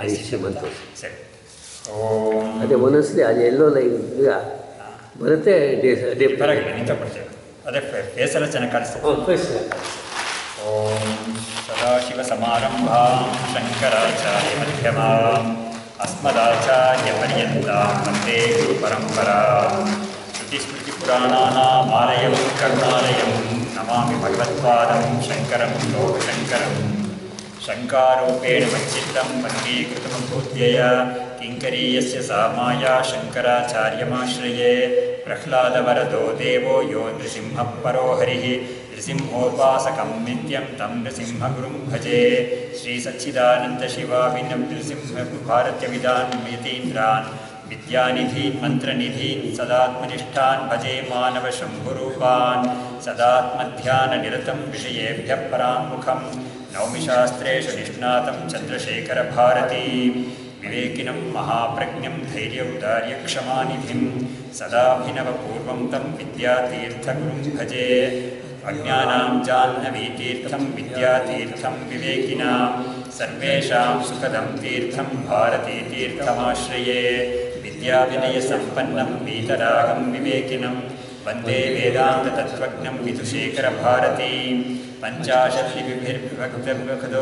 ಇಷ್ಟೇ ಬಂತು. ಸರಿ. ಓಂ. ಅದೇ ಒಂದೊಂದ್ಸಲಿ ಅದು ಎಲ್ಲೋ ಈಗ ಬರುತ್ತೆ, ಪರವಾಗಿಲ್ಲ, ನಿಂತುಬಿಡ್ತೇವೆ. ಅದೇ ಫೇಸೆಲ್ಲ ಚೆನ್ನಾಗಿ ಕಾಣಿಸ್ತದೆ. ಓಂ ಸದಾಶಿವಸಮಾರಂಭಾಂ ಶಂಕರಾಚಾರ್ಯ ಮಧ್ಯಮಾಂ ಅಸ್ಮದಾಚಾರ್ಯ ಪರ್ಯಂತಾಂ ವಂದೇ ಗುರುಪರಂಪರಾಂ. ಶ್ರುತಿಸ್ಮೃತಿಪುರಾಣಾನಾಂ ಆಲಯಂ ಕರುಣಾಲಯಂ ನಮಾಮಿ ಭಗವತ್ಪಾದಂ ಶಂಕರಂ ಲೋಕಶಂಕರಂ. ಶಂಕಾರೂಪೇಣ ಮಚ್ಚಿತ್ತಂ ಪಂಚೀಕೃತಮಭೂತ್ಯಯ ಕಿಂಕರೀಯಸ್ಯ ಸಾ ಮಾಯಾ ಶಂಕರಾಚಾರ್ಯಮಾಶ್ರಯೇ. ಪ್ರಹ್ಲಾದವರದೋ ದೇವೋ ಯೋ ನೃಸಿಂಹಃ ಪರೋ ಹರಿಃ ನೃಸಿಂಹೋಪಾಸಕಂ ನಿತ್ಯಂ ತಂ ನೃಸಿಂಹಗುರುಂ ಭಜೆ. ಶ್ರೀ ಸಚ್ಚಿದಾನಂದ ಶಿವಾಭಿನಂ ನೃಸಿಂಹ ಭಾರತ್ಯವಿದಾನ್ ಯತೀಂದ್ರಾನ್ ವಿದ್ಯಾನಿಧೀನ್ ಮಂತ್ರನಿಧೀನ್ ಸದಾತ್ಮನಿಷ್ಠಾನ್ ಭಜೆ ಮಾನವ ಶಂಭುರೂಪಾನ್. ಸದಾತ್ಮಧ್ಯಾನನಿರತಂ ವಿಷಯೇಭ್ಯಃ ಪರಾಂಗುಖಂ ನೌಮಿ ಶಾಸ್ತ್ರೇಷು ನಿಷ್ಣಾತಂ ಚಂದ್ರಶೇಖರ ಭಾರತೀ. ವಿವೇಕಿನಂ ಮಹಾಪ್ರಜ್ಞಂ ಧೈರ್ಯೌದಾರ್ಯಕ್ಷಮಾನಿಧಿಂ ಸದಾಭಿನವಪೂರ್ವಂ ತಂ ವಿದ್ಯಾತೀರ್ಥಗುರುಂ ಭಜೆ. ಅಜ್ಞಾನಾಂ ಜಾಹ್ನವೀತೀರ್ಥಂ ವಿದ್ಯಾತೀರ್ಥಂ ವಿವೇಕಿನಾಂ ಸರ್ವೇಷಾಂ ಸುಖದಂ ತೀರ್ಥಂ ಭಾರತೀತೀರ್ಥಮಾಶ್ರಯೇ. ವಿದ್ಯಾವಿನಯಸಂಪನ್ನಂ ವೀತರಾಗಂ ವಿವೇಕಿನಂ ವಂದೇ ವೇದಾಂತತತ್ತ್ವಜ್ಞಂ ವಿಧುಶೇಖರ ಭಾರತೀ. ಪಂಚಾಶದ್ವಿಭಿರ್ವಿಭಕ್ತೋ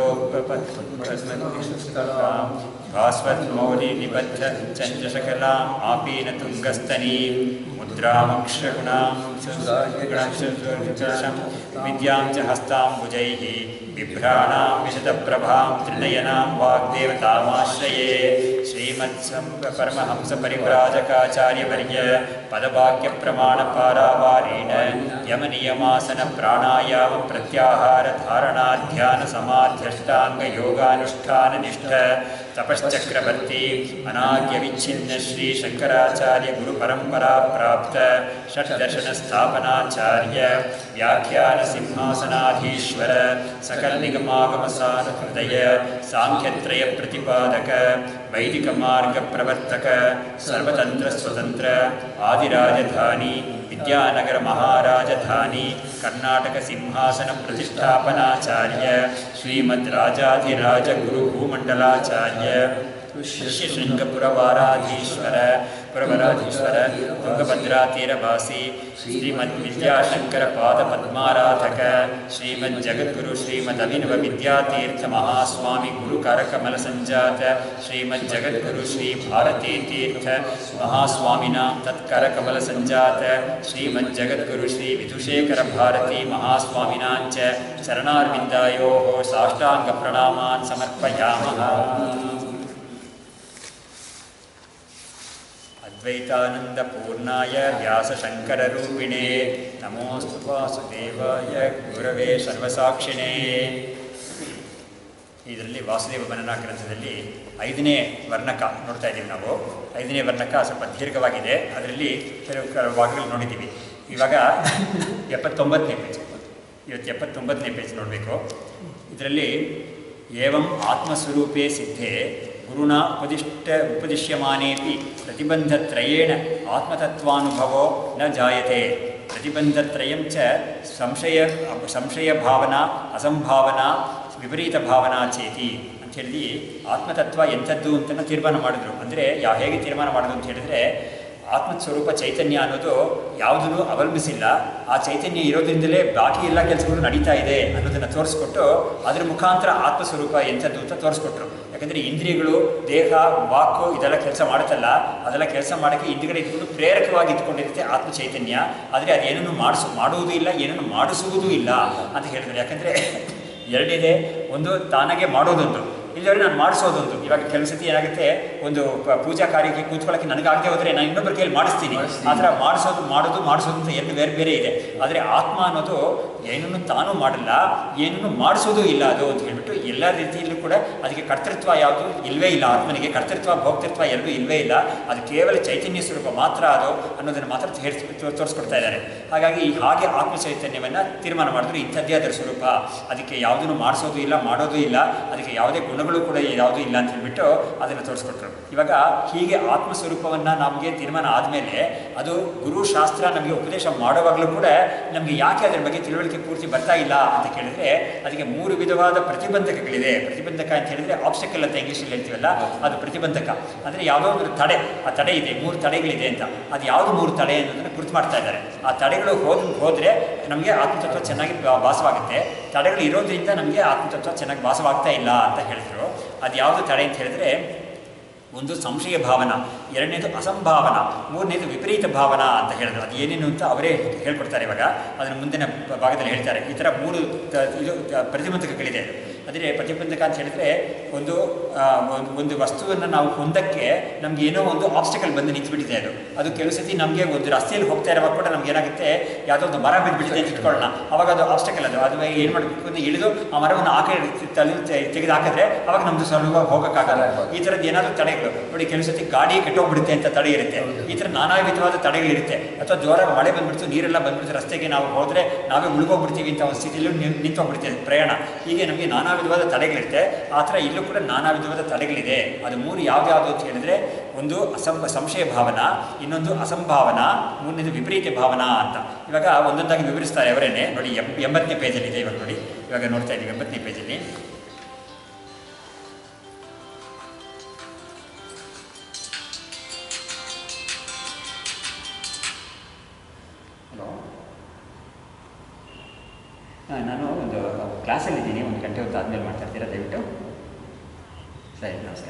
ಭಾಸ್ವನ್ಮೌಲಿ ನಿಬದ್ಧ ಚಂದ್ರಶಕಲಾಂ ಆಪೀನ ತುಂಗಸ್ತನೀಂ ಮುದ್ರಾಮಕ್ಷಗುಣಾಂ ವಿದ್ಯಾಂ ಚ ಹಸ್ತಾಂಬುಜೈಃ ಬಿಭ್ರಾಣಾಂ ವಿಶದಪ್ರಭಾಂ ತ್ರಿನಯನಾಂ ವಾಗ್ದೇವತಾಮಾಶ್ರಯೇ. ಶ್ರೀಮತ್ಪರಮಹಂಸ ಪರಿವ್ರಾಜಕಾಚಾರ್ಯವರ್ಯ ಪದವಾಕ್ಯ ಪ್ರಮಾಣ ಪಾರಾವಾರೇಣ ಯಮನಿಯಮಾಸನ ಪ್ರಾಣಾಯಾಮ ಪ್ರತ್ಯಾಹಾರ ಧಾರಣಾ ಧ್ಯಾನ ಸಮಾಧ್ಯಷ್ಟಾಂಗ ಯೋಗಾನುಷ್ಠಾನ ನಿಷ್ಠ ತಪಶ್ಚಕ್ರವರ್ತಿ ಅನಾಗ್ಯ ವಿಚ್ಛಿನ್ನ ಶ್ರೀ ಶಂಕರಾಚಾರ್ಯ ಗುರು ಪರಂಪರಾ ಪ್ರಾಪ್ತ ಷಡ್ದರ್ಶನ ಸ್ಥಾಪನಾಚಾರ್ಯ ವ್ಯಾಖ್ಯಾನ ಸಿಂಹಾಸನಾಧೀಶ್ವರ ಸಕಲ ನಿಗಮಾಗಮ ಸಾರ ಹೃದಯ ಸಾಂಖ್ಯತ್ರಯ ಪ್ರತಿಪಾದಕ ವೈದಿಕ ಮಾರ್ಗ ಪ್ರವರ್ತಕ ಸರ್ವತಂತ್ರ ಸ್ವತಂತ್ರ ಆದಿರಾಜಧಾನಿ ವಿದ್ಯಾನಗರ ಮಹಾರಾಜಧಾನಿ ಕರ್ನಾಟಕ ಸಿಂಹಾಸನ ಪ್ರತಿಷ್ಠಾಪನಾಚಾರ್ಯ ಶ್ರೀಮದ್ ರಾಜಾಧಿರಾಜ ಗುರು ಭೂಮಂಡಲಾಚಾರ್ಯ ಶೃಂಗಪುರವಾರಾಧೀಶ್ವರ ತುಂಗಭದ್ರಾ ತೀರವಾಸಿ ಶ್ರೀಮದ್ ವಿದ್ಯಾಶಂಕರ ಪಾದ ಪದ್ಮಾರಾಧಕ ಶ್ರೀಮದ್ ಜಗದ್ಗುರು ಶ್ರೀಮದ್ ಅಭಿನವ ವಿದ್ಯಾತೀರ್ಥ ಮಹಾಸ್ವಾಮಿ ಗುರು ಕರಕಮಲ ಸಂಜಾತ ಶ್ರೀಮದ್ ಜಗದ್ಗುರು ಶ್ರೀ ಭಾರತೀ ತೀರ್ಥ ಮಹಾಸ್ವಾಮಿನ ತತ್ಕರಕಮಲ ಸಂಜಾತ ಶ್ರೀಮದ್ ಜಗದ್ಗುರು ಶ್ರೀ ವಿಧುಶೇಖರ ಭಾರತೀ ಮಹಾಸ್ವಾಮಿನಾಂಚ ಚರಣಾರ್ವಿಂದಾಯೋಃ ಸಾಷ್ಟಾಂಗ ಪ್ರಣಾಮಾನ್ ಸಮರ್ಪಯಾಮಃ. ಅದ್ವೈತಾನಂದ ಪೂರ್ಣಾಯ ವ್ಯಾಸಶಂಕರರೂಪಿಣೇ ನಮೋಸ್ತು ವಾಸುದೇವಾಯ ಗುರವೇ ಸರ್ವಸಾಕ್ಷಿಣೇ. ಇದರಲ್ಲಿ ವಾಸುದೇವ ಮನನ ಗ್ರಂಥದಲ್ಲಿ 5ನೇ ವರ್ಣಕ ನೋಡ್ತಾ ಇದ್ದೀವಿ ನಾವು. 5ನೇ ವರ್ಣಕ ಸ್ವಲ್ಪ ದೀರ್ಘವಾಗಿದೆ, ಅದರಲ್ಲಿ ಕೆಲವು ಭಾಗಗಳು ನೋಡಿದ್ದೀವಿ. ಇವಾಗ 79ನೇ ಪೇಜ್, ಇವತ್ತು 79ನೇ ಪೇಜ್ ನೋಡಬೇಕು. ಇದರಲ್ಲಿ ಏವಂ ಆತ್ಮಸ್ವರೂಪೇ ಸಿದ್ಧೇ ಗುರುಣ ಉಪದಿಶ್ಯಮಾನೇಪಿ ಪ್ರತಿಬಂಧತ್ರಯೇಣ ಆತ್ಮತತ್ವಾನುಭವೋ ನ ಜಾಯತೆ. ಪ್ರತಿಬಂಧತ್ರಯಂ ಚ ಸಂಶಯ ಭಾವನಾ ಅಸಂಭಾವನಾ ವಿಪರೀತ ಭಾವನಾ ಚೇತಿ ಅಂತ ಹೇಳಿ ಆತ್ಮತತ್ವ ಎಂಥದ್ದು ಅಂತ ತೀರ್ಮಾನ ಮಾಡಿದ್ರು. ಅಂದರೆ ಹೇಗೆ ತೀರ್ಮಾನ ಮಾಡೋದು ಅಂತ ಹೇಳಿದ್ರೆ, ಆತ್ಮಸ್ವರೂಪ ಚೈತನ್ಯ ಅನ್ನೋದು ಯಾವುದನ್ನು ಅವಲಂಬಿಸಿಲ್ಲ, ಆ ಚೈತನ್ಯ ಇರೋದ್ರಿಂದಲೇ ಬಾಕಿ ಎಲ್ಲ ಕೆಲಸಗಳು ನಡೀತಾ ಇದೆ ಅನ್ನೋದನ್ನು ತೋರಿಸ್ಕೊಟ್ಟು ಅದರ ಮುಖಾಂತರ ಆತ್ಮಸ್ವರೂಪ ಎಂಥದ್ದು ಅಂತ ತೋರಿಸ್ಕೊಟ್ರು. ಯಾಕಂದರೆ ಇಂದ್ರಿಯಗಳು, ದೇಹ, ವಾಕು ಇದೆಲ್ಲ ಕೆಲಸ ಮಾಡುತ್ತಲ್ಲ, ಅದೆಲ್ಲ ಕೆಲಸ ಮಾಡೋಕ್ಕೆ ಹಿಂದ್ಗಡೆ ಇದ್ಕೊಂಡು ಪ್ರೇರಕವಾಗಿ ಇಟ್ಕೊಂಡಿರುತ್ತೆ ಆತ್ಮ ಚೈತನ್ಯ. ಆದರೆ ಅದೇನನ್ನು ಮಾಡುವುದೂ ಇಲ್ಲ, ಏನನ್ನು ಮಾಡಿಸುವುದೂ ಇಲ್ಲ ಅಂತ ಹೇಳಿದ್ರು. ಯಾಕಂದರೆ ಎರಡಿದೆ, ಒಂದು ತಾನಾಗೆ ಮಾಡೋದೊಂದು, ಇಲ್ಲವರೆ ನಾನು ಮಾಡಿಸೋದೊಂದು. ಇವಾಗ ಕೆಲವು ಸತಿ ಏನಾಗುತ್ತೆ, ಒಂದು ಪೂಜಾ ಕಾರ್ಯಕ್ಕೆ ಕೂತ್ಕೊಳ್ಳೋಕ್ಕೆ ನನಗಾಗದೆ ಹೋದರೆ ನಾನು ಇನ್ನೊಬ್ಬರ ಕೈಯಲ್ಲಿ ಮಾಡಿಸ್ತೀನಿ. ಆ ಥರ ಮಾಡಿಸೋದು ಅಂತ ಎರಡು ಬೇರೆ ಬೇರೆ ಇದೆ. ಆದರೆ ಆತ್ಮ ಅನ್ನೋದು ಏನನ್ನು ತಾನೂ ಮಾಡಲ್ಲ, ಏನನ್ನು ಮಾಡಿಸೋದು ಇಲ್ಲ ಅದು ಅಂತ ಹೇಳ್ಬಿಟ್ಟು ಎಲ್ಲ ರೀತಿಯಲ್ಲೂ ಕೂಡ ಅದಕ್ಕೆ ಕರ್ತೃತ್ವ ಯಾವುದು ಇಲ್ಲವೇ ಇಲ್ಲ. ಆತ್ಮನಿಗೆ ಕರ್ತೃತ್ವ ಭೋಕ್ತೃತ್ವ ಎಲ್ಲೂ ಇಲ್ಲವೇ ಇಲ್ಲ. ಅದು ಕೇವಲ ಚೈತನ್ಯ ಸ್ವರೂಪ ಮಾತ್ರ ಅದು ಅನ್ನೋದನ್ನು ಮಾತ್ರ ತೋರಿಸ್ಕೊಡ್ತಾ ಇದ್ದಾರೆ. ಹಾಗಾಗಿ ಹಾಗೆ ಆತ್ಮ ಚೈತನ್ಯವನ್ನು ತೀರ್ಮಾನ ಮಾಡಿದ್ರು, ಇಂಥದ್ದೇ ಅದರ ಸ್ವರೂಪ, ಅದಕ್ಕೆ ಯಾವುದನ್ನು ಮಾಡಿಸೋದು ಇಲ್ಲ, ಮಾಡೋದು ಇಲ್ಲ, ಅದಕ್ಕೆ ಯಾವುದೇ ಗುಣಗಳು ಕೂಡ ಯಾವುದೂ ಇಲ್ಲ ಅಂತ ಹೇಳ್ಬಿಟ್ಟು ಅದನ್ನು ತೋರಿಸ್ಕೊಟ್ರು. ಇವಾಗ ಹೀಗೆ ಆತ್ಮಸ್ವರೂಪವನ್ನು ನಮಗೆ ತೀರ್ಮಾನ ಆದಮೇಲೆ ಅದು ಗುರುಶಾಸ್ತ್ರ ನಮಗೆ ಉಪದೇಶ ಮಾಡುವಾಗಲೂ ಕೂಡ ನಮಗೆ ಯಾಕೆ ಅದರ ಬಗ್ಗೆ ತಿಳುವಳಿಕೆ ಪೂರ್ತಿ ಬರ್ತಾ ಇಲ್ಲ ಅಂತ ಕೇಳಿದ್ರೆ ಅದಕ್ಕೆ 3 ವಿಧವಾದ ಪ್ರತಿಬಂಧಕಗಳಿದೆ. ಪ್ರತಿಬಂಧಕ ಅಂತ ಹೇಳಿದರೆ ಆಬ್ಸ್ಟಕಲ್ ಅಂತ ಇಂಗ್ಲೀಷಲ್ಲಿ ಹೇಳ್ತೀವಲ್ಲ, ಅದು ಪ್ರತಿಬಂಧಕ. ಅಂದರೆ ಯಾವುದೋ ಒಂದು ತಡೆ, ಆ ತಡೆ ಇದೆ, 3 ತಡೆಗಳಿದೆ ಅಂತ. ಅದು ಯಾವುದು 3 ತಡೆ ಅನ್ನೋದನ್ನು ಗುರುತು ಮಾಡ್ತಾ ಇದ್ದಾರೆ. ಆ ತಡೆಗಳು ಹೋದರೆ ನಮಗೆ ಆತ್ಮತತ್ವ ಚೆನ್ನಾಗಿ ಭಾಸವಾಗುತ್ತೆ. ತಡೆಗಳು ಇರೋದ್ರಿಂದ ನಮಗೆ ಆತ್ಮತತ್ವ ಚೆನ್ನಾಗಿ ಭಾಸವಾಗ್ತಾ ಇಲ್ಲ ಅಂತ ಹೇಳಿದ್ರು. ಅದು ಯಾವುದು ತಡೆ ಅಂತ ಹೇಳಿದ್ರೆ, ಒಂದು ಸಂಶಯ ಭಾವನ, ಎರಡನೇದು ಅಸಂಭಾವನ, ಮೂರನೇದು ವಿಪರೀತ ಭಾವನಾ ಅಂತ ಹೇಳಿದ್ರು. ಅದು ಏನೇನು ಅಂತ ಅವರೇ ಹೇಳ್ಕೊಡ್ತಾರೆ. ಇವಾಗ ಅದನ್ನು ಮುಂದಿನ ಭಾಗದಲ್ಲಿ ಹೇಳ್ತಾರೆ. ಈ ಥರ 3 ಇದು ಪ್ರತಿಬಂಧಕಗಳಿದೆ. ಅಂದರೆ ಪ್ರತಿಬಂಧಕ ಅಂತ ಹೇಳಿದರೆ ಒಂದು ವಸ್ತುವನ್ನು ನಾವು ಹೊಂದಕ್ಕೆ ನಮ್ಗೆ ಏನೋ ಒಂದು ಆಬ್ಸ್ಟಕಲ್ ಬಂದು ನಿಂತುಬಿಟ್ಟಿದೆ. ಅದು ಕೆಲವು ಸತಿ ನಮಗೆ ಒಂದು ರಸ್ತೆಯಲ್ಲಿ ಹೋಗ್ತಾ ಇರುವಾಗ ಕೂಡ ನಮ್ಗೆ ಏನಾಗುತ್ತೆ, ಯಾವುದೋ ಒಂದು ಮರ ಬಿದ್ದುಬಿಟ್ಟಿದೆ ಅಂತ ಇಟ್ಕೊಳ್ಳೋಣ, ಅವಾಗ ಅದು ಆಬ್ಸ್ಟಕಲ್. ಅದು ಏನು ಮಾಡಬೇಕು ಅಂತ ಇಳಿದು ಆ ಮರವನ್ನು ತೆಗೆದು ಹಾಕಿದ್ರೆ ಅವಾಗ ನಮ್ಮದು ಸ್ವಲ್ಪ ಹೋಗೋಕ್ಕಾಗಲ್ಲ. ಈ ಥರದ್ದು ಏನಾದರೂ ತಡೆಗಳು ನೋಡಿ. ಕೆಲವು ಸತಿ ಗಾಡಿ ಕೆಟ್ಟೋಗ್ಬಿಡುತ್ತೆ ಅಂತ ತಡೆ ಇರುತ್ತೆ. ಈ ಥರ ನಾನಾ ವಿಧವಾದ ತಡೆಗಳಿರುತ್ತೆ. ಅಥವಾ ಜೋರಾಗಿ ಮಳೆ ಬಂದ್ಬಿಡ್ತು, ನೀರೆಲ್ಲ ಬಂದ್ಬಿಡ್ತು, ರಸ್ತೆಗೆ ನಾವು ಹೋದರೆ ನಾವೇ ಮುಳುಗೋಗ್ಬಿಡ್ತೀವಿ ಅಂತ ಒಂದು ಸ್ಥಿತಿಯಲ್ಲೂ ನಿಂತೋಗ್ಬಿಡ್ತೀವಿ ಪ್ರಯಾಣ. ಹೀಗೆ ನಮಗೆ ನಾನಾ ವಿಧವಾದ ತಡೆಗಳಿರುತ್ತೆ. ಆ ಥರ ಇಲ್ಲೂ ಕೂಡ ನಾನಾ ವಿಧವಾದ ತಡೆಗಳಿದೆ. ಅದು 3 ಯಾವ್ದು ಅಂತ ಹೇಳಿದರೆ, ಒಂದು ಸಂಶಯ ಭಾವನಾ, ಇನ್ನೊಂದು ಅಸಂಭಾವನಾ, ಮೂರನೇದು ವಿಪರೀತ ಭಾವನಾ ಅಂತ. ಇವಾಗ ಒಂದೊಂದಾಗಿ ವಿವರಿಸ್ತಾರೆ ಅವರೇನೆ. ನೋಡಿ 80ನೇ ಪೇಜಲ್ಲಿದೆ. ಇವಾಗ ನೋಡಿ, ಇವಾಗ ನೋಡ್ತಾ ಇದ್ದೀವಿ 80ನೇ ಪೇಜಲ್ಲಿ. ನಾನು ಒಂದು ಕ್ಲಾಸಲ್ಲಿದ್ದೀನಿ, 1 ಗಂಟೆ ಹೊತ್ತು ಆದಮೇಲೆ ಮಾತಾಡ್ತೀರಾ ದಯವಿಟ್ಟು? ಸರಿ, ನಮಸ್ಕಾರ.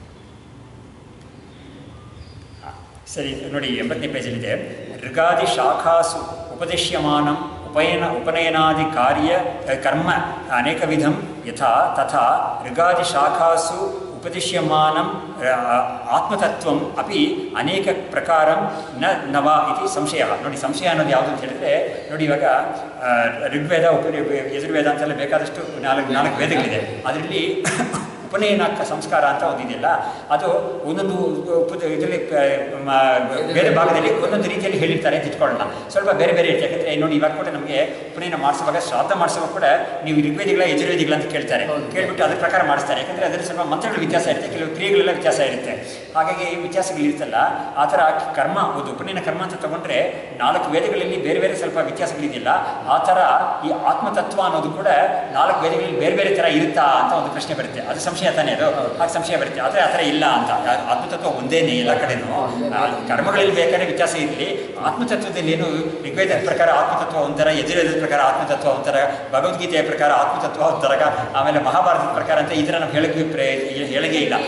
ಸರಿ, ನೋಡಿ 80ನೇ ಪೇಜಲ್ಲಿದೆ. ಋಗಾದಿ ಶಾಖಾಸು ಉಪದಿಶ್ಯಮಾನಂ ಉಪನಯನಾದಿ ಕರ್ಮ ಅನೇಕ ವಿಧಂ ಯಥಾ ತಥಾ ಋಗಾದಿ ಶಾಖಾಸು ಉಪದಿಶ್ಯಮಾನಂ ಆತ್ಮತತ್ವಂ ಅಪಿ ಅನೇಕ ಪ್ರಕಾರಂ ನವ ಇತಿ ಸಂಶಯ. ನೋಡಿ, ಸಂಶಯ ಅನ್ನೋದು ಯಾವುದು ಅಂತ ಹೇಳಿದ್ರೆ, ನೋಡಿ ಇವಾಗ ಋಗ್ವೇದ, ಯಜುರ್ವೇದ ಅಂತೆಲ್ಲ ಬೇಕಾದಷ್ಟು 4 ವೇದಗಳಿದೆ. ಅದರಲ್ಲಿ ಉಪನಯನ ಸಂಸ್ಕಾರ ಅಂತ ಒಂದಿದೆಯಲ್ಲ, ಅದು ಒಂದೊಂದು ಇದರಲ್ಲಿ ಬೇರೆ ಭಾಗದಲ್ಲಿ ಒಂದೊಂದು ರೀತಿಯಲ್ಲಿ ಹೇಳಿರ್ತಾರೆ ಅಂತ ಇಟ್ಕೊಳ್ಳೋಣ. ಸ್ವಲ್ಪ ಬೇರೆ ಬೇರೆ ಇರುತ್ತೆ. ಯಾಕಂದರೆ ನೋಡಿ, ಇವಾಗ ಕೂಡ ನಮಗೆ ಉಪನಯನ ಮಾಡಿಸುವಾಗ, ಶ್ರಾದ್ದ ಮಾಡಿಸುವಾಗ ಕೂಡ ನೀವು ಋಗ್ವೇದಿಗಳ ಯಜುರ್ವೇದಿಗಳ ಅಂತ ಕೇಳ್ತಾರೆ. ಕೇಳಿಬಿಟ್ಟು ಅದ್ರ ಪ್ರಕಾರ ಮಾಡಿಸ್ತಾರೆ. ಯಾಕಂದರೆ ಅದರಲ್ಲಿ ಸ್ವಲ್ಪ ಮಂತ್ರಗಳ ವ್ಯತ್ಯಾಸ ಇರುತ್ತೆ, ಕೆಲವು ಕ್ರಿಯೆಗಳೆಲ್ಲ ವ್ಯತ್ಯಾಸ ಇರುತ್ತೆ. ಹಾಗಾಗಿ ವ್ಯತ್ಯಾಸಗಳಿರ್ತಲ್ಲ. ಆ ಥರ ಕರ್ಮ, ಒಂದು ಉಪನಯನ ಕರ್ಮ ಅಂತ ತಗೊಂಡ್ರೆ 4 ವೇದಗಳಲ್ಲಿ ಬೇರೆ ಬೇರೆ ಸ್ವಲ್ಪ ವ್ಯತ್ಯಾಸಗಳಿದೆಯಲ್ಲ, ಆ ಥರ ಈ ಆತ್ಮತತ್ವ ಅನ್ನೋದು ಕೂಡ 4 ವೇದಗಳಲ್ಲಿ ಬೇರೆ ಬೇರೆ ಥರ ಇರುತ್ತಾ ಅಂತ ಒಂದು ಪ್ರಶ್ನೆ ಬರುತ್ತೆ. ಅದು ಸಂಶಯ ತಾನೇ, ಅದು ಹಾಗೆ ಸಂಶಯ ಬರುತ್ತೆ. ಆದರೆ ಆ ಥರ ಇಲ್ಲ ಅಂತ. ಆತ್ಮತತ್ವ ಒಂದೇನೇ ಎಲ್ಲ ಕಡೆನೂ. ಕರ್ಮಗಳಲ್ಲಿ ಬೇಕಾದ್ರೆ ವ್ಯತ್ಯಾಸ ಇರಲಿ, ಆತ್ಮತತ್ವದಲ್ಲಿ ಏನು ಋಗ್ವೇದದ ಪ್ರಕಾರ ಆತ್ಮತತ್ವ ಒಂಥರ, ಯಜುರ್ವೇದದ ಪ್ರಕಾರ ಆತ್ಮತತ್ವ ಒಂಥರ, ಭಗವದ್ಗೀತೆಯ ಪ್ರಕಾರ ಆತ್ಮತತ್ವ ಒಂಥರ, ಆಮೇಲೆ ಮಹಾಭಾರತದ ಪ್ರಕಾರ ಅಂತ ಈ ಥರ ನಾವು ಹೇಳಗೇ ಇಲ್ಲ.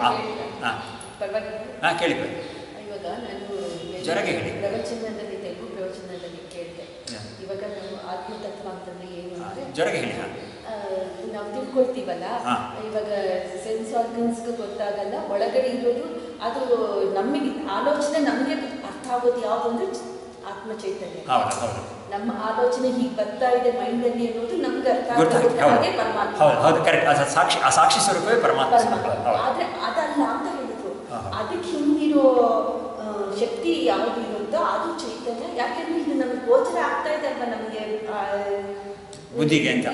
ಹಾಂ, ಕೇಳಿ, ಜೊರಗೆ ಹೇಳಿ. ಜೊರಗೆ ಹೇಳಿ. ನಾವು ತಿಳ್ಕೊಳ್ತೀವಲ್ಲ, ಇವಾಗ ಸೆನ್ಸ್ ಆರ್ಗನ್ಸ್ಗೆ ಗೊತ್ತಾಗಲ್ಲ, ಒಳಗಡೆ ಇರೋದು ಅದು ನಮಗೆ ಆಲೋಚನೆ, ನಮಗೆ ಅರ್ಥ ಆಗೋದು ಯಾವುದು ಅಂದರೆ ಆತ್ಮ ಚೈತನ್ಯ. ನಮ್ಮ ಆಲೋಚನೆ ಹೀಗೆ ಬರ್ತಾ ಇದೆ ಮೈಂಡಲ್ಲಿ ಅನ್ನೋದು ನಮ್ಗೆ ಅರ್ಥ ಆಗೋದೇ ಪರಮಾತ್ಮ. ಹೌದು, ಕರೆಕ್ಟ್. ಸಾಕ್ಷಿ ಸ್ವರೂಪವೇ ಪರಮಾತ್ಮ. ಆದರೆ ಅದಲ್ಲ ಅಂತ ಹೇಳಿದ್ರು. ಅದಕ್ಕೆ ಹಿಂದಿರೋ ಶಕ್ತಿ ಯಾವುದು ಇರುತ್ತೋ ಅದು ಚೈತನ್ಯ. ಯಾಕೆಂದ್ರೆ ಇದು ನಮ್ಗೆ ಗೋಚರ ಆಗ್ತಾ ಇದೆ ಅಲ್ವಾ ನಮಗೆ ಬುದ್ಧಿಗೆ ಅಂತ.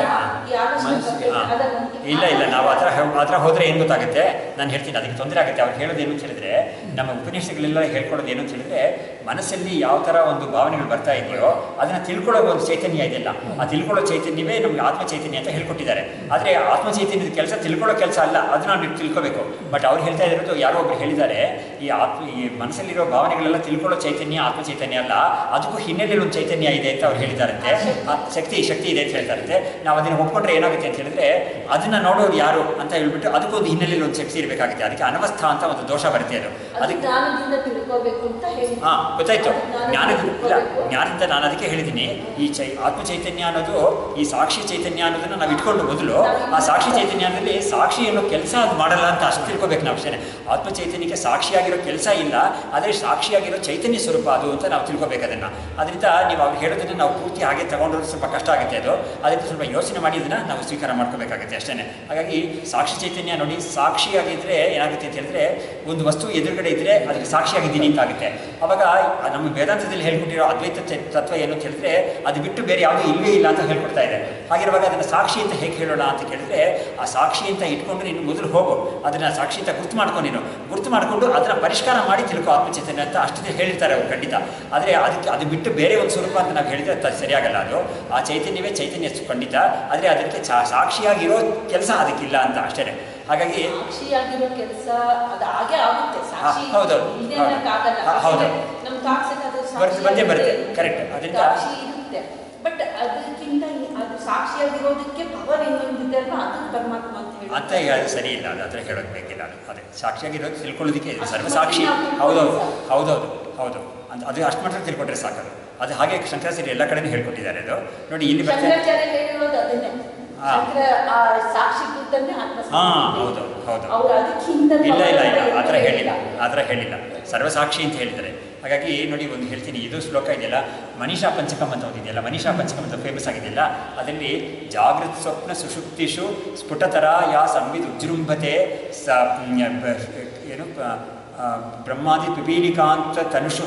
ಇಲ್ಲ, ನಾವು ಆ ಥರ ಹೋದರೆ ಏನು ಗೊತ್ತಾಗುತ್ತೆ, ನಾನು ಹೇಳ್ತೀನಿ, ಅದಕ್ಕೆ ತೊಂದರೆ ಆಗುತ್ತೆ. ಅವ್ರು ಹೇಳೋದು ಏನು ಅಂತ ಹೇಳಿದ್ರೆ, ನಮ್ಮ ಉಪನ್ಯಾಸಗಳೆಲ್ಲ ಹೇಳ್ಕೊಡೋದು ಏನು ಅಂತ ಹೇಳಿದ್ರೆ, ಮನಸ್ಸಲ್ಲಿ ಯಾವ ಥರ ಒಂದು ಭಾವನೆಗಳು ಬರ್ತಾ ಇದೆಯೋ ಅದನ್ನು ತಿಳ್ಕೊಳ್ಳೋ ಒಂದು ಚೈತನ್ಯ ಇದೆಯಲ್ಲ, ಆ ತಿಳ್ಕೊಳ್ಳೋ ಚೈತನ್ಯವೇ ನಮಗೆ ಆತ್ಮ ಚೈತನ್ಯ ಅಂತ ಹೇಳ್ಕೊಟ್ಟಿದ್ದಾರೆ. ಆದರೆ ಆತ್ಮ ಚೈತನ್ಯದ ಕೆಲಸ ತಿಳ್ಕೊಳ್ಳೋ ಕೆಲಸ ಅಲ್ಲ, ಅದನ್ನ ನಾವು ತಿಳ್ಕೋಬೇಕು. ಬಟ್ ಅವ್ರು ಹೇಳ್ತಾ ಇರೋದು, ಯಾರೋ ಒಬ್ರು ಹೇಳಿದ್ದಾರೆ, ಈ ಮನಸ್ಸಲ್ಲಿರೋ ಭಾವನೆಗಳೆಲ್ಲ ತಿಳ್ಕೊಳ್ಳೋ ಚೈತನ್ಯ ಆತ್ಮ ಚೈತನ್ಯ ಅಲ್ಲ, ಅದಕ್ಕೂ ಹಿನ್ನೆಲೆಯಲ್ಲಿ ಒಂದು ಚೈತನ್ಯ ಇದೆ ಅಂತ ಅವ್ರು ಹೇಳಿದಾರಂತೆ. ಶಕ್ತಿ ಇದೆ ಅಂತ ಹೇಳ್ತಾರಂತೆ. ನಾವು ಅದನ್ನು ಒಪ್ಕೊಂಡ್ರೆ ಏನಾಗುತ್ತೆ ಅಂತ ಹೇಳಿದ್ರೆ, ಅದನ್ನ ನೋಡೋರು ಯಾರು ಅಂತ ಹೇಳ್ಬಿಟ್ಟು ಅದಕ್ಕೂ ಒಂದು ಹಿನ್ನೆಲೆಯಲ್ಲಿ ಒಂದು ಶಕ್ತಿ ಇರಬೇಕಾಗುತ್ತೆ. ಅದಕ್ಕೆ ಅನವಸ್ಥಾ ಅಂತ ಒಂದು ದೋಷ ಬರುತ್ತೆ. ಅದಕ್ಕೆ ಗೊತ್ತಾಯ್ತು, ಜ್ಞಾನದಿಂದ ನಾನು ಅದಕ್ಕೆ ಹೇಳಿದ್ದೀನಿ, ಈ ಆತ್ಮ ಚೈತನ್ಯ ಅನ್ನೋದು, ಈ ಸಾಕ್ಷಿ ಚೈತನ್ಯ ಅನ್ನೋದನ್ನ ನಾವು ಇಟ್ಕೊಂಡು ಮೊದಲು ಆ ಸಾಕ್ಷಿ ಚೈತನ್ಯದಲ್ಲಿ ಸಾಕ್ಷಿ ಅನ್ನೋ ಕೆಲಸ ಅದು ಮಾಡಲ್ಲ ಅಂತ ಅಷ್ಟು ತಿಳ್ಕೊಬೇಕು ನಾವು ಅಷ್ಟೇ. ಆತ್ಮ ಚೈತನ್ಯಕ್ಕೆ ಸಾಕ್ಷಿಯಾಗಿ ಸಾಕ್ಷಿಯಾಗಿರೋ ಕೆಲಸ ಇಲ್ಲ, ಆದರೆ ಸಾಕ್ಷಿಯಾಗಿರೋ ಚೈತನ್ಯ ಸ್ವರೂಪ ಅದು ಅಂತ ನಾವು ತಿಳ್ಕೊಬೇಕು ಅದನ್ನು. ಅದರಿಂದ ನೀವು ಅವ್ರು ಹೇಳೋದನ್ನು ನಾವು ಪೂರ್ತಿ ಹಾಗೆ ತಗೊಂಡ್ರೆ ಸ್ವಲ್ಪ ಕಷ್ಟ ಆಗುತ್ತೆ. ಅದು ಅದರಿಂದ ಸ್ವಲ್ಪ ಯೋಚನೆ ಮಾಡಿ ಅದನ್ನು ನಾವು ಸ್ವೀಕಾರ ಮಾಡ್ಕೋಬೇಕಾಗುತ್ತೆ ಅಷ್ಟೇ. ಹಾಗಾಗಿ ಸಾಕ್ಷಿ ಚೈತನ್ಯ ನೋಡಿ, ಸಾಕ್ಷಿಯಾಗಿದ್ದರೆ ಏನಾಗುತ್ತೆ ಅಂತ ಹೇಳಿದ್ರೆ, ಒಂದು ವಸ್ತು ಎದುರುಗಡೆ ಇದ್ದರೆ ಅದಕ್ಕೆ ಸಾಕ್ಷಿಯಾಗಿದ್ದೀನಿ ಅಂತ ಆಗುತ್ತೆ. ಅವಾಗ ನಮ್ಮ ವೇದಾಂತದಲ್ಲಿ ಹೇಳ್ಕೊಟ್ಟಿರೋ ಅದ್ವೈತ ತತ್ವ ಏನು ಅಂತ ಹೇಳಿದ್ರೆ, ಅದು ಬಿಟ್ಟು ಬೇರೆ ಯಾವುದೂ ಇಲ್ಲವೇ ಇಲ್ಲ ಅಂತ ಹೇಳ್ಕೊಡ್ತಾ ಇದೆ. ಹಾಗಿರುವಾಗ ಅದನ್ನು ಸಾಕ್ಷಿ ಅಂತ ಹೇಗೆ ಹೇಳೋಣ ಅಂತ ಕೇಳಿದ್ರೆ, ಆ ಸಾಕ್ಷಿ ಅಂತ ಇಟ್ಕೊಂಡು ನೀನು ಮೊದಲು ಹೋಗು, ಅದನ್ನು ಸಾಕ್ಷಿ ಅಂತ ಗುರ್ತು ಮಾಡ್ಕೊಂಡು ನೀನು ಗುರ್ತು ಮಾಡಿಕೊಂಡು ಅದನ್ನು ಪರಿಷ್ಕಾರ ಮಾಡಿ ತಿಳ್ಕೊ ಆತ್ಮಚೈತನ್ಯ ಅಂತ ಅಷ್ಟೇ ಹೇಳಿರ್ತಾರೆ ಅವರು ಖಂಡಿತ. ಆದರೆ ಅದಕ್ಕೆ ಅದು ಬಿಟ್ಟು ಬೇರೆ ಒಂದು ಸ್ವರೂಪ ಅಂತ ನಾವು ಹೇಳಿದರೆ ಅದು ಸರಿಯಾಗಲ್ಲ. ಅದು ಆ ಚೈತನ್ಯವೇ ಚೈತನ್ಯ ಖಂಡಿತ, ಆದರೆ ಅದಕ್ಕೆ ಸಾಕ್ಷಿಯಾಗಿರೋ ಕೆಲಸ ಅದಕ್ಕಿಲ್ಲ ಅಂತ ಅಷ್ಟೇ. ಹಾಗಾಗಿ ಸಾಕ್ಷಿಯಾಗಿರೋ ಕೆಲಸ ಅದು ಹಾಗೆ ಆಗುತ್ತೆ. ಸಾಕ್ಷಿ ಹೌದೌದು ಹೌದು ಬಂದೇ ಬರುತ್ತೆ, ಕರೆಕ್ಟ್. ಅದರಿಂದ ಸಾಕ್ಷಿ ಇರುತ್ತೆ, ಬಟ್ ಅದಕ್ಕಿಂತ ಅದು ಸಾಕ್ಷಿಯಾಗಿರೋದಕ್ಕೆ ಪವರ್ ಇನ್ನೊಂದಿದೆ ಅಲ್ವಾ, ಅದು ಪರಮಾತ್ಮ ಅಂತ ಹೇಳಿ ಅಂತ ಹೇಳೋದು ಸರಿ ಇಲ್ಲ. ಅದು ಹತ್ರ ಹೇಳೋದು ಬೇಕಿಲ್ಲ. ಅದು ಅದೇ ಸಾಕ್ಷಿಯಾಗಿರೋದು ತಿಳ್ಕೊಳ್ಳೋದಕ್ಕೆ ಸರ್ವಸಾಕ್ಷಿ. ಹೌದೌದು ಹೌದೌದು ಹೌದು ಅಂತ ಅದು ಅಷ್ಟು ಮಾತ್ರ ತಿಳ್ಕೊಂಡ್ರೆ ಸಾಕದು. ಅದು ಹಾಗೆ ಶಂಕರಾಚಾರ್ಯ ಎಲ್ಲ ಕಡೆನೂ ಹೇಳ್ಕೊಟ್ಟಿದ್ದಾರೆ. ಅದು ನೋಡಿ ಇಲ್ಲಿ ಶಂಕರಾಚಾರ್ಯ ಹೇಳಿರೋದು ಅದನ್ನೇ, ಸಾಕ್ಷಿ ಕೂತನ್ನೇ ಹೌದು ಹೌದು ಇಲ್ಲ ಇಲ್ಲ ಇಲ್ಲ ಆ ಥರ ಹೇಳಿಲ್ಲ, ಆ ಥರ ಹೇಳಿಲ್ಲ. ಸರ್ವಸಾಕ್ಷಿ ಅಂತ ಹೇಳಿದ್ದಾರೆ. ಹಾಗಾಗಿ ನೋಡಿ ಒಂದು ಹೇಳ್ತೀನಿ, ಇದು ಶ್ಲೋಕ ಇದೆಯಲ್ಲ, ಮನೀಷಾ ಪಂಚಕಂ ಅಂತ ಓದಿದೆಯಲ್ಲ, ಮನೀಷಾ ಪಂಚಕಂ ಅಂತ ಫೇಮಸ್ ಆಗಿದೆಯಲ್ಲ, ಅದರಲ್ಲಿ ಜಾಗೃತ್ ಸ್ವಪ್ನ ಸುಷುಪ್ತಿಷು ಸ್ಫುಟತರ ಯಾ ಸಂವಿದ್ ಉಜೃಂಭತೆ ಏನು ಬ್ರಹ್ಮಾದಿ ಪಿಪೀಲಿಕಾಂತ ತನುಷು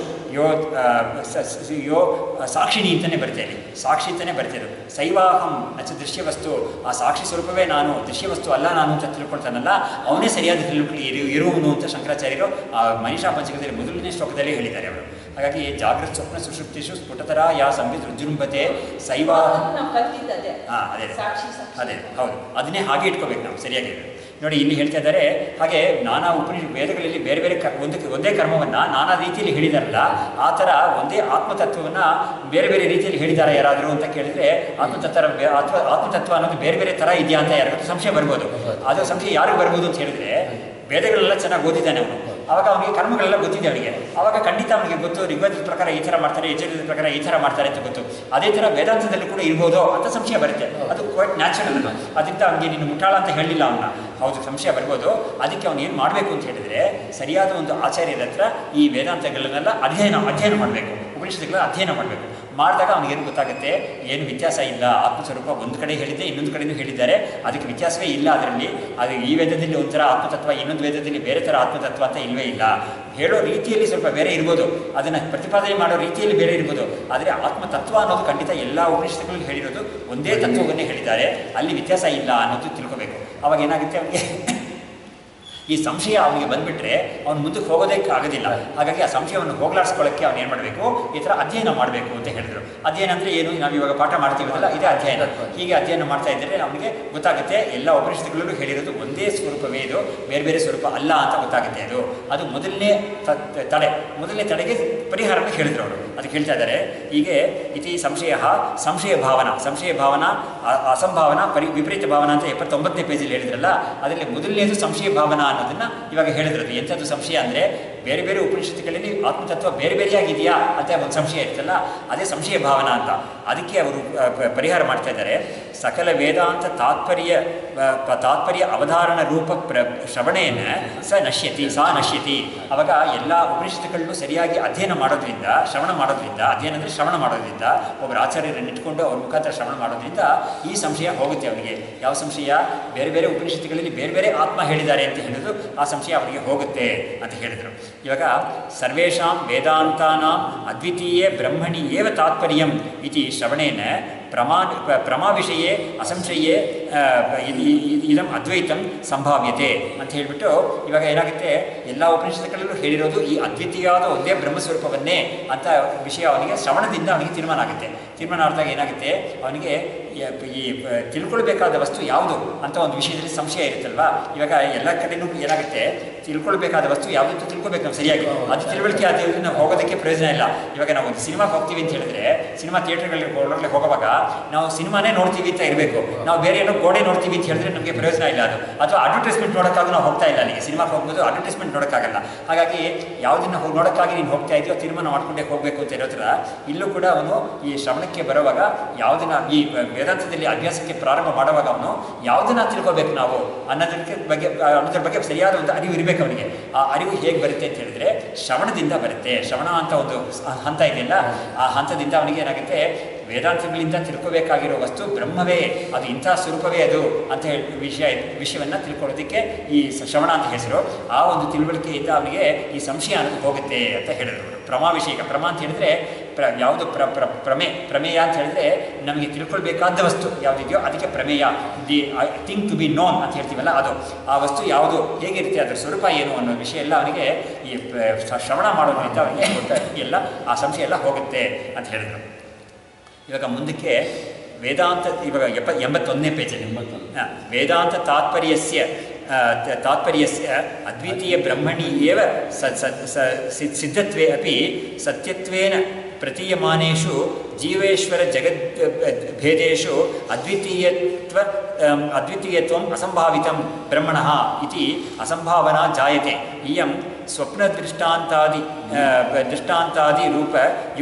ಯೋ ಸಾಕ್ಷಿಣಿ ಅಂತಲೇ ಬರ್ತೇನೆ, ಸಾಕ್ಷಿ ಅಂತಲೇ ಬರ್ತೇನೆ. ಸೈವಾಹಂ ನಚ ದೃಶ್ಯವಸ್ತು, ಆ ಸಾಕ್ಷಿ ಸ್ವರೂಪವೇ ನಾನು, ದೃಶ್ಯವಸ್ತು ಅಲ್ಲ ನಾನು ಅಂತ ತಿಳ್ಕೊಳ್ತಾನಲ್ಲ, ಅವನೇ ಸರಿಯಾದ ಇರುವನು ಅಂತ ಶಂಕರಾಚಾರ್ಯರು ಆ ಮನೀಷಾ ಪಂಚಕದಲ್ಲಿ ಮೊದಲನೇ ಶ್ಲೋಕದಲ್ಲಿ ಹೇಳಿದ್ದಾರೆ ಅವರು. ಹಾಗಾಗಿ ಜಾಗೃತ್ ಸ್ವಪ್ನ ಸುಷುಪ್ತಿಷು ಸ್ಫುಟತರ ಯಾ ಸಂವಿದ್ ಉಜೃಂಭತೆ ಸೈವಾಹಂ, ಅದೇ ಅದೇ ಹೌದು, ಅದನ್ನೇ ಹಾಗೆ ಇಟ್ಕೋಬೇಕು ನಾವು ಸರಿಯಾಗಿದೆ. ನೋಡಿ ಇಲ್ಲಿ ಹೇಳ್ತಾ ಇದ್ದಾರೆ, ಹಾಗೆ ನಾನಾ ವೇದಗಳಲ್ಲಿ ಬೇರೆ ಬೇರೆ ಒಂದೇ ಕರ್ಮವನ್ನು ನಾನಾ ರೀತಿಯಲ್ಲಿ ಹೇಳಿದಾರಲ್ಲ, ಆ ಥರ ಒಂದೇ ಆತ್ಮತತ್ವವನ್ನು ಬೇರೆ ಬೇರೆ ರೀತಿಯಲ್ಲಿ ಹೇಳಿದ್ದಾರೆ ಯಾರಾದರೂ ಅಂತ ಕೇಳಿದರೆ, ಆತ್ಮತತ್ವ ಅನ್ನೋದು ಬೇರೆ ಬೇರೆ ಥರ ಇದೆಯಾ ಅಂತ ಯಾರಿಗೂ ಸಂಶಯ ಬರ್ಬೋದು. ಅದು ಸಂಶಯ ಯಾರಿಗೆ ಬರ್ಬೋದು ಅಂತ ಹೇಳಿದ್ರೆ, ವೇದಗಳೆಲ್ಲ ಚೆನ್ನಾಗಿ ಓದಿದ್ದಾನೆ ಅವನು, ಆವಾಗ ಅವನಿಗೆ ಕರ್ಮಗಳೆಲ್ಲ ಗೊತ್ತಿದೆ ಅವನಿಗೆ, ಆವಾಗ ಖಂಡಿತ ಅವನಿಗೆ ಗೊತ್ತು ಋಗ್ವೇದದ ಪ್ರಕಾರ ಈ ಥರ ಮಾಡ್ತಾರೆ, ಯಜುರ್ವೇದದ ಪ್ರಕಾರ ಈ ಥರ ಮಾಡ್ತಾರೆ ಅಂತ ಗೊತ್ತು. ಅದೇ ಥರ ವೇದಾಂತದಲ್ಲೂ ಕೂಡ ಇರ್ಬೋದು ಅಂತ ಸಂಶಯ ಬರುತ್ತೆ. ಅದು ಕ್ವೈಟ್ ನ್ಯಾಚುರಲ್. ಅದರಿಂದ ಅವನಿಗೆ ನೀನು ಮುಟ್ಟಾಳ ಅಂತ ಹೇಳಿಲ್ಲ ಅವನ್ನ, ಹೌದು ಸಂಶಯ ಬರ್ಬೋದು. ಅದಕ್ಕೆ ಅವನು ಏನು ಮಾಡಬೇಕು ಅಂತ ಹೇಳಿದರೆ, ಸರಿಯಾದ ಒಂದು ಆಚಾರ್ಯರ ಹತ್ರ ಈ ವೇದಾಂತಗಳನ್ನೆಲ್ಲ ಅಧ್ಯಯನ ಮಾಡಬೇಕು, ಉಪನಿಷತ್ತುಗಳ ಅಧ್ಯಯನ ಮಾಡಬೇಕು. ಮಾಡಿದಾಗ ಅವನಿಗೇನು ಗೊತ್ತಾಗುತ್ತೆ, ಏನು ವ್ಯತ್ಯಾಸ ಇಲ್ಲ, ಆತ್ಮಸ್ವರೂಪ ಒಂದು ಕಡೆ ಹೇಳಿದ್ದೆ ಇನ್ನೊಂದು ಕಡೆಯೂ ಹೇಳಿದ್ದಾರೆ, ಅದಕ್ಕೆ ವ್ಯತ್ಯಾಸವೇ ಇಲ್ಲ ಅದರಲ್ಲಿ. ಅದು ಈ ವೇದದಲ್ಲಿ ಒಂಥರ ಆತ್ಮತತ್ವ, ಇನ್ನೊಂದು ವೇದದಲ್ಲಿ ಬೇರೆ ಥರ ಆತ್ಮತತ್ವ ಅಂತ ಇಲ್ಲವೇ ಇಲ್ಲ. ಹೇಳೋ ರೀತಿಯಲ್ಲಿ ಸ್ವಲ್ಪ ಬೇರೆ ಇರ್ಬೋದು, ಅದನ್ನು ಪ್ರತಿಪಾದನೆ ಮಾಡೋ ರೀತಿಯಲ್ಲಿ ಬೇರೆ ಇರ್ಬೋದು, ಆದರೆ ಆತ್ಮತತ್ವ ಅನ್ನೋದು ಖಂಡಿತ ಎಲ್ಲ ಉಪನಿಷತ್ತುಗಳಲ್ಲಿ ಹೇಳಿರೋದು ಒಂದೇ ತತ್ವವನ್ನೇ ಹೇಳಿದ್ದಾರೆ, ಅಲ್ಲಿ ವ್ಯತ್ಯಾಸ ಇಲ್ಲ ಅನ್ನೋದು ತಿಳ್ಕೋಬೇಕು. ಅವಾಗ ಏನಾಗುತ್ತೆ, ಅವನಿಗೆ ಈ ಸಂಶಯ ಅವನಿಗೆ ಬಂದುಬಿಟ್ರೆ ಅವ್ನು ಮುಂದಕ್ಕೆ ಹೋಗೋದಕ್ಕೆ ಆಗೋದಿಲ್ಲ. ಹಾಗಾಗಿ ಆ ಸಂಶಯವನ್ನು ಹೋಗಲಾಡಿಸ್ಕೊಳ್ಳೋಕ್ಕೆ ಅವ್ನು ಏನು ಮಾಡಬೇಕು, ಈ ಥರ ಅಧ್ಯಯನ ಮಾಡಬೇಕು ಅಂತ ಹೇಳಿದರು. ಅಧ್ಯಯನ ಅಂದರೆ ಏನು, ನಾವು ಇವಾಗ ಪಾಠ ಮಾಡ್ತೀವಲ್ಲ, ಇದೇ ಅಧ್ಯಯನ. ಹೀಗೆ ಅಧ್ಯಯನ ಮಾಡ್ತಾ ಇದ್ದರೆ ಅವನಿಗೆ ಗೊತ್ತಾಗುತ್ತೆ, ಎಲ್ಲ ಉಪನಿಷತ್ತುಗಳಲ್ಲೂ ಹೇಳಿರೋದು ಒಂದೇ ಸ್ವರೂಪವೇ, ಇದು ಬೇರೆ ಬೇರೆ ಸ್ವರೂಪ ಅಲ್ಲ ಅಂತ ಗೊತ್ತಾಗುತ್ತೆ. ಅದು ಮೊದಲನೇ ತಡೆಗೆ ಪರಿಹಾರವನ್ನು ಹೇಳಿದ್ರು ಅವರು. ಅದಕ್ಕೆ ಹೇಳ್ತಾ ಇದ್ದಾರೆ, ಹೀಗೆ ಇತಿ ಸಂಶಯ ಭಾವನಾ ಅಸಂಭಾವನಾ ವಿಪರೀತ ಭಾವನಾ ಅಂತ 79ನೇ ಪೇಜಲ್ಲಿ ಹೇಳಿದ್ರಲ್ಲ, ಅದರಲ್ಲಿ ಮೊದಲನೇದು ಸಂಶಯ ಭಾವನಾ ಅನ್ನೋದನ್ನು ಇವಾಗ ಹೇಳಿದ್ರದು. ಎಂಥದ್ದು ಸಂಶಯ ಅಂದರೆ, ಬೇರೆ ಬೇರೆ ಉಪನಿಷತ್ತುಗಳಲ್ಲಿ ಆತ್ಮತತ್ವ ಬೇರೆ ಬೇರೆಯಾಗಿದೆಯಾ ಅಂತ ಒಂದು ಸಂಶಯ ಇರ್ತಲ್ಲ, ಅದೇ ಸಂಶಯ ಭಾವನಾ ಅಂತ. ಅದಕ್ಕೆ ಅವರು ಪರಿಹಾರ ಮಾಡ್ತಾ ಇದ್ದಾರೆ. ಸಕಲ ವೇದಾಂತ ತಾತ್ಪರ್ಯ ಅವಧಾರಣ ರೂಪ ಶ್ರವಣೇನ ಸಾ ನಶ್ಯತಿ. ಅವಾಗ ಎಲ್ಲ ಉಪನಿಷತ್ತುಗಳನ್ನು ಸರಿಯಾಗಿ ಅಧ್ಯಯನ ಮಾಡೋದ್ರಿಂದ, ಶ್ರವಣ ಮಾಡೋದ್ರಿಂದ, ಅಧ್ಯಯನ ಅಂದರೆ ಶ್ರವಣ ಮಾಡೋದ್ರಿಂದ, ಒಬ್ಬರು ಆಚಾರ್ಯರನ್ನು ಇಟ್ಕೊಂಡು ಅವ್ರ ಮುಖಾಂತರ ಶ್ರವಣ ಮಾಡೋದ್ರಿಂದ ಈ ಸಂಶಯ ಹೋಗುತ್ತೆ ಅವನಿಗೆ. ಯಾವ ಸಂಶಯ, ಬೇರೆ ಬೇರೆ ಉಪನಿಷತ್ತುಗಳಲ್ಲಿ ಬೇರೆ ಬೇರೆ ಆತ್ಮ ಹೇಳಿದ್ದಾರೆ ಅಂತ ಹೇಳಿದ್ರು, ಆ ಸಂಶಯ ಅವನಿಗೆ ಹೋಗುತ್ತೆ ಅಂತ ಹೇಳಿದರು. ಇವಾಗ ಸರ್ವೇಷಾಂ ವೇದಾಂತಾನಾಂ ಅದ್ವಿತೀಯೇ ಬ್ರಹ್ಮಣಿ ಏವ ತಾತ್ಪರ್ಯಂ ಇತಿ ಶ್ರವಣೇನ ಪ್ರಮಾ ವಿಷಯೇ ಅಸಂಶಯೇ ಇದಂ ಅದ್ವೈತಂ ಸಂಭಾವ್ಯತೆ ಅಂತ ಹೇಳಿಬಿಟ್ಟು, ಇವಾಗ ಏನಾಗುತ್ತೆ, ಎಲ್ಲ ಉಪನಿಷತ್ತುಗಳಲ್ಲೂ ಹೇಳಿರೋದು ಈ ಅದ್ವಿತೀಯವಾದ ಒಂದೇ ಬ್ರಹ್ಮಸ್ವರೂಪವನ್ನೇ ಅಂತ ವಿಷಯ ಅವನಿಗೆ ಶ್ರವಣದಿಂದ ಅವನಿಗೆ ತೀರ್ಮಾನ ಆಗುತ್ತೆ. ತೀರ್ಮಾನ ಆದಾಗ ಏನಾಗುತ್ತೆ, ಅವನಿಗೆ ಈ ತಿಳ್ಕೊಳ್ಬೇಕಾದ ವಸ್ತು ಯಾವುದು ಅಂತ ಒಂದು ವಿಷಯದಲ್ಲಿ ಸಂಶಯ ಇರುತ್ತಲ್ವಾ. ಇವಾಗ ಎಲ್ಲ ಕಡೆಯೂ ಏನಾಗುತ್ತೆ, ತಿಳ್ಕೊಳ್ಬೇಕಾದ ವಸ್ತು ಯಾವುದಂತ ತಿಳ್ಕೊಬೇಕು ನಾವು ಸರಿಯಾಗಿ. ಅದು ತಿಳುವಳಿಕೆ ಆದ ನಾವು ಹೋಗೋದಕ್ಕೆ ಪ್ರಯೋಜನ ಇಲ್ಲ. ಇವಾಗ ನಾವು ಒಂದು ಸಿನಿಮಾಗೆ ಹೋಗ್ತೀವಿ ಅಂತ ಹೇಳಿದ್ರೆ, ಸಿನಿಮಾ ಥಿಯೇಟರ್ಗಳಿಗೆ ಹೋಗುವಾಗ ನಾವು ಸಿನಿಮಾನೇ ನೋಡ್ತೀವಿ ಅಂತ ಇರಬೇಕು, ನಾವು ಬೇರೆ ಏನೋ ಗೋಡೆ ನೋಡ್ತೀವಿ ಅಂತ ಹೇಳಿದ್ರೆ ನಮಗೆ ಪ್ರಯೋಜನ ಇಲ್ಲ ಅದು. ಅಥವಾ ಅಡ್ವರ್ಟೈಸ್ಮೆಂಟ್ ನೋಡೋಕ್ಕಾಗೂ ನಾವು ಹೋಗ್ತಾ ಇಲ್ಲ ಅಲ್ಲಿಗೆ. ಸಿನಿಮಾಗೆ ಹೋಗ್ಬೋದು, ಅಡ್ವರ್ಟೈಸ್ಮೆಂಟ್ ನೋಡೋಕ್ಕಾಗಲ್ಲ. ಹಾಗಾಗಿ ಯಾವುದನ್ನು ನೋಡೋಕ್ಕಾಗಿ ನೀನು ಹೋಗ್ತಾ ಇದೆಯೋ ತೀರ್ಮಾನ ಮಾಡ್ಕೊಂಡೇ ಹೋಗಬೇಕು ಅಂತ ಇರೋ ಥರ ಇಲ್ಲೂ ಕೂಡ ಅವನು ಈ ಶ್ರವಣಕ್ಕೆ ಬರುವಾಗ ಯಾವುದನ್ನ ಈ ವೇದಾಂತದಲ್ಲಿ ಅಭ್ಯಾಸಕ್ಕೆ ಪ್ರಾರಂಭ ಮಾಡುವಾಗ ಅವನು ಯಾವುದನ್ನ ತಿಳ್ಕೋಬೇಕು ನಾವು ಅನ್ನೋದರ ಬಗ್ಗೆ ಸರಿಯಾದ ಒಂದು ಅರಿವು ಇರಬೇಕು ಅವನಿಗೆ. ಆ ಅರಿವು ಹೇಗೆ ಬರುತ್ತೆ ಅಂತ ಹೇಳಿದ್ರೆ ಶ್ರವಣದಿಂದ ಬರುತ್ತೆ. ಶ್ರವಣ ಅಂತ ಒಂದು ಹಂತ ಇದೆಯಲ್ಲ, ಆ ಹಂತದಿಂದ ಅವನಿಗೆ ಏನಾಗುತ್ತೆ, ವೇದಾಂತಗಳಿಂದ ತಿಳ್ಕೋಬೇಕಾಗಿರೋ ವಸ್ತು ಬ್ರಹ್ಮವೇ, ಅದು ಇಂಥ ಸ್ವರೂಪವೇ ಅದು ಅಂತ ಹೇಳಿ ವಿಷಯವನ್ನು ತಿಳ್ಕೊಳ್ಳೋದಕ್ಕೆ ಈ ಶ್ರವಣ ಅಂತ ಹೆಸರು. ಆ ಒಂದು ತಿಳುವಳಿಕೆಯಿಂದ ಅವನಿಗೆ ಈ ಸಂಶಯ ಅನ್ನೋದು ಹೋಗುತ್ತೆ ಅಂತ ಹೇಳಿದ್ರು. ಪ್ರಮಾವಿಷಯಕ, ಪ್ರಮ ಅಂತ ಹೇಳಿದ್ರೆ ಯಾವುದು ಪ್ರಮೇಯ ಅಂತ ಹೇಳಿದ್ರೆ ನಮಗೆ ತಿಳ್ಕೊಳ್ಬೇಕಾದ ವಸ್ತು ಯಾವುದಿದೆಯೋ ಅದಕ್ಕೆ ಪ್ರಮೇಯ. The thing to be known ಅಂತ ಹೇಳ್ತೀವಲ್ಲ, ಅದು ಆ ವಸ್ತು ಯಾವುದು, ಹೇಗಿರುತ್ತೆ, ಅದರ ಸ್ವರೂಪ ಏನು ಅನ್ನೋ ವಿಷಯ ಎಲ್ಲ ಅವನಿಗೆ ಈ ಶ್ರವಣ ಮಾಡೋದ್ರಿಂದ ಅವನಿಗೆ ಎಲ್ಲ ಆ ಸಂಶಯ ಎಲ್ಲ ಹೋಗುತ್ತೆ ಅಂತ ಹೇಳಿದರು. ಇವಾಗ ಮುಂದಕ್ಕೆ ವೇದಾಂತ, ಇವಾಗ 81ನೇ ಪೇಜಲ್ಲಿ ವೇದಾಂತ ತಾತ್ಪರ್ಯಸ್ಯ ಅದ್ವಿತೀಯ ಬ್ರಹ್ಮಣಿ ಏವ ಸಿದ್ಧತ್ವೇ ಅಪಿ ಸತ್ಯತ್ವೇನ ಪ್ರತೀಯಮಾನೇಷು ಜೀವೇಶ್ವರ ಜಗದ್ಭೇದೇಷು ಅದ್ವಿತೀಯತ್ವಂ ಅಸಂಭಾವಿತಂ ಬ್ರಹ್ಮಣಃ ಇತಿ ಅಸಂಭಾವನಾ ಜಾಯತೆ. ಇಯಂ ದೃಷ್ಟಾಂತಾದಿ ರೂಪ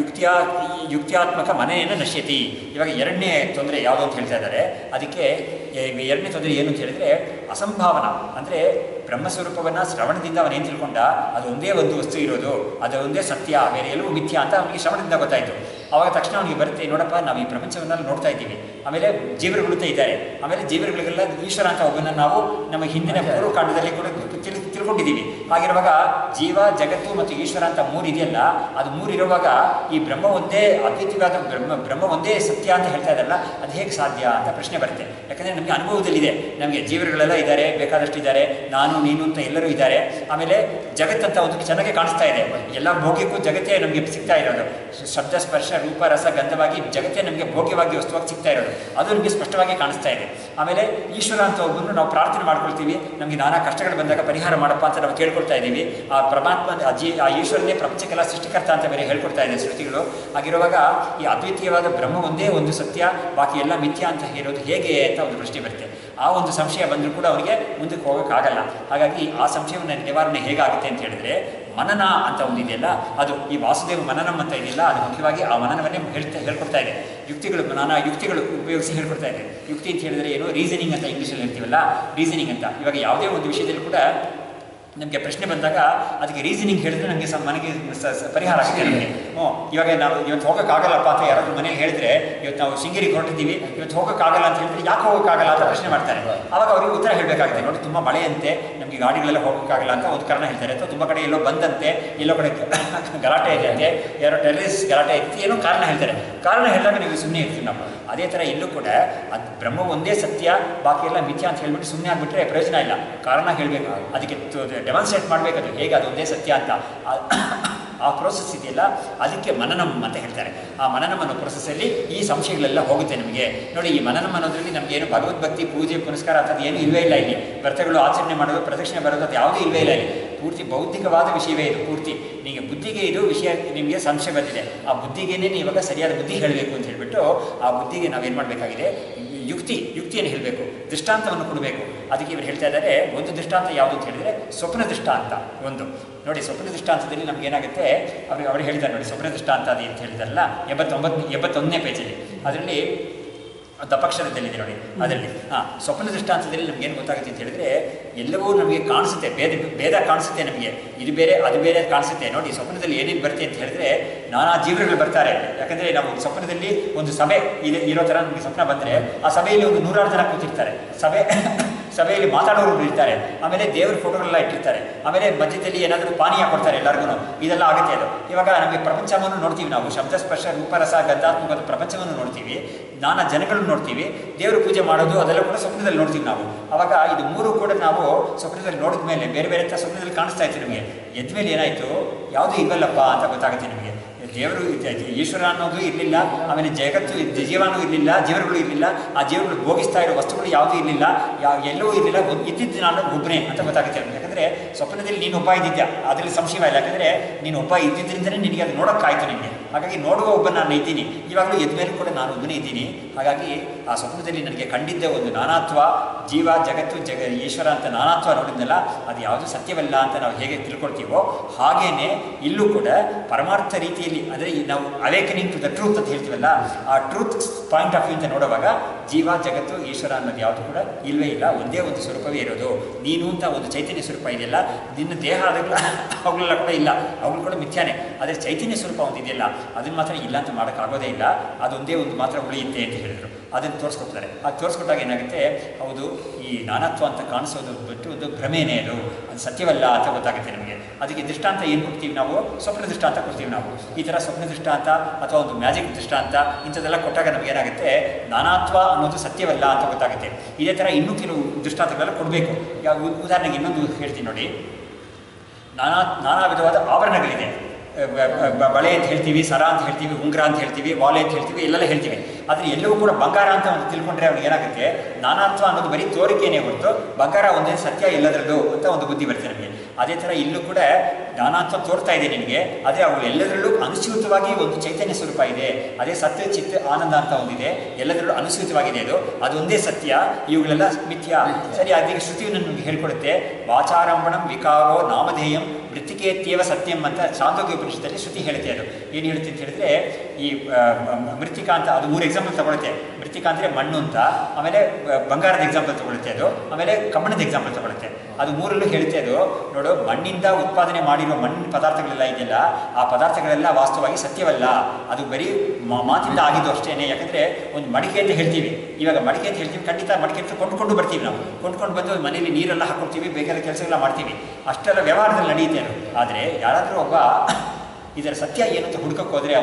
ಯುಕ್ತ್ಯಾತ್ಮಕ ಮನೆಯನ್ನು ನಶ್ಯತಿ. ಇವಾಗ ಎರಡನೇ ತೊಂದರೆ ಯಾವುದು ಅಂತ ಹೇಳ್ತಾ ಇದ್ದಾರೆ. ಅದಕ್ಕೆ ಎರಡನೇ ತೊಂದರೆ ಏನು ಅಂತ ಹೇಳಿದ್ರೆ ಅಸಂಭಾವನಾ. ಅಂದರೆ ಬ್ರಹ್ಮಸ್ವರೂಪವನ್ನು ಶ್ರವಣದಿಂದ ಅವನೇನು ತಿಳ್ಕೊಂಡ, ಅದು ಒಂದೇ ಒಂದು ವಸ್ತು ಇರೋದು, ಅದು ಒಂದೇ ಸತ್ಯ, ಬೇರೆ ಎಲ್ಲವೂ ಮಿಥ್ಯ ಅಂತ ಅವನಿಗೆ ಶ್ರವಣದಿಂದ ಗೊತ್ತಾಯಿತು. ಆವಾಗ ತಕ್ಷಣ ಅವನಿಗೆ ಬರುತ್ತೆ, ನೋಡಪ್ಪ ನಾವು ಈ ಪ್ರಪಂಚವನ್ನೆಲ್ಲ ನೋಡ್ತಾ ಇದ್ದೀವಿ, ಆಮೇಲೆ ಜೀವರುಗಳು ಇದ್ದಾರೆ, ಆಮೇಲೆ ಜೀವರುಗಳಿಗೆಲ್ಲ ಈಶ್ವರ ಅಂತ ಒಬ್ಬನ ನಾವು ನಮ್ಮ ಹಿಂದಿನ ಪೂರ್ವಕಾಂಡದಲ್ಲಿ ಕೂಡ ತಿಳ್ಕೊಂಡಿದ್ದೀವಿ. ಹಾಗಿರುವಾಗ ಜೀವ, ಜಗತ್ತು ಮತ್ತು ಈಶ್ವರ ಅಂತ ಮೂರು ಇದೆಯಲ್ಲ, ಅದು ಮೂರು ಇರುವಾಗ ಈ ಬ್ರಹ್ಮ ಒಂದೇ ಅದ್ವಿತೀಯವಾದ ಬ್ರಹ್ಮ ಒಂದೇ ಸತ್ಯ ಅಂತ ಹೇಳ್ತಾ ಇದ್ದಾರಲ್ಲ, ಅದು ಹೇಗೆ ಸಾಧ್ಯ ಅಂತ ಪ್ರಶ್ನೆ ಬರುತ್ತೆ. ಯಾಕಂದರೆ ನಮಗೆ ಅನುಭವದಲ್ಲಿದೆ, ನಮಗೆ ಜೀವರುಗಳೆಲ್ಲ ಇದ್ದಾರೆ, ಬೇಕಾದಷ್ಟು ಇದ್ದಾರೆ, ನಾನು ನೀನು ಅಂತ ಎಲ್ಲರೂ ಇದ್ದಾರೆ. ಆಮೇಲೆ ಜಗತ್ತಂತ ಒಂದು ಚೆನ್ನಾಗಿ ಕಾಣಿಸ್ತಾ ಇದೆ, ಎಲ್ಲ ಭೋಗ್ಯಕ್ಕೂ ಜಗತ್ತೇ ನಮಗೆ ಸಿಗ್ತಾ ಇರೋದು. ಶಬ್ದ, ಸ್ಪರ್ಶ, ರೂಪ, ರಸ, ಗಂಧವಾಗಿ ಜಗತ್ತೇ ನಮಗೆ ಭೋಗ್ಯವಾಗಿ ವಸ್ತುವಾಗಿ ಸಿಗ್ತಾ ಇರೋದು, ಅದು ನಮಗೆ ಸ್ಪಷ್ಟವಾಗಿ ಕಾಣಿಸ್ತಾ ಇದೆ. ಆಮೇಲೆ ಈಶ್ವರ ಅಂತ ಒಬ್ಬನು ನಾವು ಪ್ರಾರ್ಥನೆ ಮಾಡ್ಕೊಳ್ತೀವಿ, ನಮಗೆ ನಾನಾ ಕಷ್ಟಗಳು ಬಂದಾಗ ಪರಿಹಾರ ಮಾಡಪ್ಪ ಅಂತ ನಾವು ಕೇಳ್ಕೊಳ್ತಾ ಇದ್ದೀವಿ. ಆ ಪರಮಾತ್ಮ ಆ ಈಶ್ವರನೇ ಪ್ರಪಂಚಕ್ಕೆಲ್ಲ ಸೃಷ್ಟಿಕರ್ತ ಅಂತ ಬೇರೆ ಹೇಳ್ಕೊಡ್ತಾ ಇದೆ ಶ್ರುತಿಗಳು. ಆಗಿರುವಾಗ ಈ ಅದ್ವಿತೀಯವಾದ ಬ್ರಹ್ಮ ಒಂದೇ ಒಂದು ಸತ್ಯ, ಬಾಕಿ ಎಲ್ಲ ಮಿಥ್ಯ ಅಂತ ಹೇಳೋದು ಹೇಗೆ ಅಂತ ಒಂದು ಪ್ರಶ್ನೆ ಬರುತ್ತೆ. ಆ ಒಂದು ಸಂಶಯ ಬಂದರೂ ಕೂಡ ಅವನಿಗೆ ಮುಂದಕ್ಕೆ ಹೋಗೋಕ್ಕಾಗಲ್ಲ. ಹಾಗಾಗಿ ಆ ಸಂಶಯವನ್ನು ನಿವಾರಣೆ ಹೇಗಾಗುತ್ತೆ ಅಂತ ಹೇಳಿದ್ರೆ ಮನನ ಅಂತ ಒಂದು ಇದೆಯಲ್ಲ, ಅದು ಈ ವಾಸುದೇವ ಮನನಂ ಅಂತ ಇದೆಯಲ್ಲ, ಅದು ಮುಖ್ಯವಾಗಿ ಆ ಮನನವನ್ನೇ ಹೇಳ್ಕೊಡ್ತಾ ಇದೆ. ಯುಕ್ತಿಗಳು, ನಾನಾ ಯುಕ್ತಿಗಳು ಉಪಯೋಗಿಸಿ ಹೇಳ್ಕೊಡ್ತಾ ಇದೆ. ಯುಕ್ತಿ ಅಂತ ಹೇಳಿದ್ರೆ ಏನು, ರೀಸನಿಂಗ್ ಅಂತ ಇಂಗ್ಲೀಷಲ್ಲಿ ಹೇಳ್ತೀವಲ್ಲ, ರೀಸನಿಂಗ್ ಅಂತ. ಇವಾಗ ಯಾವುದೇ ಒಂದು ವಿಷಯದಲ್ಲಿ ಕೂಡ ನಮಗೆ ಪ್ರಶ್ನೆ ಬಂದಾಗ ಅದಕ್ಕೆ ರೀಸನಿಂಗ್ ಹೇಳಿದ್ರೆ ನಮಗೆ ಮನೆಗೆ ಪರಿಹಾರ ಆಗುತ್ತೆ ನಮಗೆ. ಇವಾಗ ನಾವು ಇವತ್ತು ಹೋಗೋಕ್ಕಾಗಲ್ಲಪ್ಪ ಅಂತ ಯಾರಾದರೂ ಮನೇಲಿ ಹೇಳಿದ್ರೆ, ಇವತ್ತು ನಾವು ಶೃಂಗೇರಿಗೆ ಹೊರಟಿದ್ದೀವಿ, ಇವತ್ತು ಹೋಗೋಕ್ಕಾಗಲ್ಲ ಅಂತ ಹೇಳಿದ್ರೆ ಯಾಕೆ ಹೋಗೋಕ್ಕಾಗಲ್ಲ ಅಂತ ಪ್ರಶ್ನೆ ಮಾಡ್ತಾರೆ. ಆವಾಗ ಅವ್ರಿಗೆ ಉತ್ತರ ಹೇಳಬೇಕಾಗುತ್ತೆ, ನೋಡಿ ತುಂಬ ಮಳೆ ಅಂತೆ, ನಮಗೆ ಗಾಡಿಗಳೆಲ್ಲ ಹೋಗೋಕ್ಕಾಗಲ್ಲ ಅಂತ ಒಂದು ಕಾರಣ ಹೇಳ್ತಾರೆ. ಅಥವಾ ತುಂಬ ಕಡೆ ಎಲ್ಲೋ ಬಂದಂತೆ, ಎಲ್ಲೋ ಕಡೆ ಗಲಾಟೆ ಇದೆ ಅಂತೆ, ಯಾರೋ ಟೆರರಿಸ್ಟ್ ಗಲಾಟೆ ಐತಿ, ಏನೋ ಕಾರಣ ಹೇಳ್ತಾರೆ. ಕಾರಣ ಹೇಳಿದಾಗ ನೀವು ಸುಮ್ಮನೆ ಇರ್ತೀವಿ ನಾವು. ಅದೇ ಥರ ಇಲ್ಲೂ ಕೂಡ ಅದು ಬ್ರಹ್ಮ ಒಂದೇ ಸತ್ಯ, ಬಾಕಿ ಎಲ್ಲ ಮಿಥ್ಯ ಅಂತ ಹೇಳ್ಬಿಟ್ಟು ಸುಮ್ಮನೆ ಆಗಿಬಿಟ್ರೆ ಪ್ರಯೋಜನ ಇಲ್ಲ. ಕಾರಣ ಹೇಳಬೇಕು, ಅದಕ್ಕೆ ಡೆಮಾನ್ಸ್ಟ್ರೇಟ್ ಮಾಡಬೇಕದು ಹೇಗೆ ಅದು ಒಂದೇ ಸತ್ಯ ಅಂತ. ಆ ಪ್ರೋಸೆಸ್ ಇದೆಯಲ್ಲ, ಅದಕ್ಕೆ ಮನನಂ ಅಂತ ಹೇಳ್ತಾರೆ. ಆ ಮನನಂ ಅನ್ನೋ ಪ್ರೋಸೆಸ್ಸಲ್ಲಿ ಈ ಸಂಶಯಗಳೆಲ್ಲ ಹೋಗುತ್ತೆ ನಮಗೆ. ನೋಡಿ, ಈ ಮನನಂ ಅನ್ನೋದ್ರಲ್ಲಿ ನಮಗೇನು ಭಗವದ್ಭಕ್ತಿ, ಪೂಜೆ, ಪುನಸ್ಕಾರ ಅಂಥದ್ದು ಏನೂ ಇಲ್ಲವೇ ಇಲ್ಲ ಇಲ್ಲಿ. ವ್ರತಗಳು ಆಚರಣೆ ಮಾಡೋದು, ಪ್ರದಕ್ಷಿಣೆ ಬರೋದು ಅದು ಯಾವುದೂ ಇಲ್ಲವೇ ಇಲ್ಲ ಇಲ್ಲಿ. ಪೂರ್ತಿ ಬೌದ್ಧಿಕವಾದ ವಿಷಯವೇ ಇದು. ಪೂರ್ತಿ ನಿಮಗೆ ಬುದ್ಧಿಗೆ ಇದು ವಿಷಯ, ನಿಮಗೆ ಸಂಶಯ ಬಂದಿದೆ, ಆ ಬುದ್ಧಿಗೇನೆ ಇವಾಗ ಸರಿಯಾದ ಬುದ್ಧಿ ಹೇಳಬೇಕು ಅಂತ ಹೇಳಿಬಿಟ್ಟು ಆ ಬುದ್ಧಿಗೆ ನಾವೇನು ಮಾಡಬೇಕಾಗಿದೆ, ಯುಕ್ತಿಯನ್ನು ಹೇಳಬೇಕು, ದೃಷ್ಟಾಂತವನ್ನು ಕೊಡಬೇಕು. ಅದಕ್ಕೆ ಇವರು ಹೇಳ್ತಾ ಇದ್ದಾರೆ, ಒಂದು ದೃಷ್ಟಾಂತ ಯಾವುದು ಅಂತ ಹೇಳಿದರೆ ಸ್ವಪ್ನ ದೃಷ್ಟಾಂತ ಒಂದು. ನೋಡಿ, ಸ್ವಪ್ನ ದೃಷ್ಟಾಂತದಲ್ಲಿ ನಮಗೇನಾಗುತ್ತೆ, ಅವರು ಹೇಳಿದ್ದಾರೆ ನೋಡಿ, ಸ್ವಪ್ನ ದೃಷ್ಟಾಂತ ಅದು ಅಂತ ಹೇಳಿದಾರಲ್ಲ 71ನೇ ಪೇಜಲ್ಲಿ, ಅದರಲ್ಲಿ ದಪಕ್ಷರದಲ್ಲಿದೆ ನೋಡಿ. ಅದರಲ್ಲಿ ಸ್ವಪ್ನ ದೃಷ್ಟಾಂತದಲ್ಲಿ ನಮಗೇನು ಗೊತ್ತಾಗುತ್ತೆ ಅಂತ ಹೇಳಿದ್ರೆ, ಎಲ್ಲವೂ ನಮಗೆ ಕಾಣಿಸುತ್ತೆ, ಭೇದ ಕಾಣಿಸುತ್ತೆ ನಮಗೆ, ಇದು ಬೇರೆ ಅದು ಬೇರೆ ಕಾಣಿಸುತ್ತೆ. ನೋಡಿ, ಸ್ವಪ್ನದಲ್ಲಿ ಏನೇನು ಬರುತ್ತೆ ಅಂತ ಹೇಳಿದ್ರೆ ನಾನಾ ಜೀವರುಗಳು ಬರ್ತಾರೆ. ಯಾಕಂದರೆ ನಾವು ಸ್ವಪ್ನದಲ್ಲಿ ಒಂದು ಸಭೆ ಇರೋ ಥರ ನಮಗೆ ಸ್ವಪ್ನ ಬಂದರೆ, ಆ ಸಭೆಯಲ್ಲಿ ಒಂದು 100 ಜನ ಕೂತಿರ್ತಾರೆ, ಸಭೆಯಲ್ಲಿ ಮಾತಾಡೋರು ಇರ್ತಾರೆ, ಆಮೇಲೆ ದೇವರ ಫೋಟೋಗಳೆಲ್ಲ ಇಟ್ಟಿರ್ತಾರೆ, ಆಮೇಲೆ ಮಧ್ಯದಲ್ಲಿ ಏನಾದರೂ ಪಾನೀಯ ಕೊಡ್ತಾರೆ ಎಲ್ಲರಿಗೂ. ಇದೆಲ್ಲ ಆಗುತ್ತೆ. ಅದು ಇವಾಗ ನಮಗೆ ಪ್ರಪಂಚವನ್ನು ನೋಡ್ತೀವಿ ನಾವು, ಶಬ್ದ, ಸ್ಪರ್ಶ, ರೂಪರಸ, ಗಂಧಾತ್ಮಕವಾದ ಪ್ರಪಂಚವನ್ನು ನೋಡ್ತೀವಿ, ನಾನಾ ಜನಗಳನ್ನು ನೋಡ್ತೀವಿ, ದೇವರು ಪೂಜೆ ಮಾಡೋದು ಅದೆಲ್ಲ ಕೂಡ ಸ್ವಪ್ನದಲ್ಲಿ ನೋಡ್ತೀವಿ ನಾವು. ಆವಾಗ ಇದು ಮೂರು ಕೂಡ ನಾವು ಸ್ವಪ್ನದಲ್ಲಿ ನೋಡಿದ ಮೇಲೆ ಬೇರೆ ಬೇರೆ ಸ್ವಪ್ನದಲ್ಲಿ ಕಾಣಿಸ್ತಾ ಇತ್ತು ನಮಗೆ. ಎದ್ಮೇಲೆ ಏನಾಯಿತು, ಯಾವುದೂ ಇಲ್ವಲ್ಲಪ್ಪ ಅಂತ ಗೊತ್ತಾಗುತ್ತೆ ನಿಮಗೆ. ದೇವರು ಈಶ್ವರ ಅನ್ನೋದು ಇರಲಿಲ್ಲ, ಆಮೇಲೆ ಜಗತ್ತು ಜೀವನೂ ಇರಲಿಲ್ಲ, ಜೀವರುಗಳು ಇರಲಿಲ್ಲ, ಆ ಜೀವರುಗಳು ಭೋಗಿಸ್ತಾ ಇರೋ ವಸ್ತುಗಳು ಯಾವುದೂ ಇರಲಿಲ್ಲ, ಎಲ್ಲವೂ ಇರಲಿಲ್ಲ, ಇದ್ದಿದ್ದು ನಾನು ಒಬ್ಬನೇ ಅಂತ ಗೊತ್ತಾಗುತ್ತೆ. ಯಾಕಂದರೆ ಸ್ವಪ್ನದಲ್ಲಿ ನೀನು ಒಬ್ಬ ಇದ್ದಿದ್ಯಾ, ಅದರಲ್ಲಿ ಸಂಶಯ ಇಲ್ಲ. ಯಾಕಂದರೆ ನೀನು ಒಬ್ಬ ಇದ್ದಿದ್ದರಿಂದಲೇ ನಿನಗೆ ಅದು ನೋಡೋಕ್ಕಾಯ್ತು ನಿನಗೆ. ಹಾಗಾಗಿ ನೋಡುವ ಒಬ್ಬ ನಾನು ಇದ್ದೀನಿ, ಇವಾಗಲೂ ಎದ್ದ ಮೇಲೂ ಕೂಡ ನಾನು ಒಬ್ಬನೇ ಇದ್ದೀನಿ. ಹಾಗಾಗಿ ಆ ಸ್ವಪ್ನದಲ್ಲಿ ನನಗೆ ಕಂಡಿದ್ದ ಒಂದು ನಾನಾತ್ವ, ಜೀವ ಜಗತ್ತು ಈಶ್ವರ ಅಂತ ನಾನಾತ್ವ ನೋಡಿದ್ನಲ್ಲ, ಅದು ಯಾವುದು ಸತ್ಯವಲ್ಲ ಅಂತ ನಾವು ಹೇಗೆ ತಿಳ್ಕೊಳ್ತೀವೋ ಹಾಗೇನೆ ಇಲ್ಲೂ ಕೂಡ ಪರಮಾರ್ಥ ರೀತಿಯಲ್ಲಿ, ಅಂದರೆ ನಾವು ಅವೇಕನಿಂಗ್ ಟು ದ ಟ್ರೂತ್ ಅಂತ ಹೇಳ್ತೀವಲ್ಲ, ಆ ಟ್ರೂತ್ ಪಾಯಿಂಟ್ ಆಫ್ ವ್ಯೂ ಅಂತ ನೋಡುವಾಗ ಜೀವ ಜಗತ್ತು ಈಶ್ವರ ಅನ್ನೋದು ಯಾವುದು ಕೂಡ ಇಲ್ಲವೇ ಇಲ್ಲ, ಒಂದೇ ಒಂದು ಸ್ವರೂಪವೇ ಇರೋದು. ನೀನು ಅಂತ ಒಂದು ಚೈತನ್ಯ ಸ್ವರೂಪ ಇದೆಯಲ್ಲ, ನಿನ್ನ ದೇಹ ಅವುಗಳೆಲ್ಲ ಕೂಡ ಇಲ್ಲ, ಅವುಗಳು ಕೂಡ ಮಿಥ್ಯಾನೆ. ಆದರೆ ಚೈತನ್ಯ ಸ್ವರೂಪ ಒಂದಿದೆಯಲ್ಲ, ಅದನ್ನು ಮಾತ್ರ ಇಲ್ಲ ಅಂತ ಮಾಡೋಕ್ಕಾಗೋದೇ ಇಲ್ಲ, ಅದೊಂದೇ ಒಂದು ಮಾತ್ರ ಉಳಿಯುತ್ತೆ ಅಂತ ಹೇಳಿದರು. ಅದನ್ನು ತೋರಿಸ್ಕೊಡ್ತಾರೆ. ಅದು ತೋರಿಸ್ಕೊಟ್ಟಾಗ ಏನಾಗುತ್ತೆ, ಹೌದು ಈ ನಾನಾತ್ವ ಅಂತ ಕಾಣಿಸೋದು ಬಿಟ್ಟು ಒಂದು ಭ್ರಮೇನೇ, ಅದು ಸತ್ಯವಲ್ಲ ಅಂತ ಗೊತ್ತಾಗುತ್ತೆ ನಮಗೆ. ಅದಕ್ಕೆ ದೃಷ್ಟಾಂತ ಏನು ಕೊಡ್ತೀವಿ ನಾವು? ಸ್ವಪ್ನ ದೃಷ್ಟಾಂತ ಕೊಡ್ತೀವಿ ನಾವು. ಈ ಥರ ಸ್ವಪ್ನ ದೃಷ್ಟಾಂತ ಅಥವಾ ಒಂದು ಮ್ಯಾಜಿಕ್ ದೃಷ್ಟಾಂತ ಇಂಥದ್ದೆಲ್ಲ ಕೊಟ್ಟಾಗ ನಮಗೇನಾಗುತ್ತೆ, ನಾನಾತ್ವ ಅನ್ನೋದು ಸತ್ಯವಲ್ಲ ಅಂತ ಗೊತ್ತಾಗುತ್ತೆ. ಇದೇ ಥರ ಇನ್ನೂ ಕೆಲವು ದೃಷ್ಟಾಂತಗಳೆಲ್ಲ ಕೊಡಬೇಕು. ಯಾವ ಉದಾಹರಣೆಗೆ ಇನ್ನೊಂದು ಹೇಳ್ತೀನಿ ನೋಡಿ. ನಾನಾ ವಿಧವಾದ ಆಭರಣಗಳಿದೆ. ಬಳೆ ಅಂತ ಹೇಳ್ತೀವಿ, ಸರ ಅಂತ ಹೇಳ್ತೀವಿ, ಉಂಗುರ ಅಂತ ಹೇಳ್ತೀವಿ, ವಾಲೆ ಅಂತ ಹೇಳ್ತೀವಿ, ಎಲ್ಲೆಲ್ಲ ಹೇಳ್ತೀವಿ. ಆದರೆ ಎಲ್ಲವೂ ಕೂಡ ಬಂಗಾರ ಅಂತ ಒಂದು ತಿಳ್ಕೊಂಡ್ರೆ ಅವ್ನಿಗೆ ಏನಾಗುತ್ತೆ, ನಾನಾತ್ವ ಅನ್ನೋದು ಬರೀ ತೋರಿಕೆಯೇ ಹೊರತು ಬಂಗಾರ ಒಂದೇ ಸತ್ಯ ಎಲ್ಲದರಲ್ಲೂ ಅಂತ ಒಂದು ಬುದ್ಧಿ ಬರುತ್ತೆ ನಮಗೆ. ಅದೇ ಥರ ಇಲ್ಲೂ ಕೂಡ ನಾನಾತ್ವ ತೋರ್ತಾ ಇದೆ ನಿನಗೆ, ಆದರೆ ಅವು ಎಲ್ಲದರಲ್ಲೂ ಅನುಸೂತವಾಗಿ ಒಂದು ಚೈತನ್ಯ ಸ್ವರೂಪ ಇದೆ. ಅದೇ ಸತ್ಯ ಚಿತ್ತ ಆನಂದ ಅಂತ ಒಂದಿದೆ, ಎಲ್ಲದರಲ್ಲೂ ಅನುಸೂತವಾಗಿದೆ. ಅದೊಂದೇ ಸತ್ಯ, ಇವುಗಳೆಲ್ಲ ಮಿಥ್ಯ. ಸರಿ, ಅದಕ್ಕೆ ಶ್ರುತಿಯು ನಮಗೆ ಹೇಳ್ಕೊಡುತ್ತೆ. ವಾಚಾರಂಭಣಂ ವಿಕಾರೋ ನಾಮಧೇಯಂ ಮೃತ್ತಿಕೇತ್ಯೇವ ಸತ್ಯಂ ಅಂತ ಚಾಂದೋಗ್ಯ ಉಪನಿಷತ್ತಲ್ಲಿ ಶ್ರುತಿ ಹೇಳುತ್ತೆ. ಅದು ಏನು ಹೇಳುತ್ತೆ ಅಂತ ಹೇಳಿದ್ರೆ, ಈ ಮೃತ್ತಿಕಾ ಅಂತ ಅದು 3 ಎಕ್ಸಾಂಪಲ್ ತಗೊಳುತ್ತೆ. ಮೃತ್ತಿಕಾ ಅಂದರೆ ಮಣ್ಣು ಅಂತ, ಆಮೇಲೆ ಬಂಗಾರದ ಎಕ್ಸಾಂಪಲ್ ತಗೊಳುತ್ತೆ ಅದು, ಆಮೇಲೆ ಕಬ್ಬಣದ ಎಕ್ಸಾಂಪಲ್ ತಗೊಳುತ್ತೆ. ಅದು 3ರಲ್ಲೂ ಹೇಳುತ್ತೆ. ಅದು ನೋಡು, ಮಣ್ಣಿಂದ ಉತ್ಪಾದನೆ ಮಾಡಿರೋ ಮಣ್ಣಿನ ಪದಾರ್ಥಗಳೆಲ್ಲ ಇದೆಯಲ್ಲ, ಆ ಪದಾರ್ಥಗಳೆಲ್ಲ ವಾಸ್ತವವಾಗಿ ಸತ್ಯವಲ್ಲ, ಅದು ಬರೀ ಮಾತಿಂದ ಆಗಿದ್ದು ಅಷ್ಟೇ. ಯಾಕಂದರೆ ಒಂದು ಮಡಿಕೆ ಅಂತ ಹೇಳ್ತೀವಿ, ಇವಾಗ ಮಡಿಕೆ ಅಂತ ಹೇಳ್ತೀವಿ, ಖಂಡಿತ ಮಡಿಕೆ ಅಂತ ಕೊಂಡ್ಕೊಂಡು ಬರ್ತೀವಿ ನಾವು. ಕೊಂಡ್ಕೊಂಡು ಬಂದು ಮನೇಲಿ ನೀರೆಲ್ಲ ಹಾಕ್ಕೊಳ್ತೀವಿ, ಬೇಕಾದ ಕೆಲಸಗಳೆಲ್ಲ ಮಾಡ್ತೀವಿ, ಅಷ್ಟೆಲ್ಲ ವ್ಯವಹಾರದಲ್ಲಿ ನಡೆಯುತ್ತೆ ಅದು. ಆದರೆ ಯಾರಾದರೂ ಒಬ್ಬ ಇದರ ಸತ್ಯ ಏನು ಅಂತ ಹುಡ್ಕಕ್ಕೆ ಹೋದರೆ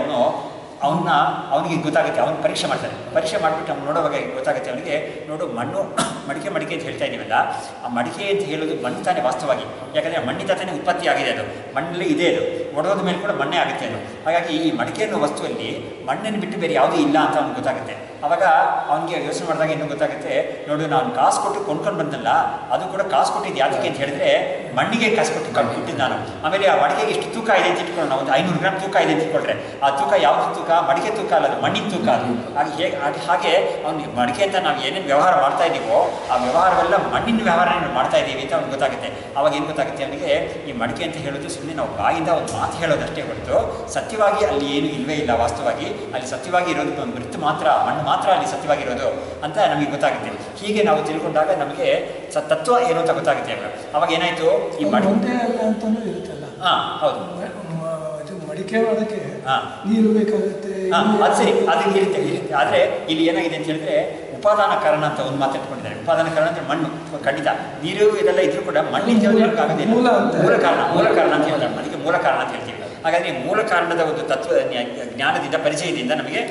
ಅವನಿಗೆ ಗೊತ್ತಾಗುತ್ತೆ. ಅವನು ಪರೀಕ್ಷೆ ಮಾಡ್ತಾನೆ. ಪರೀಕ್ಷೆ ಮಾಡಿಬಿಟ್ಟು ಅವ್ನು ನೋಡುವಾಗ ಗೊತ್ತಾಗುತ್ತೆ ಅವನಿಗೆ, ನೋಡು ಮಣ್ಣು ಮಡಿಕೆ ಅಂತ ಹೇಳ್ತಾ ಇದ್ದೀವಲ್ಲ, ಆ ಮಡಿಕೆ ಅಂತ ಹೇಳೋದು ಮಣ್ಣು ತಾನೇ ವಾಸ್ತವವಾಗಿ. ಯಾಕಂದರೆ ಮಣ್ಣಿಂದ ತಾನೇ ಉತ್ಪತ್ತಿ ಆಗಿದೆ, ಅದು ಮಣ್ಣಲ್ಲಿ ಇದೆ, ಅದು ಒಡೆಯೋದ ಮೇಲೆ ಕೂಡ ಮಣ್ಣೇ ಆಗುತ್ತೆ ಅದು. ಹಾಗಾಗಿ ಈ ಮಡಿಕೆ ಅನ್ನೋ ವಸ್ತುವಲ್ಲಿ ಮಣ್ಣನ್ನು ಬಿಟ್ಟು ಬೇರೆ ಯಾವುದೂ ಇಲ್ಲ ಅಂತ ಅವ್ನಿಗೆ ಗೊತ್ತಾಗುತ್ತೆ. ಆವಾಗ ಅವನಿಗೆ ಯೋಚನೆ ಮಾಡಿದಾಗ ಇನ್ನೂ ಗೊತ್ತಾಗುತ್ತೆ, ನೋಡು ನಾನು ಕಾಸು ಕೊಟ್ಟು ಕೊಂಡ್ಕೊಂಡು ಬಂದಲ್ಲ, ಅದು ಕೂಡ ಕಾಸು ಕೊಟ್ಟಿದ್ದು ಯಾವುದಕ್ಕೆ ಅಂತ ಹೇಳಿದ್ರೆ ಮಣ್ಣಿಗೆ ಕಾಸು ಕೊಟ್ಟು ಕೊಟ್ಟಿದ್ದು ನಾನು. ಆಮೇಲೆ ಆ ಮಡಿಕೆಗೆ ಇಷ್ಟು ತೂಕ ಇದೆ ಅಂತ ಇಟ್ಕೊಳ್ಳೋಣ, ಒಂದು 500 ಗ್ರಾಮ್ ತೂಕ ಇದೆ ಅಂತ ಇಟ್ಕೊಂಡ್ರೆ, ಆ ತೂಕ ಯಾವುದು ತೂಕ? ಮಡಿಕೆ ತೂಕ ಅಲ್ಲ, ಅದು ಮಣ್ಣಿನ ತೂಕ ಅದು. ಹಾಗೆ ಅವ್ನಿಗೆ ಮಡಿಕೆ ಅಂತ ನಾವು ಏನೇನು ವ್ಯವಹಾರ ಮಾಡ್ತಾ ಇದ್ದೀವೋ ಆ ವ್ಯವಹಾರವೆಲ್ಲ ಮಣ್ಣಿನ ವ್ಯವಹಾರ ಮಾಡ್ತಾ ಇದ್ದೀವಿ ಅಂತ ಅವ್ನಿಗೆ ಗೊತ್ತಾಗುತ್ತೆ. ಅವಾಗ ಏನು ಗೊತ್ತಾಗುತ್ತೆ ಅವನಿಗೆ, ಈ ಮಡಿಕೆ ಅಂತ ಹೇಳೋದು ಸುಮ್ಮನೆ ನಾವು ಬಾಯಿಂದ ಒಂದು ಮಾತು ಹೇಳೋದಷ್ಟೇ ಹೊರತು ಸತ್ಯವಾಗಿ ಅಲ್ಲಿ ಏನು ಇಲ್ಲವೇ ಇಲ್ಲ. ವಾಸ್ತವವಾಗಿ ಅಲ್ಲಿ ಸತ್ಯವಾಗಿ ಇರೋದು ಮೃತ್ತು ಮಾತ್ರ, ಮಣ್ಣು ಮಾತ್ರ ಅಲ್ಲಿ ಸತ್ಯವಾಗಿರೋದು ಅಂತ ನಮಗೆ ಗೊತ್ತಾಗುತ್ತೆ. ಹೀಗೆ ನಾವು ತಿಳ್ಕೊಂಡಾಗ ನಮಗೆ ತತ್ವ ಏನು ಅಂತ ಗೊತ್ತಾಗುತ್ತೆ. ಅವಾಗ ಏನಾಯಿತು, ಈ ಒಂದೇ ಅಲ್ಲ ಅಂತಲೂ ಇರುತ್ತಲ್ಲ. ಹೌದು, ಮಡಿಕೆ ಮಾಡೋಕ್ಕೆ ನೀರು ಬೇಕಾಗುತ್ತೆ. ಅದು ಸರಿ, ಅದು ಇರುತ್ತೆ. ಆದರೆ ಇಲ್ಲಿ ಏನಾಗಿದೆ ಅಂತ ಹೇಳಿದ್ರೆ, ಉಪಾದಾನ ಕಾರಣ ಅಂತ ಒಂದು ಮಾತಾಡ್ಕೊಂಡಿದ್ದಾರೆ. ಉಪಾದಾನ ಕಾರಣ ಅಂದರೆ ಮಣ್ಣು, ಖಂಡಿತ ನೀರು ಇದೆಲ್ಲ ಇದ್ರೂ ಕೂಡ ಮಣ್ಣಿಂದ ಆಗೋದಿಲ್ಲ. ಮೂಲ ಕಾರಣ ಅಂತ ಹೇಳ್ತಾರೆ. ಅದಕ್ಕೆ ಮೂಲ ಕಾರಣ ಅಂತ ಹೇಳ್ತೀವಿ. ಹಾಗಾದರೆ ಮೂಲ ಕಾರಣದ ಒಂದು ತತ್ವ ಜ್ಞಾನದಿಂದ, ಪರಿಚಯದಿಂದ ನಮಗೆ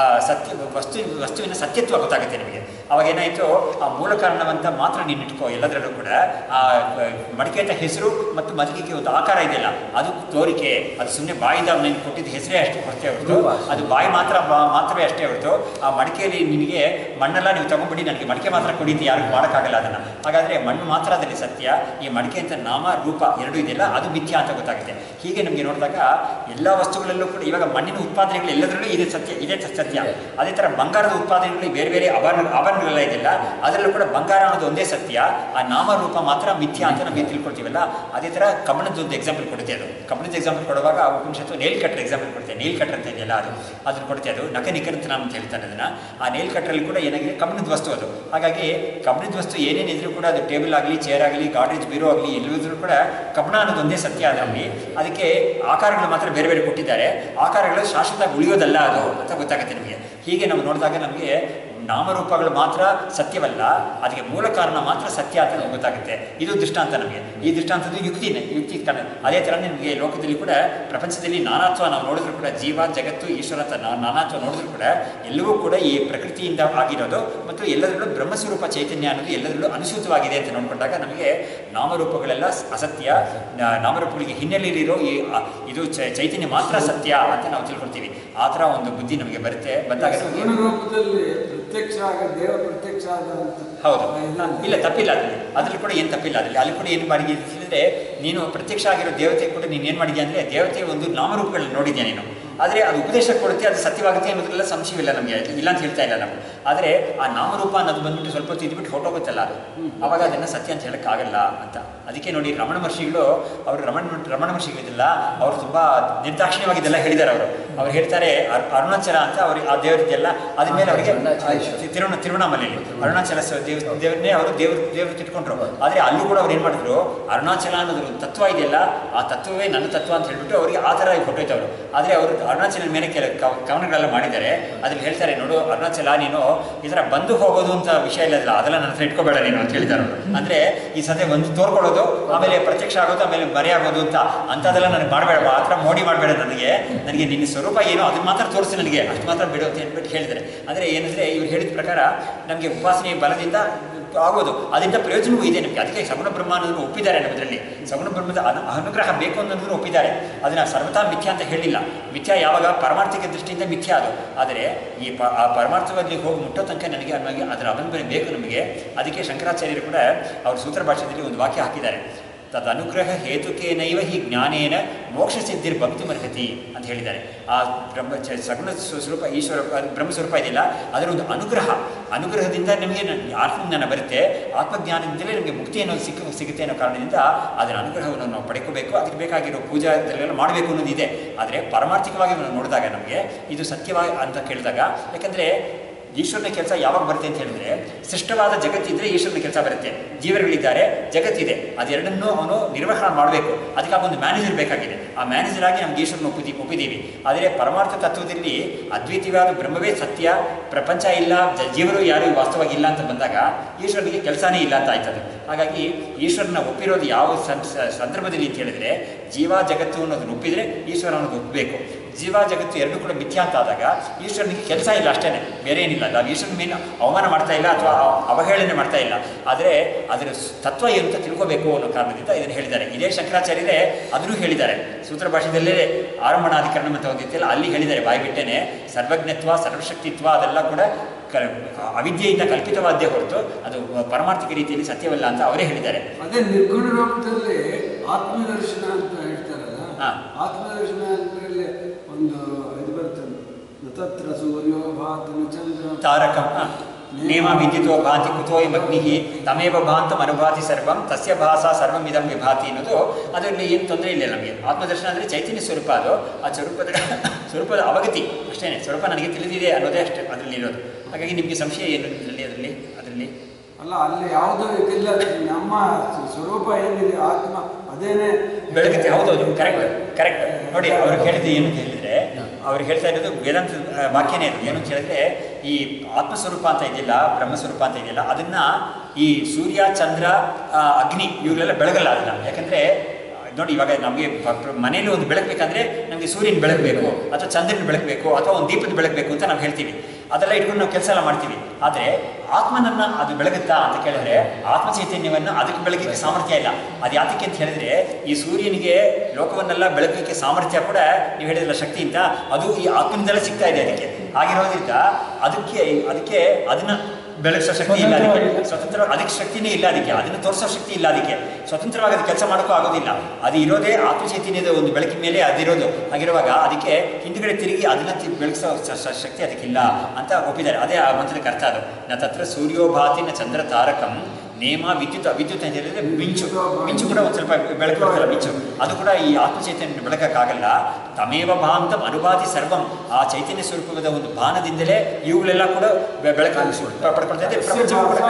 ವಸ್ತುವಿನ ಸತ್ಯತ್ವ ಗೊತ್ತಾಗುತ್ತೆ ನಮಗೆ. ಅವಾಗ ಏನಾಯಿತು, ಆ ಮೂಲ ಕಾರಣವಂತ ಮಾತ್ರ ನೀನು ಇಟ್ಕೋ. ಎಲ್ಲದರಲ್ಲೂ ಕೂಡ ಆ ಮಡಿಕೆ ಅಂತ ಹೆಸರು ಮತ್ತು ಮಡಿಕೆಗೆ ಒಂದು ಆಕಾರ ಇದೆಯಲ್ಲ, ಅದು ತೋರಿಕೆ, ಅದು ಸುಮ್ಮನೆ ಬಾಯಿಂದ ನೀನು ಕೊಟ್ಟಿದ್ದ ಹೆಸರೇ ಅಷ್ಟೇ ಹೊರತು, ಅದು ಬಾಯಿ ಮಾತ್ರವೇ ಅಷ್ಟೇ ಹೊರತು, ಆ ಮಡಿಕೆಯಲ್ಲಿ ನಿನಗೆ ಮಣ್ಣೆಲ್ಲ ನೀವು ತಗೊಂಡ್ಬಿಡಿ ನನಗೆ ಮಡಿಕೆ ಮಾತ್ರ ಕುಡಿತು ಯಾರಿಗೂ ಮಾಡೋಕ್ಕಾಗಲ್ಲ ಅದನ್ನು. ಹಾಗಾದರೆ ಮಣ್ಣು ಮಾತ್ರ ಅದರಲ್ಲಿ ಸತ್ಯ, ಈ ಮಡಿಕೆ ಅಂತ ನಾಮ ರೂಪ ಎರಡೂ ಇದೆಯಲ್ಲ ಅದು ಮಿಥ್ಯ ಅಂತ ಗೊತ್ತಾಗುತ್ತೆ. ಹೀಗೆ ನಮಗೆ ನೋಡಿದಾಗ ಎಲ್ಲ ವಸ್ತುಗಳಲ್ಲೂ ಕೂಡ ಇವಾಗ ಮಣ್ಣಿನ ಉತ್ಪಾದನೆಗಳು ಎಲ್ಲದರಲ್ಲೂ ಇದೇ ಸತ್ಯ. ಅದೇ ಥರ ಬಂಗಾರದ ಉತ್ಪಾದನೆಗಳು ಬೇರೆ ಬೇರೆ ಆಭರಣಗಳೆಲ್ಲ ಇದೆಯಲ್ಲ, ಅದರಲ್ಲೂ ಕೂಡ ಬಂಗಾರ ಅನ್ನೋದು ಒಂದೇ ಸತ್ಯ, ಆ ನಾಮರೂಪ ಮಾತ್ರ ಮಿಥ್ಯ ಅಂತ ನಮಗೆ ತಿಳ್ಕೊಳ್ತೀವಲ್ಲ. ಅದೇ ಥರ ಕಬ್ಬಣದೊಂದು ಎಕ್ಸಾಂಪಲ್ ಕೊಡುತ್ತೆ. ಅದು ಕಬ್ಬಣದ ಎಕ್ಸಾಂಪಲ್ ಕೊಡುವಾಗ ಉಪನಿಷತ್ತು ನೇಲ್ ಕಟ್ಟರ್ ಎಕ್ಸಾಂಪಲ್ ಕೊಡುತ್ತೆ. ನೇಲ್ ಕಟ್ಟರ್ ಅಂತ ಇದೆಯಲ್ಲ ಅದನ್ನು ಕೊಡುತ್ತೆ. ಅದು ನಕನಿಕರ್ ಅಂತ ನಾನು ಹೇಳ್ತಾನೆ ಅದನ್ನು. ಆ ನೇಲ್ ಕಟ್ಟರಲ್ಲಿ ಕೂಡ ಏನಾಗಿದೆ, ಕಬ್ಬಣದ ವಸ್ತು ಅದು. ಹಾಗಾಗಿ ಕಬ್ಬಣದ ವಸ್ತು ಏನೇನಿದ್ರು ಕೂಡ, ಅದು ಟೇಬಲ್ ಆಗಲಿ, ಚೇರ್ ಆಗಲಿ, ಗಾಡ್ರೇಜ್ ಬೀರೋ ಆಗಲಿ, ಎಲ್ಲದಿದ್ರೂ ಕೂಡ ಕಬ್ಬಣ ಅನ್ನೋದು ಒಂದೇ ಸತ್ಯ ಅದರಲ್ಲಿ. ಅದಕ್ಕೆ ಆಕಾರಗಳು ಮಾತ್ರ ಬೇರೆ ಬೇರೆ ಕೊಟ್ಟಿದ್ದಾರೆ. ಆಕಾರಗಳು ಶಾಶ್ವತವಾಗಿ ಉಳಿಯೋದಲ್ಲ ಅದು ಅಂತ ಗೊತ್ತಾಗುತ್ತೆ ನಮಗೆ. ಹೀಗೆ ನಾವು ನೋಡಿದಾಗ ನಮಗೆ ನಾಮರೂಪಗಳು ಮಾತ್ರ ಸತ್ಯವಲ್ಲ, ಅದಕ್ಕೆ ಮೂಲ ಕಾರಣ ಮಾತ್ರ ಸತ್ಯ ಅಂತ ನಮ್ಗೆ ಗೊತ್ತಾಗುತ್ತೆ. ಇದು ದೃಷ್ಟಾಂತ ನಮಗೆ. ಈ ದೃಷ್ಟಾಂತದ ಯುಕ್ತಿ ಕಾರಣ. ಅದೇ ಥರ ನಿಮಗೆ ಲೋಕದಲ್ಲಿ ಕೂಡ ಪ್ರಪಂಚದಲ್ಲಿ ನಾನಾತ್ವ ನಾವು ನೋಡಿದ್ರು ಕೂಡ, ಜೀವ ಜಗತ್ತು ಈಶ್ವರ ಅಂತ ನಾನಾತ್ವ ನೋಡಿದ್ರು ಕೂಡ ಎಲ್ಲವೂ ಕೂಡ ಈ ಪ್ರಕೃತಿಯಿಂದ ಆಗಿರೋದು ಮತ್ತು ಎಲ್ಲದರಲ್ಲೂ ಬ್ರಹ್ಮಸ್ವರೂಪ ಚೈತನ್ಯ ಅನ್ನೋದು ಎಲ್ಲದರಲ್ಲೂ ಅನುಸೂತವಾಗಿದೆ ಅಂತ ನೋಡಿಕೊಂಡಾಗ ನಮಗೆ ನಾಮರೂಪಗಳೆಲ್ಲ ಅಸತ್ಯ, ನಾಮರೂಪಗಳಿಗೆ ಹಿನ್ನೆಲೆಯಲ್ಲಿರೋ ಇದು ಚೈತನ್ಯ ಮಾತ್ರ ಸತ್ಯ ಅಂತ ನಾವು ತಿಳ್ಕೊಳ್ತೀವಿ. ಆ ಥರ ಒಂದು ಬುದ್ಧಿ ನಮಗೆ ಬಂದಾಗ ರೂಪದಲ್ಲಿ ಪ್ರತ್ಯಕ್ಷ ದೇವ ಪ್ರತ್ಯಕ್ಷ ಹೌದು, ಇಲ್ಲ ತಪ್ಪಿಲ್ಲ ಅದ್ರಲ್ಲಿ ಕೂಡ ಏನು ತಪ್ಪಿಲ್ಲ. ಅಲ್ಲಿ ಕೂಡ ಏನು ಮಾಡಿದ್ಯಾ ಹೇಳಿದ್ರೆ, ನೀನು ಪ್ರತ್ಯಕ್ಷ ಆಗಿರೋ ದೇವತೆ ಕೂಡ ನೀನು ಏನು ಮಾಡಿದ್ಯಾ ಅಂದರೆ ದೇವತೆ ಒಂದು ನಾಮರೂಪಗಳನ್ನ ನೋಡಿದ್ಯಾ ನೀನು. ಆದರೆ ಅದು ಉಪದೇಶ ಕೊಡುತ್ತೆ, ಅದು ಸತ್ಯವಾಗುತ್ತೆ ಅನ್ನೋದ್ರೆಲ್ಲ ಸಂಶಯವಿಲ್ಲ ನಮಗೆ, ಇಲ್ಲ ಅಂತ ಹೇಳ್ತಾ ಇಲ್ಲ ನಾವು. ಆದರೆ ಆ ನಾಮರೂಪ ಅನ್ನೋದು ಬಂದ್ಬಿಟ್ಟು ಸ್ವಲ್ಪ ಹೊತ್ತು ಇದ್ಬಿಟ್ಟು ಹೊರಟೋಗುತ್ತಲ್ಲ, ಅದು ಆವಾಗ ಅದನ್ನು ಸತ್ಯ ಅಂತ ಹೇಳೋಕ್ಕಾಗಲ್ಲ ಅಂತ. ಅದಕ್ಕೆ ನೋಡಿ ರಮಣ ಮಹರ್ಷಿಗಳು, ಅವರು ರಮಣ ಮಹರ್ಷಿಗಳಿದ್ದಿಲ್ಲ, ಅವರು ತುಂಬ ನಿರ್ದಾಕ್ಷಿಣ್ಯವಾಗಿದ್ದೆಲ್ಲ ಹೇಳಿದ್ದಾರೆ. ಅವ್ರು ಹೇಳ್ತಾರೆ ಅರುಣಾಚಲ ಅಂತ ಅವ್ರಿಗೆ ಆ ದೇವರಿದೆಯಲ್ಲ, ಅದ್ರ ಮೇಲೆ ಅವರಿಗೆ ತಿರುವಣ್ಣಾಮಲೆಯಲ್ಲಿ ಅರುಣಾಚಲ ದೇವರನ್ನೇ ಅವರು ದೇವರು ತಿಟ್ಕೊಂಡ್ರು. ಆದರೆ ಅಲ್ಲೂ ಕೂಡ ಅವ್ರು ಏನು ಮಾಡಿದ್ರು, ಅರುಣಾಚಲ ಅನ್ನೋದ್ರ ತತ್ವ ಇದೆಯಲ್ಲ, ಆ ತತ್ವವೇ ನನ್ನ ತತ್ವ ಅಂತ ಹೇಳ್ಬಿಟ್ಟು ಅವರಿಗೆ ಆ ಥರ ಹೊಟ್ಟೋಯ್ತವ್ರು. ಆದರೆ ಅವರು ಅರುಣಾಚಲ ಮೇಲೆ ಕವನಗಳೆಲ್ಲ ಮಾಡಿದ್ದಾರೆ. ಅದ್ರಲ್ಲಿ ಹೇಳ್ತಾರೆ, ನೋಡು ಅರುಣಾಚಲ, ನೀನು ಈ ಥರ ಬಂದು ಹೋಗೋದು ಅಂತ ವಿಷಯ ಇಲ್ಲ, ಅದೆಲ್ಲ ನನ್ನ ಹತ್ರ ಇಟ್ಕೋಬೇಡ ನೀನು ಅಂತ ಹೇಳಿದ್ದಾರೆ ಅವರು. ಅಂದರೆ ಈ ಸದ್ಯ ಒಂದು ತೋರ್ಕೊಳ್ಳೋದು, ಆಮೇಲೆ ಪ್ರತ್ಯಕ್ಷ ಆಗೋದು, ಆಮೇಲೆ ಮರೆಯಾಗೋದು ಅಂಥದ್ದೆಲ್ಲ ನನಗೆ ಮಾಡಬೇಡ, ಆ ಥರ ಮೋಡಿ ಮಾಡಬೇಡ, ನನಗೆ ನಿನ್ನ ಸ್ವರೂಪ ಏನೋ ಅದನ್ನ ಮಾತ್ರ ತೋರಿಸಿ, ನನಗೆ ಅಷ್ಟು ಮಾತ್ರ ಬಿಡು ಅಂತ ಹೇಳ್ಬಿಟ್ಟು ಹೇಳಿದ್ದಾರೆ. ಅಂದರೆ ಏನಂದರೆ ಇವ್ರು ಹೇಳಿದ ಪ್ರಕಾರ ನಮಗೆ ಉಪಾಸನೆ ಬಲದಿಂದ ಆಗೋದು, ಅದರಿಂದ ಪ್ರಯೋಜನವೂ ಇದೆ ನಮಗೆ. ಅದಕ್ಕೆ ಸಗುಣ ಬ್ರಹ್ಮ ಅನ್ನೋದನ್ನು ಒಪ್ಪಿದ್ದಾರೆ ನಮ್ಮದರಲ್ಲಿ. ಸಗುಣ ಬ್ರಹ್ಮದ ಅನುಗ್ರಹ ಬೇಕು ಅನ್ನೋದನ್ನು ಒಪ್ಪಿದ್ದಾರೆ. ಅದನ್ನು ಸರ್ವತಾ ಮಿಥ್ಯಾ ಅಂತ ಹೇಳಿಲ್ಲ. ಮಿಥ್ಯಾ ಯಾವಾಗ ಪಾರಮಾರ್ಥಿಕ ದೃಷ್ಟಿಯಿಂದ ಮಿಥ್ಯಾ ಅದು. ಆದರೆ ಆ ಪರಮಾರ್ಥವಾಗಿ ಹೋಗಿ ಮುಟ್ಟೋ ತನಕ ನನಗೆ ಅದರ ಅವಲಂಬನೆ ಬೇಕು ನಮಗೆ. ಅದಕ್ಕೆ ಶಂಕರಾಚಾರ್ಯರು ಕೂಡ ಅವ್ರ ಸೂತ್ರ ಭಾಷೆಯಲ್ಲಿ ಒಂದು ವಾಕ್ಯ ಹಾಕಿದ್ದಾರೆ, ತದನುಗ್ರಹ ಹೇತುಕೇನೈವ ಹಿ ಜ್ಞಾನೇನ ಮೋಕ್ಷ ಸಿದ್ಧಿರ್ ಭಕ್ತಿಮರ್ಹತಿ ಅಂತ ಹೇಳಿದ್ದಾರೆ. ಆ ಸಗುಣ ಸ್ವರೂಪ ಈಶ್ವರ ಬ್ರಹ್ಮಸ್ವರೂಪ ಇದೆಯಲ್ಲ, ಅದರ ಒಂದು ಅನುಗ್ರಹದಿಂದ ನಮಗೆ ಆತ್ಮಜ್ಞಾನ ಬರುತ್ತೆ. ಆತ್ಮಜ್ಞಾನದಿಂದಲೇ ನಮಗೆ ಮುಕ್ತಿ ಅನ್ನೋದು ಸಿಗುತ್ತೆ ಅನ್ನೋ ಕಾರಣದಿಂದ ಅದರ ಅನುಗ್ರಹವನ್ನು ನಾವು ಪಡ್ಕೋಬೇಕು. ಅದಕ್ಕೆ ಬೇಕಾಗಿರೋ ಪೂಜಾದಲ್ಲೆಲ್ಲ ಮಾಡಬೇಕು ಅನ್ನೋದಿದೆ. ಆದರೆ ಪಾರಮಾರ್ಥಿಕವಾಗಿ ನಾವು ನೋಡಿದಾಗ ನಮಗೆ ಇದು ಸತ್ಯವಾಗಿ ಅಂತ ಕೇಳಿದಾಗ, ಯಾಕಂದರೆ ಈಶ್ವರನ ಕೆಲಸ ಯಾವಾಗ ಬರುತ್ತೆ ಅಂತ ಹೇಳಿದ್ರೆ, ಸೃಷ್ಟವಾದ ಜಗತ್ತಿದ್ರೆ ಈಶ್ವರನ ಕೆಲಸ ಬರುತ್ತೆ. ಜೀವರುಗಳಿದ್ದಾರೆ, ಜಗತ್ತಿದೆ, ಅದೆರಡನ್ನೂ ಅವನು ನಿರ್ವಹಣೆ ಮಾಡಬೇಕು. ಅದಕ್ಕಾಗಿ ಒಂದು ಮ್ಯಾನೇಜರ್ ಬೇಕಾಗಿದೆ. ಆ ಮ್ಯಾನೇಜರ್ ಆಗಿ ನಮ್ಗೆ ಈಶ್ವರನ ಒಪ್ಪಿದ್ದೀವಿ. ಆದರೆ ಪರಮಾರ್ಥ ತತ್ವದಲ್ಲಿ ಅದ್ವಿತೀಯವಾದ ಬ್ರಹ್ಮವೇ ಸತ್ಯ, ಪ್ರಪಂಚ ಇಲ್ಲ, ಜೀವರು ಯಾರು ವಾಸ್ತವವಾಗಿ ಇಲ್ಲ ಅಂತ ಬಂದಾಗ ಈಶ್ವರನಿಗೆ ಕೆಲಸನೇ ಇಲ್ಲ ಅಂತ ಆಯ್ತದೆ. ಹಾಗಾಗಿ ಈಶ್ವರನ ಒಪ್ಪಿರೋದು ಯಾವ ಸಂದರ್ಭದಲ್ಲಿ ಅಂತ ಹೇಳಿದ್ರೆ, ಜೀವ ಜಗತ್ತು ಅನ್ನೋದನ್ನು ಒಪ್ಪಿದರೆ ಈಶ್ವರ ಅನ್ನೋದು ಒಪ್ಪಬೇಕು. ಜೀವ ಜಗತ್ತು ಎರಡೂ ಕೂಡ ಮಿಥ್ಯಾ ಅಂತ ಆದಾಗ ಈಶ್ವರನಿಗೆ ಕೆಲಸ ಇಲ್ಲ, ಅಷ್ಟೇ, ಬೇರೆ ಏನಿಲ್ಲ. ನಾವು ಈಶ್ವರನ ಮೇಲೆ ಅವಮಾನ ಮಾಡ್ತಾ ಇಲ್ಲ ಅಥವಾ ಅವಹೇಳನೆ ಮಾಡ್ತಾ ಇಲ್ಲ. ಆದರೆ ಅದರ ತತ್ವ ಏನು ಅಂತ ತಿಳ್ಕೋಬೇಕು ಅನ್ನೋ ಕಾರಣದಿಂದ ಇದನ್ನು ಹೇಳಿದ್ದಾರೆ. ಇದೇ ಶಂಕರಾಚಾರ್ಯರೇ ಅದನ್ನು ಹೇಳಿದ್ದಾರೆ. ಸೂತ್ರ ಭಾಷೆಯಲ್ಲೇ ಆರಂಭಣಾಧಿಕರಣ ಅಂತ ಒಂದಿತ್ತಲ್ಲ, ಅಲ್ಲಿ ಹೇಳಿದ್ದಾರೆ ಬಾಯಿ ಬಿಟ್ಟೇನೆ, ಸರ್ವಜ್ಞತ್ವ ಸರ್ವಶಕ್ತಿತ್ವ ಅದೆಲ್ಲ ಕೂಡ ಅವಿದ್ಯೆಯಿಂದ ಕಲ್ಪಿತವಾದ್ದೇ ಹೊರತು ಅದು ಪರಮಾರ್ಥಿಕ ರೀತಿಯಲ್ಲಿ ಸತ್ಯವಲ್ಲ ಅಂತ ಅವರೇ ಹೇಳಿದ್ದಾರೆ. ಅದೇ ನಿರ್ಗುಣ ರೂಪದಲ್ಲಿ ಆತ್ಮದರ್ಶನ ಅಂತ ಹೇಳ್ತಾರಲ್ಲ, ಆತ್ಮದರ್ಶನ ಅಂದ್ರೆ ಒಂದು ಇದು ಬರ್ತದೆ, ತತ್ರ ಸೂರ್ಯೋ ಭಾತಿ ಚಂದ್ರ ತಾರಕಂ ನೇಮ ವಿದ್ಯುತೋ ಭಾತಿ ಕುತೋಯಂ ಅಗ್ನಿ ತಮೇವ ಭಾಂತಂ ಅನುಭಾತಿ ಸರ್ವಂ ತಸ್ಯ ಭಾಸ ಸರ್ವಮಿದಂ ವಿಭಾತಿ ಅನ್ನೋದು. ಅದರಲ್ಲಿ ಏನು ತೊಂದರೆ ಇಲ್ಲ ನಮಗೆ. ಆತ್ಮದರ್ಶನ ಅಂದರೆ ಚೈತನ್ಯ ಸ್ವರೂಪ, ಅದು ಆ ಸ್ವರೂಪದ ಅವಗತಿ ಅಷ್ಟೇ. ಸ್ವರೂಪ ನನಗೆ ತಿಳಿದಿದೆ ಅನ್ನೋದೇ ಅಷ್ಟೇ ಅದರಲ್ಲಿ ಇರೋದು. ಹಾಗಾಗಿ ನಿಮಗೆ ಸಂಶಯ ಏನು ಅದರಲ್ಲಿ ಅಲ್ಲ, ಅಲ್ಲಿ ಯಾವುದೋ ಇದಿಲ್ಲ, ನಮ್ಮ ಸ್ವರೂಪ ಏನಿದೆ ಆತ್ಮ ಅದೇನೇ ಬೆಳಗುತ್ತೆ. ಹೌದೌದು, ಕರೆಕ್ಟ್. ನೋಡಿ ಅವ್ರು ಹೇಳಿದ್ದು ಏನು ಅಂತ ಹೇಳಿದರೆ, ಅವ್ರು ಹೇಳ್ತಾ ಇರೋದು ವೇದಾಂತ ವಾಕ್ಯನೇ ಅದು. ಏನು ಅಂತ ಹೇಳಿದ್ರೆ, ಈ ಆತ್ಮಸ್ವರೂಪ ಅಂತ ಇದೆಯಲ್ಲ, ಬ್ರಹ್ಮಸ್ವರೂಪ ಅಂತ ಇದೆಯಲ್ಲ, ಅದನ್ನು ಈ ಸೂರ್ಯ ಚಂದ್ರ ಅಗ್ನಿ ಇವರೆಲ್ಲ ಬೆಳಗಲ್ಲ ಅದನ್ನು. ಯಾಕಂದರೆ ನೋಡಿ, ಇವಾಗ ನಮಗೆ ಮನೆಯಲ್ಲಿ ಒಂದು ಬೆಳಕಬೇಕಂದ್ರೆ ನಮಗೆ ಸೂರ್ಯನ ಬೆಳಕಬೇಕು ಅಥವಾ ಚಂದ್ರನ ಬೆಳಕಬೇಕು ಅಥವಾ ಒಂದು ದೀಪದ ಬೆಳಕಬೇಕು ಅಂತ ನಾವು ಹೇಳ್ತೀವಿ. ಅದೆಲ್ಲ ಇಟ್ಕೊಂಡು ನಾವು ಕೆಲಸ ಎಲ್ಲ ಮಾಡ್ತೀವಿ. ಆದರೆ ಆತ್ಮನನ್ನು ಅದು ಬೆಳಗುತ್ತಾ ಅಂತ ಕೇಳಿದ್ರೆ, ಆತ್ಮ ಚೈತನ್ಯವನ್ನು ಅದಕ್ಕೆ ಬೆಳಗಿಕ್ಕೆ ಸಾಮರ್ಥ್ಯ ಇಲ್ಲ. ಅದು ಯಾತಕ್ಕೆ ಅಂತ ಹೇಳಿದ್ರೆ, ಈ ಸೂರ್ಯನಿಗೆ ಲೋಕವನ್ನೆಲ್ಲ ಬೆಳಗಲಿಕ್ಕೆ ಸಾಮರ್ಥ್ಯ ಕೂಡ ನೀವು ಹೇಳಿದ್ರಲ್ಲ ಶಕ್ತಿ ಅಂತ, ಅದು ಈ ಆತ್ಮನಿಂದಲೇ ಸಿಗ್ತಾ ಇದೆ. ಅದಕ್ಕೆ ಅದಕ್ಕೆ ಅದನ್ನು ಬೆಳಗಿಸೋ ಶಕ್ತಿ ಇಲ್ಲ, ಅದಕ್ಕೆ ಸ್ವತಂತ್ರ, ಅದಕ್ಕೆ ಶಕ್ತಿನೇ ಇಲ್ಲ, ಅದನ್ನು ತೋರಿಸೋ ಶಕ್ತಿ ಇಲ್ಲ, ಅದಕ್ಕೆ ಸ್ವತಂತ್ರವಾಗಿ ಅದು ಕೆಲಸ ಮಾಡೋಕ್ಕೂ ಆಗೋದಿಲ್ಲ. ಅದು ಇರೋದೇ ಆತ್ಮಚೈತನ್ಯದ ಒಂದು ಬೆಳಕಿನ ಮೇಲೆ ಅದಿರೋದು. ಹಾಗಿರುವಾಗ ಅದಕ್ಕೆ ಹಿಂದುಗಡೆ ತಿರುಗಿ ಅದನ್ನು ಬೆಳಗಿಸೋ ಶಕ್ತಿ ಅದಕ್ಕಿಲ್ಲ ಅಂತ ಒಪ್ಪಿದ್ದಾರೆ. ಅದೇ ಆ ಮಂತ್ರಕ್ಕೆ ಅರ್ಥ ಅದು. ನ ತತ್ರ ಸೂರ್ಯೋಭಾತಿ ನ ಚಂದ್ರ ತಾರಕಂ ನೇಮ, ವಿದ್ಯುತ್ ಅಂತ ಹೇಳಿದರೆ ಮಿಂಚು ಕೂಡ ಒಂದು ಸ್ವಲ್ಪ ಬೆಳಕು ಬರ್ತಲ್ಲ, ಮಿಂಚು, ಅದು ಕೂಡ ಈ ಆತ್ಮಚೈತನ್ಯ ಬೆಳಕಕ್ಕಾಗಲ್ಲ. ತಮೇವ ಭಾಂತಂ ಅನುಭಾತಿ ಸರ್ವಂ, ಆ ಚೈತನ್ಯ ಸ್ವರೂಪದ ಒಂದು ಭಾನದಿಂದಲೇ ಇವುಗಳೆಲ್ಲ ಕೂಡ ಬೆಳಕು ಪಡ್ಕೊಳ್ತಾ ಇದೆ. ಪ್ರಪಂಚವೂ ಕೂಡ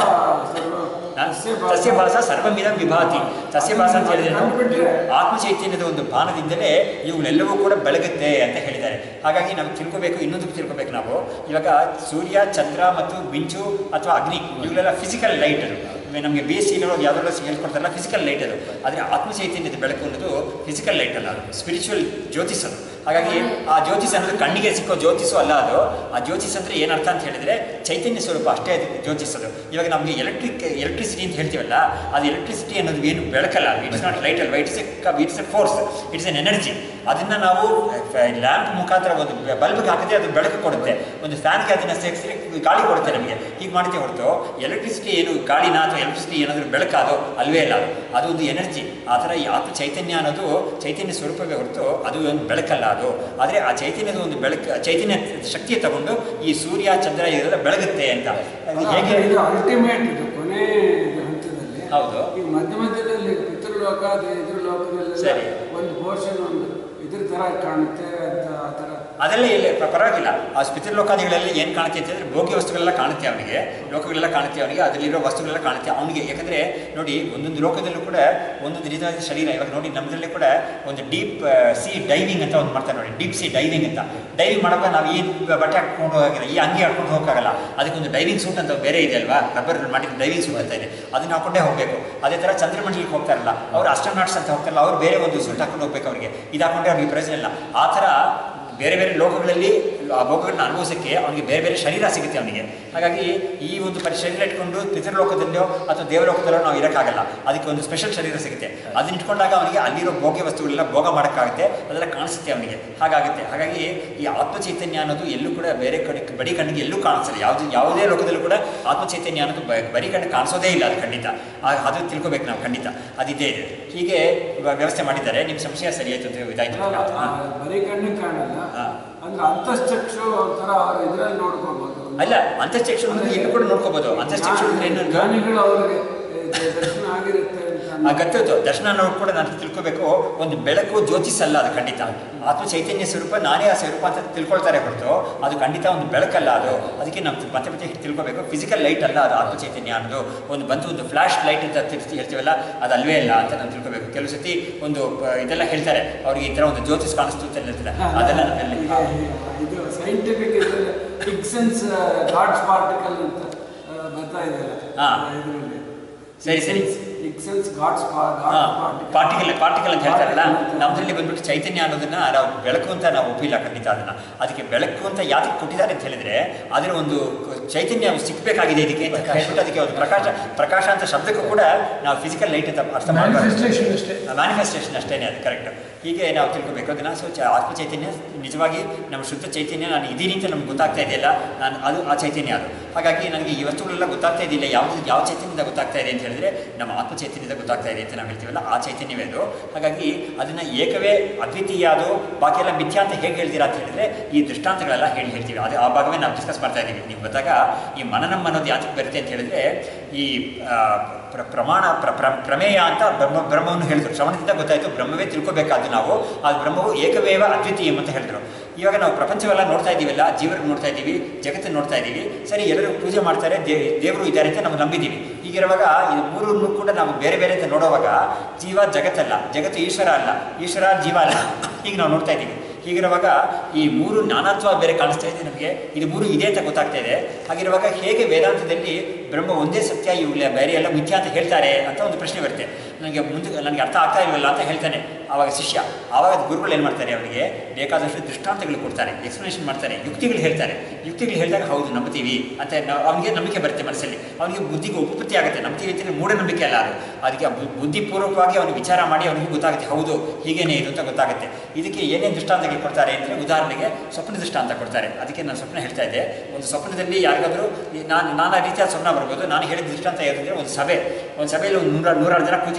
ತಸ್ಯ ಭಾಸ ಸರ್ವಮಿದಂ ವಿಭಾತಿ. ತಸ್ಯ ಭಾಸ ಅಂತ ಹೇಳಿದ್ರೆ ಆತ್ಮಚೈತನ್ಯದ ಒಂದು ಭಾನದಿಂದಲೇ ಇವುಗಳೆಲ್ಲವೂ ಕೂಡ ಬೆಳಗುತ್ತೆ ಅಂತ ಹೇಳಿದ್ದಾರೆ. ಹಾಗಾಗಿ ನಾವು ತಿಳ್ಕೋಬೇಕು, ಇನ್ನೊಂದು ತಿಳ್ಕೋಬೇಕು ನಾವು. ಇವಾಗ ಸೂರ್ಯ, ಚಂದ್ರ ಮತ್ತು ಮಿಂಚು ಅಥವಾ ಅಗ್ನಿ ಇವುಗಳೆಲ್ಲ ಫಿಸಿಕಲ್ ಲೈಟ್. ಅದು ನಮಗೆ BSc ಯಾವುದೆಲ್ಲ ಹೇಳ್ಕೊಡ್ತಾರಲ್ಲ ಫಿಸಿಕಲ್ ಲೈಟ್ ಅದು. ಆದರೆ ಆತ್ಮಚೈತನ್ಯದ ಬೆಳಕು ಅನ್ನೋದು ಫಿಸಿಕಲ್ ಲೈಟ್ ಅಲ್ಲ, ಅದು ಸ್ಪಿರಿಚುವಲ್ ಜ್ಯೋತಿಸ್ ಅದು. ಹಾಗಾಗಿ ಆ ಜ್ಯೋತಿಸ್ ಅನ್ನೋದು ಕಣ್ಣಿಗೆ ಸಿಕ್ಕೋ ಜ್ಯೋತಿಸು ಅಲ್ಲ ಅದು. ಆ ಜ್ಯೋತಿಸ್ ಅಂದರೆ ಏನರ್ಥ ಅಂತ ಹೇಳಿದರೆ ಚೈತನ್ಯ ಸ್ವರೂಪ ಅಷ್ಟೇ ಅದು ಜ್ಯೋತಿಸ್ ಅದು. ಇವಾಗ ನಮಗೆ ಎಲೆಕ್ಟ್ರಿಸಿಟಿ ಅಂತ ಹೇಳ್ತೀವಲ್ಲ, ಅದು ಎಲೆಕ್ಟ್ರಿಸಿಟಿ ಅನ್ನೋದು ಏನು ಬೆಳಕಲ್ಲ. ಇಟ್ಸ್ ನಾಟ್ ಲೈಟ್ ಅಲ್ವಾ, it's a force, it's an energy. ಅದನ್ನು ನಾವು ಲ್ಯಾಂಪ್ ಮುಖಾಂತರ ಒಂದು ಬಲ್ಬ್ಗೆ ಹಾಕಿದ್ರೆ ಅದು ಬೆಳಕು ಕೊಡುತ್ತೆ, ಒಂದು ಫ್ಯಾನ್ಗೆ ಅದನ್ನು ಸೇರಿಸಿ ಗಾಳಿ ಕೊಡುತ್ತೆ ನಮಗೆ. ಹೀಗೆ ಮಾಡ್ತೀವಿ ಹೊರತು ಎಲೆಕ್ಟ್ರಿಸಿಟಿ ಏನು ಗಾಳಿನ ಅಥವಾ ಎಲೆಕ್ಟ್ರಿಸಿಟಿ ಏನಾದರೂ ಬೆಳಕಾದೋ ಅಲ್ವೇ ಇಲ್ಲ, ಅದು ಒಂದು ಎನರ್ಜಿ. ಆ ಥರ ಈ ಆತ್ಮ ಚೈತನ್ಯ ಅನ್ನೋದು ಚೈತನ್ಯ ಸ್ವರೂಪವೇ ಹೊರತು ಅದು ಒಂದು ಬೆಳಕಲ್ಲ ಅದು. ಆದರೆ ಆ ಚೈತನ್ಯದ ಒಂದು ಚೈತನ್ಯ ಶಕ್ತಿಯ ತಗೊಂಡು ಈ ಸೂರ್ಯ, ಚಂದ್ರ ಇದೆಲ್ಲ ಬೆಳಗುತ್ತೆ ಅಂತ. ಹೇಗೆ ಅಲ್ಟಿಮೇಟ್ ಇದು ಕೊನೆ ಹಂತದಲ್ಲಿ. ಹೌದು, ಈ ಮಧ್ಯದಲ್ಲಿ ಪಿತೃಲೋಕ ಇದ್ರ ಲೋಕದಲ್ಲಿ ಒಂದು ಪೋರ್ಷನ್ ಒಂದು ಇದ್ರ ತರ ಕಾಣುತ್ತೆ ಅಂತ ಆ ಥರ ಅದೆಲ್ಲ ಇಲ್ಲಿ ಪರವಾಗಿಲ್ಲ. ಆ ಪಿತೃಲೋಕಾದಿಗಳಲ್ಲಿ ಏನು ಕಾಣುತ್ತೆ ಅಂತಂದರೆ ಭೋಗ್ಯ ವಸ್ತುಗಳೆಲ್ಲ ಕಾಣುತ್ತೆ ಅವನಿಗೆ, ಲೋಕಗಳೆಲ್ಲ ಕಾಣುತ್ತೆ ಅವನಿಗೆ, ಅದರಲ್ಲಿರೋ ವಸ್ತುಗಳೆಲ್ಲ ಕಾಣುತ್ತೆ ಅವನಿಗೆ. ಯಾಕಂದರೆ ನೋಡಿ, ಒಂದೊಂದು ಲೋಕದಲ್ಲೂ ಕೂಡ ಒಂದೊಂದು ರೀತಿಯಾದ ಶರೀರ. ಇವಾಗ ನೋಡಿ ನಮ್ಮದಲ್ಲೇ ಕೂಡ ಒಂದು ಡೀಪ್ ಸಿ ಡೈವಿಂಗ್ ಅಂತ ಒಂದು ಮಾಡ್ತಾರೆ ನೋಡಿ, ಡೀಪ್ ಸಿ ಡೈವಿಂಗ್ ಅಂತ. ಡೈವಿಂಗ್ ಮಾಡುವಾಗ ನಾವು ಈ ಬಟ್ಟೆ ಹಾಕ್ಕೊಂಡು ಹೋಗಿಲ್ಲ, ಈ ಅಂಗಿ ಹಾಕ್ಕೊಂಡು ಹೋಗೋಕ್ಕಾಗಲ್ಲ. ಅದಕ್ಕೊಂದು ಡೈವಿಂಗ್ ಸೂಟ್ ಅಂತ ಬೇರೆ ಇದೆ ಅಲ್ವಾ, ರಬ್ಬರ್ ಮಾಡಿದ ಡೈವಿಂಗ್ ಸೂಟ್ ಅಂತ ಇದೆ, ಅದನ್ನ ಹಾಕೊಂಡೇ ಹೋಗಬೇಕು. ಅದೇ ಥರ ಚಂದ್ರಮಂಡಲಕ್ಕೆ ಹೋಗ್ತಾರಲ್ಲ ಅವರು ಅಸ್ಟ್ರೋನಾಟ್ಸ್ ಅಂತ ಹೋಗ್ತಾರಲ್ಲ, ಅವ್ರು ಬೇರೆ ಒಂದು ಸೂಟ್ ಹಾಕೊಂಡು ಹೋಗ್ಬೇಕು ಅವರಿಗೆ. ಇದು ಹಾಕೊಂಡ್ರೆ ಅವ್ರಿಗೆ ಪ್ರಯೋಜನ ಇಲ್ಲ. ಆ ಥರ ಬೇರೆ ಬೇರೆ ಲೋಕಗಳಲ್ಲಿ ಆ ಭೋಗಗಳನ್ನ ಅನುಭವಿಸೋಕ್ಕೆ ಅವನಿಗೆ ಬೇರೆ ಬೇರೆ ಶರೀರ ಸಿಗುತ್ತೆ ಅವನಿಗೆ. ಹಾಗಾಗಿ ಈ ಒಂದು ಶರೀರ ಇಟ್ಕೊಂಡು ಪಿತೃಲೋಕದಲ್ಲೋ ಅಥವಾ ದೇವಲೋಕದಲ್ಲೋ ನಾವು ಇರೋಕ್ಕಾಗಲ್ಲ, ಅದಕ್ಕೆ ಒಂದು ಸ್ಪೆಷಲ್ ಶರೀರ ಸಿಗುತ್ತೆ. ಅದನ್ನ ಇಟ್ಕೊಂಡಾಗ ಅವನಿಗೆ ಅಲ್ಲಿರೋ ಭೋಗ್ಯ ವಸ್ತುಗಳೆಲ್ಲ ಭೋಗ ಮಾಡೋಕ್ಕಾಗುತ್ತೆ, ಅದೆಲ್ಲ ಕಾಣಿಸುತ್ತೆ ಅವನಿಗೆ, ಹಾಗಾಗುತ್ತೆ. ಹಾಗಾಗಿ ಈ ಆತ್ಮಚೈತನ್ಯ ಅನ್ನೋದು ಎಲ್ಲೂ ಕೂಡ ಬೇರೆ ಕಡೆ ಬರೀ ಕಣ್ಣಿಗೆ ಎಲ್ಲೂ ಕಾಣಿಸಲ್ಲ. ಯಾವುದೇ ಲೋಕದಲ್ಲೂ ಕೂಡ ಆತ್ಮಚೈತನ್ಯ ಅನ್ನೋದು ಬರೀ ಕಣ್ಣಿಗೆ ಕಾಣಿಸೋದೇ ಇಲ್ಲ, ಅದು ಖಂಡಿತ. ಅದು ತಿಳ್ಕೊಬೇಕು ನಾವು, ಖಂಡಿತ ಅದಿದ್ದೇ ಇದೆ. ಹೀಗೆ ವ್ಯವಸ್ಥೆ ಮಾಡಿದ್ದಾರೆ. ನಿಮ್ಮ ಸಂಶಯ ಸರಿಯಾಯಿತು ಅಂತ ಇದಾಯಿತು. ಬರೀ ಕಣ್ಣಿಗೆ ಕಾಣಲ್ಲ ಅಂದ್ರೆ ಅಂತಶ್ಚಕ್ಷು ಒಂಥರ ಅವ್ರು ಇದರಲ್ಲಿ ನೋಡ್ಕೋಬಹುದು. ಅಲ್ಲ, ಅಂತಶ್ಚಕ್ಷು ಎಲ್ಲೂ ಕೂಡ ನೋಡ್ಕೋಬಹುದು. ಅಂತಶ್ಚಕ್ಷು ಏನು ಜ್ಞಾನಿಗಳು ಅವ್ರಿಗೆ ದರ್ಶನ ಆಗಿರುತ್ತೆ ಅಂತ ಗೊತ್ತಾಯ್ತು. ದರ್ಶನ ಅನ್ನೋದು ಕೂಡ ನಾನು ತಿಳ್ಕೋಬೇಕು. ಒಂದು ಬೆಳಕು ಜ್ಯೋತಿಸಲ್ಲ ಅದು ಖಂಡಿತ. ಆತ್ಮ ಚೈತನ್ಯ ಸ್ವರೂಪ ನಾನೇ ಆ ಸ್ವರೂಪ ಅಂತ ತಿಳ್ಕೊಳ್ತಾರೆ ಹೊರತು ಅದು ಖಂಡಿತ ಒಂದು ಬೆಳಕಲ್ಲ ಅದು. ಅದಕ್ಕೆ ನಾವು ಮತ್ತೆ ತಿಳ್ಕೋಬೇಕು. ಫಿಸಿಕಲ್ ಲೈಟ್ ಅಲ್ಲ ಅದು ಆತ್ಮ ಚೈತನ್ಯ ಅನ್ನೋದು. ಒಂದು ಫ್ಲಾಶ್ ಲೈಟ್ ಅಂತ ಹೇಳ್ತೀವಲ್ಲ, ಅದು ಅಲ್ವೇ ಅಲ್ಲ ಅಂತ ನಾವು ತಿಳ್ಕೋಬೇಕು. ಕೆಲವು ಸತಿ ಒಂದು ಇದೆಲ್ಲ ಹೇಳ್ತಾರೆ ಅವ್ರಿಗೆ, ಈ ಥರ ಒಂದು ಜ್ಯೋತಿಸ್ ಕಾಣಿಸ್ತು ಅಂತ ಹೇಳ್ತಾರೆ, ಅದೆಲ್ಲ ನಮ್ಮಲ್ಲಿ ಇದು ಸೈಂಟಿಫಿಕ್ ಹಿಗ್ಸನ್ಸ್ ಗಾಡ್ಸ್ ಪಾರ್ಟಿಕಲ್ ಅಂತ ಬರ್ತಾ ಇದೆಯಲ್ಲ. ಸರಿ ಪಾರ್ಟಿಕಲ್ ಅಂತ ಹೇಳ್ತಾರಲ್ಲ, ನಮ್ಮಲ್ಲಿ ಬಂದ್ಬಿಟ್ಟು ಚೈತನ್ಯ ಅನ್ನೋದನ್ನ ನಾವು ಬೆಳಕು ಅಂತ ನಾವು ಒಪ್ಪಿಲ್ಲ ಖಂಡಿತ. ಅದನ್ನ ಅದಕ್ಕೆ ಬೆಳಕು ಅಂತ ಯಾಕೆ ಕೊಟ್ಟಿದ್ದಾರೆ ಅಂತ ಹೇಳಿದ್ರೆ, ಅದರ ಒಂದು ಚೈತನ್ಯ ಸಿಕ್ಕಬೇಕಾಗಿದೆ ಇದಕ್ಕೆ ಅಂತ ಹೇಳ್ಬಿಟ್ಟು ಅದಕ್ಕೆ ಒಂದು ಪ್ರಕಾಶ ಅಂತ ಶಬ್ದಕ್ಕೂ ಕೂಡ ನಾವು ಫಿಸಿಕಲ್ ಲೈಟ್ ಅಂತ ಅರ್ಥ ಮಾಡಬಾರ್ದು. ಮ್ಯಾನಿಫೆಸ್ಟೇಷನ್ ಅಷ್ಟೇನೆ, ಅದು ಕರೆಕ್ಟ್. ಹೀಗೆ ನಾವು ತಿಳ್ಕೊಬೇಕು ಅದನ್ನ. ಸೊ ಆತ್ಮ ಚೈತನ್ಯ ನಿಜವಾಗಿ ನಮ್ಮ ಶುದ್ಧ ಚೈತನ್ಯ, ನಾನು ಇದೀನಿ ಅಂತ ನಮ್ಗೆ ಗೊತ್ತಾಗ್ತಾ ಇದೆಯಲ್ಲ, ಅದು ಆ ಚೈತನ್ಯ ಅದು. ಹಾಗಾಗಿ ನನಗೆ ಈ ವಸ್ತುಗಳೆಲ್ಲ ಗೊತ್ತಾಗ್ತಾ ಇದೆಯಿಲ್ಲ, ಯಾವ ಚೈತನ್ಯದಿಂದ ಗೊತ್ತಾಗ್ತಾ ಇದೆ ಅಂತ ಹೇಳಿದ್ರೆ ನಮ್ಮ ಆತ್ಮ ಚೈತನ್ಯದಿಂದ ಗೊತ್ತಾಗ್ತಾ ಇದೆ ಅಂತ ನಾವು ಹೇಳ್ತೀವಲ್ಲ, ಆ ಚೈತನ್ಯವೇ ಅದು. ಹಾಗಾಗಿ ಅದನ್ನು ಏಕವೇ ಅದ್ವಿತೀಯ ಅದು, ಬಾಕಿ ಎಲ್ಲ ಮಿಥ್ಯಾ ಅಂತ ಹೇಗೆ ಹೇಳ್ತೀರಾ ಅಂತ ಹೇಳಿದ್ರೆ ಈ ದೃಷ್ಟಾಂತಗಳೆಲ್ಲ ಹೇಳ್ತೀವಿ. ಅದು ಆ ಭಾಗವೇ ನಾವು ಡಿಸ್ಕಸ್ ಮಾಡ್ತಾ ಇದ್ದೀವಿ. ನೀವು ಗೊತ್ತಾಗ ಈ ಮನನಂ ಅನ್ನೋದು ಯಾತಕ್ಕೆ ಬರುತ್ತೆ ಅಂತ ಹೇಳಿದ್ರೆ, ಈ ಪ್ರಮೇಯ ಅಂತ ಬ್ರಹ್ಮವನ್ನು ಹೇಳಿದ್ರು. ಶ್ರವಣದಿಂದ ಗೊತ್ತಾಯಿತು ಬ್ರಹ್ಮವೇ ತಿಳ್ಕೊಬೇಕಾದ್ದು ನಾವು. ಆ ಬ್ರಹ್ಮವು ಏಕವೇವ ಅದ್ವಿತೀಯಂ ಅಂತ ಹೇಳಿದ್ರು. ಇವಾಗ ನಾವು ಪ್ರಪಂಚವೆಲ್ಲ ನೋಡ್ತಾ ಇದ್ದೀವಲ್ಲ, ಜೀವರಿಗೆ ನೋಡ್ತಾ ಇದ್ದೀವಿ, ಜಗತ್ತನ್ನು ನೋಡ್ತಾ ಇದ್ದೀವಿ. ಸರಿ, ಎಲ್ಲರೂ ಪೂಜೆ ಮಾಡ್ತಾರೆ, ದೇವರು ಇದ್ದಾರೆ ಅಂತ ನಾವು ನಂಬಿದ್ದೀವಿ. ಹೀಗಿರುವಾಗ ಇದು ಮೂರನ್ನು ಕೂಡ ನಾವು ಬೇರೆ ಬೇರೆ ಅಂತ ನೋಡುವಾಗ ಜೀವ ಜಗತ್ತಲ್ಲ, ಜಗತ್ತು ಈಶ್ವರ ಅಲ್ಲ, ಈಶ್ವರ ಜೀವ ಅಲ್ಲ, ಹೀಗೆ ನಾವು ನೋಡ್ತಾ ಇದ್ದೀವಿ. ಹೀಗಿರುವಾಗ ಈ ಮೂರು ನಾನಾತ್ವ ಬೇರೆ ಕಾಣಿಸ್ತಾ ಇದೆ ನಮಗೆ, ಇದು ಮೂರು ಇದೆ ಅಂತ ಗೊತ್ತಾಗ್ತಾ ಇದೆ. ಹಾಗಿರುವಾಗ ಹೇಗೆ ವೇದಾಂತದಲ್ಲಿ ಬ್ರಹ್ಮ ಒಂದೇ ಸತ್ಯ, ಇವುಗಳ ಬೇರೆ ಎಲ್ಲ ಮಿಥ್ಯಾ ಅಂತ ಹೇಳ್ತಾರೆ ಅಂತ ಒಂದು ಪ್ರಶ್ನೆ ಬರುತ್ತೆ. ನನಗೆ ಅರ್ಥ ಆಗ್ತಾ ಇಲ್ವಲ್ಲ ಅಂತ ಹೇಳ್ತಾನೆ ಆವಾಗ ಶಿಷ್ಯ. ಆವಾಗ ಗುರುಗಳು ಏನು ಮಾಡ್ತಾರೆ, ಅವರಿಗೆ ಬೇಕಾದಷ್ಟು ದೃಷ್ಟಾಂತಗಳು ಕೊಡ್ತಾರೆ, ಎಕ್ಸ್ಪ್ಲನೇಷನ್ ಮಾಡ್ತಾರೆ, ಯುಕ್ತಿಗಳು ಹೇಳ್ತಾರೆ. ಯುಕ್ತಿಗಳು ಹೇಳಿದಾಗ ಹೌದು ನಂಬ್ತೀವಿ ಅಂತ ಅವನಿಗೆ ನಂಬಿಕೆ ಬರುತ್ತೆ ಮನಸ್ಸಲ್ಲಿ, ಅವನಿಗೆ ಬುದ್ಧಿಗೆ ಉಪಪತ್ತಿ ಆಗುತ್ತೆ. ನಂಬ್ತೀವಿ ಅಂತಂದರೆ ಮೂಢನಂಬಿಕೆ ಅಲ್ಲ ಅದು. ಅದಕ್ಕೆ ಬುದ್ಧಿಪೂರ್ವಕವಾಗಿ ಅವನು ವಿಚಾರ ಮಾಡಿ ಅವನಿಗೆ ಗೊತ್ತಾಗುತ್ತೆ, ಹೌದು ಹೀಗೇನೇ ಇದು ಅಂತ ಗೊತ್ತಾಗುತ್ತೆ. ಇದಕ್ಕೆ ಏನೇನು ದೃಷ್ಟಾಂತಗಳು ಕೊಡ್ತಾರೆ ಅಂದರೆ, ಉದಾಹರಣೆಗೆ ಸ್ವಪ್ನ ದೃಷ್ಟಾಂತ ಕೊಡ್ತಾರೆ. ಅದಕ್ಕೆ ನಾನು ಸ್ವಪ್ನ ಹೇಳ್ತಾ ಇದ್ದೆ. ಒಂದು ಸ್ವಪ್ನದಲ್ಲಿ ಯಾರಿಗಾದರೂ ನಾನಾ ರೀತಿಯ ಸ್ವಪ್ನ ಬರ್ಬೋದು. ನಾನು ಹೇಳಿದ ದೃಷ್ಟಾಂತ ಏನಂದರೆ, ಒಂದು ಸಭೆಯಲ್ಲಿ ಒಂದು 106 ಜನ ಕೂತಿದ್ದಾರೆ.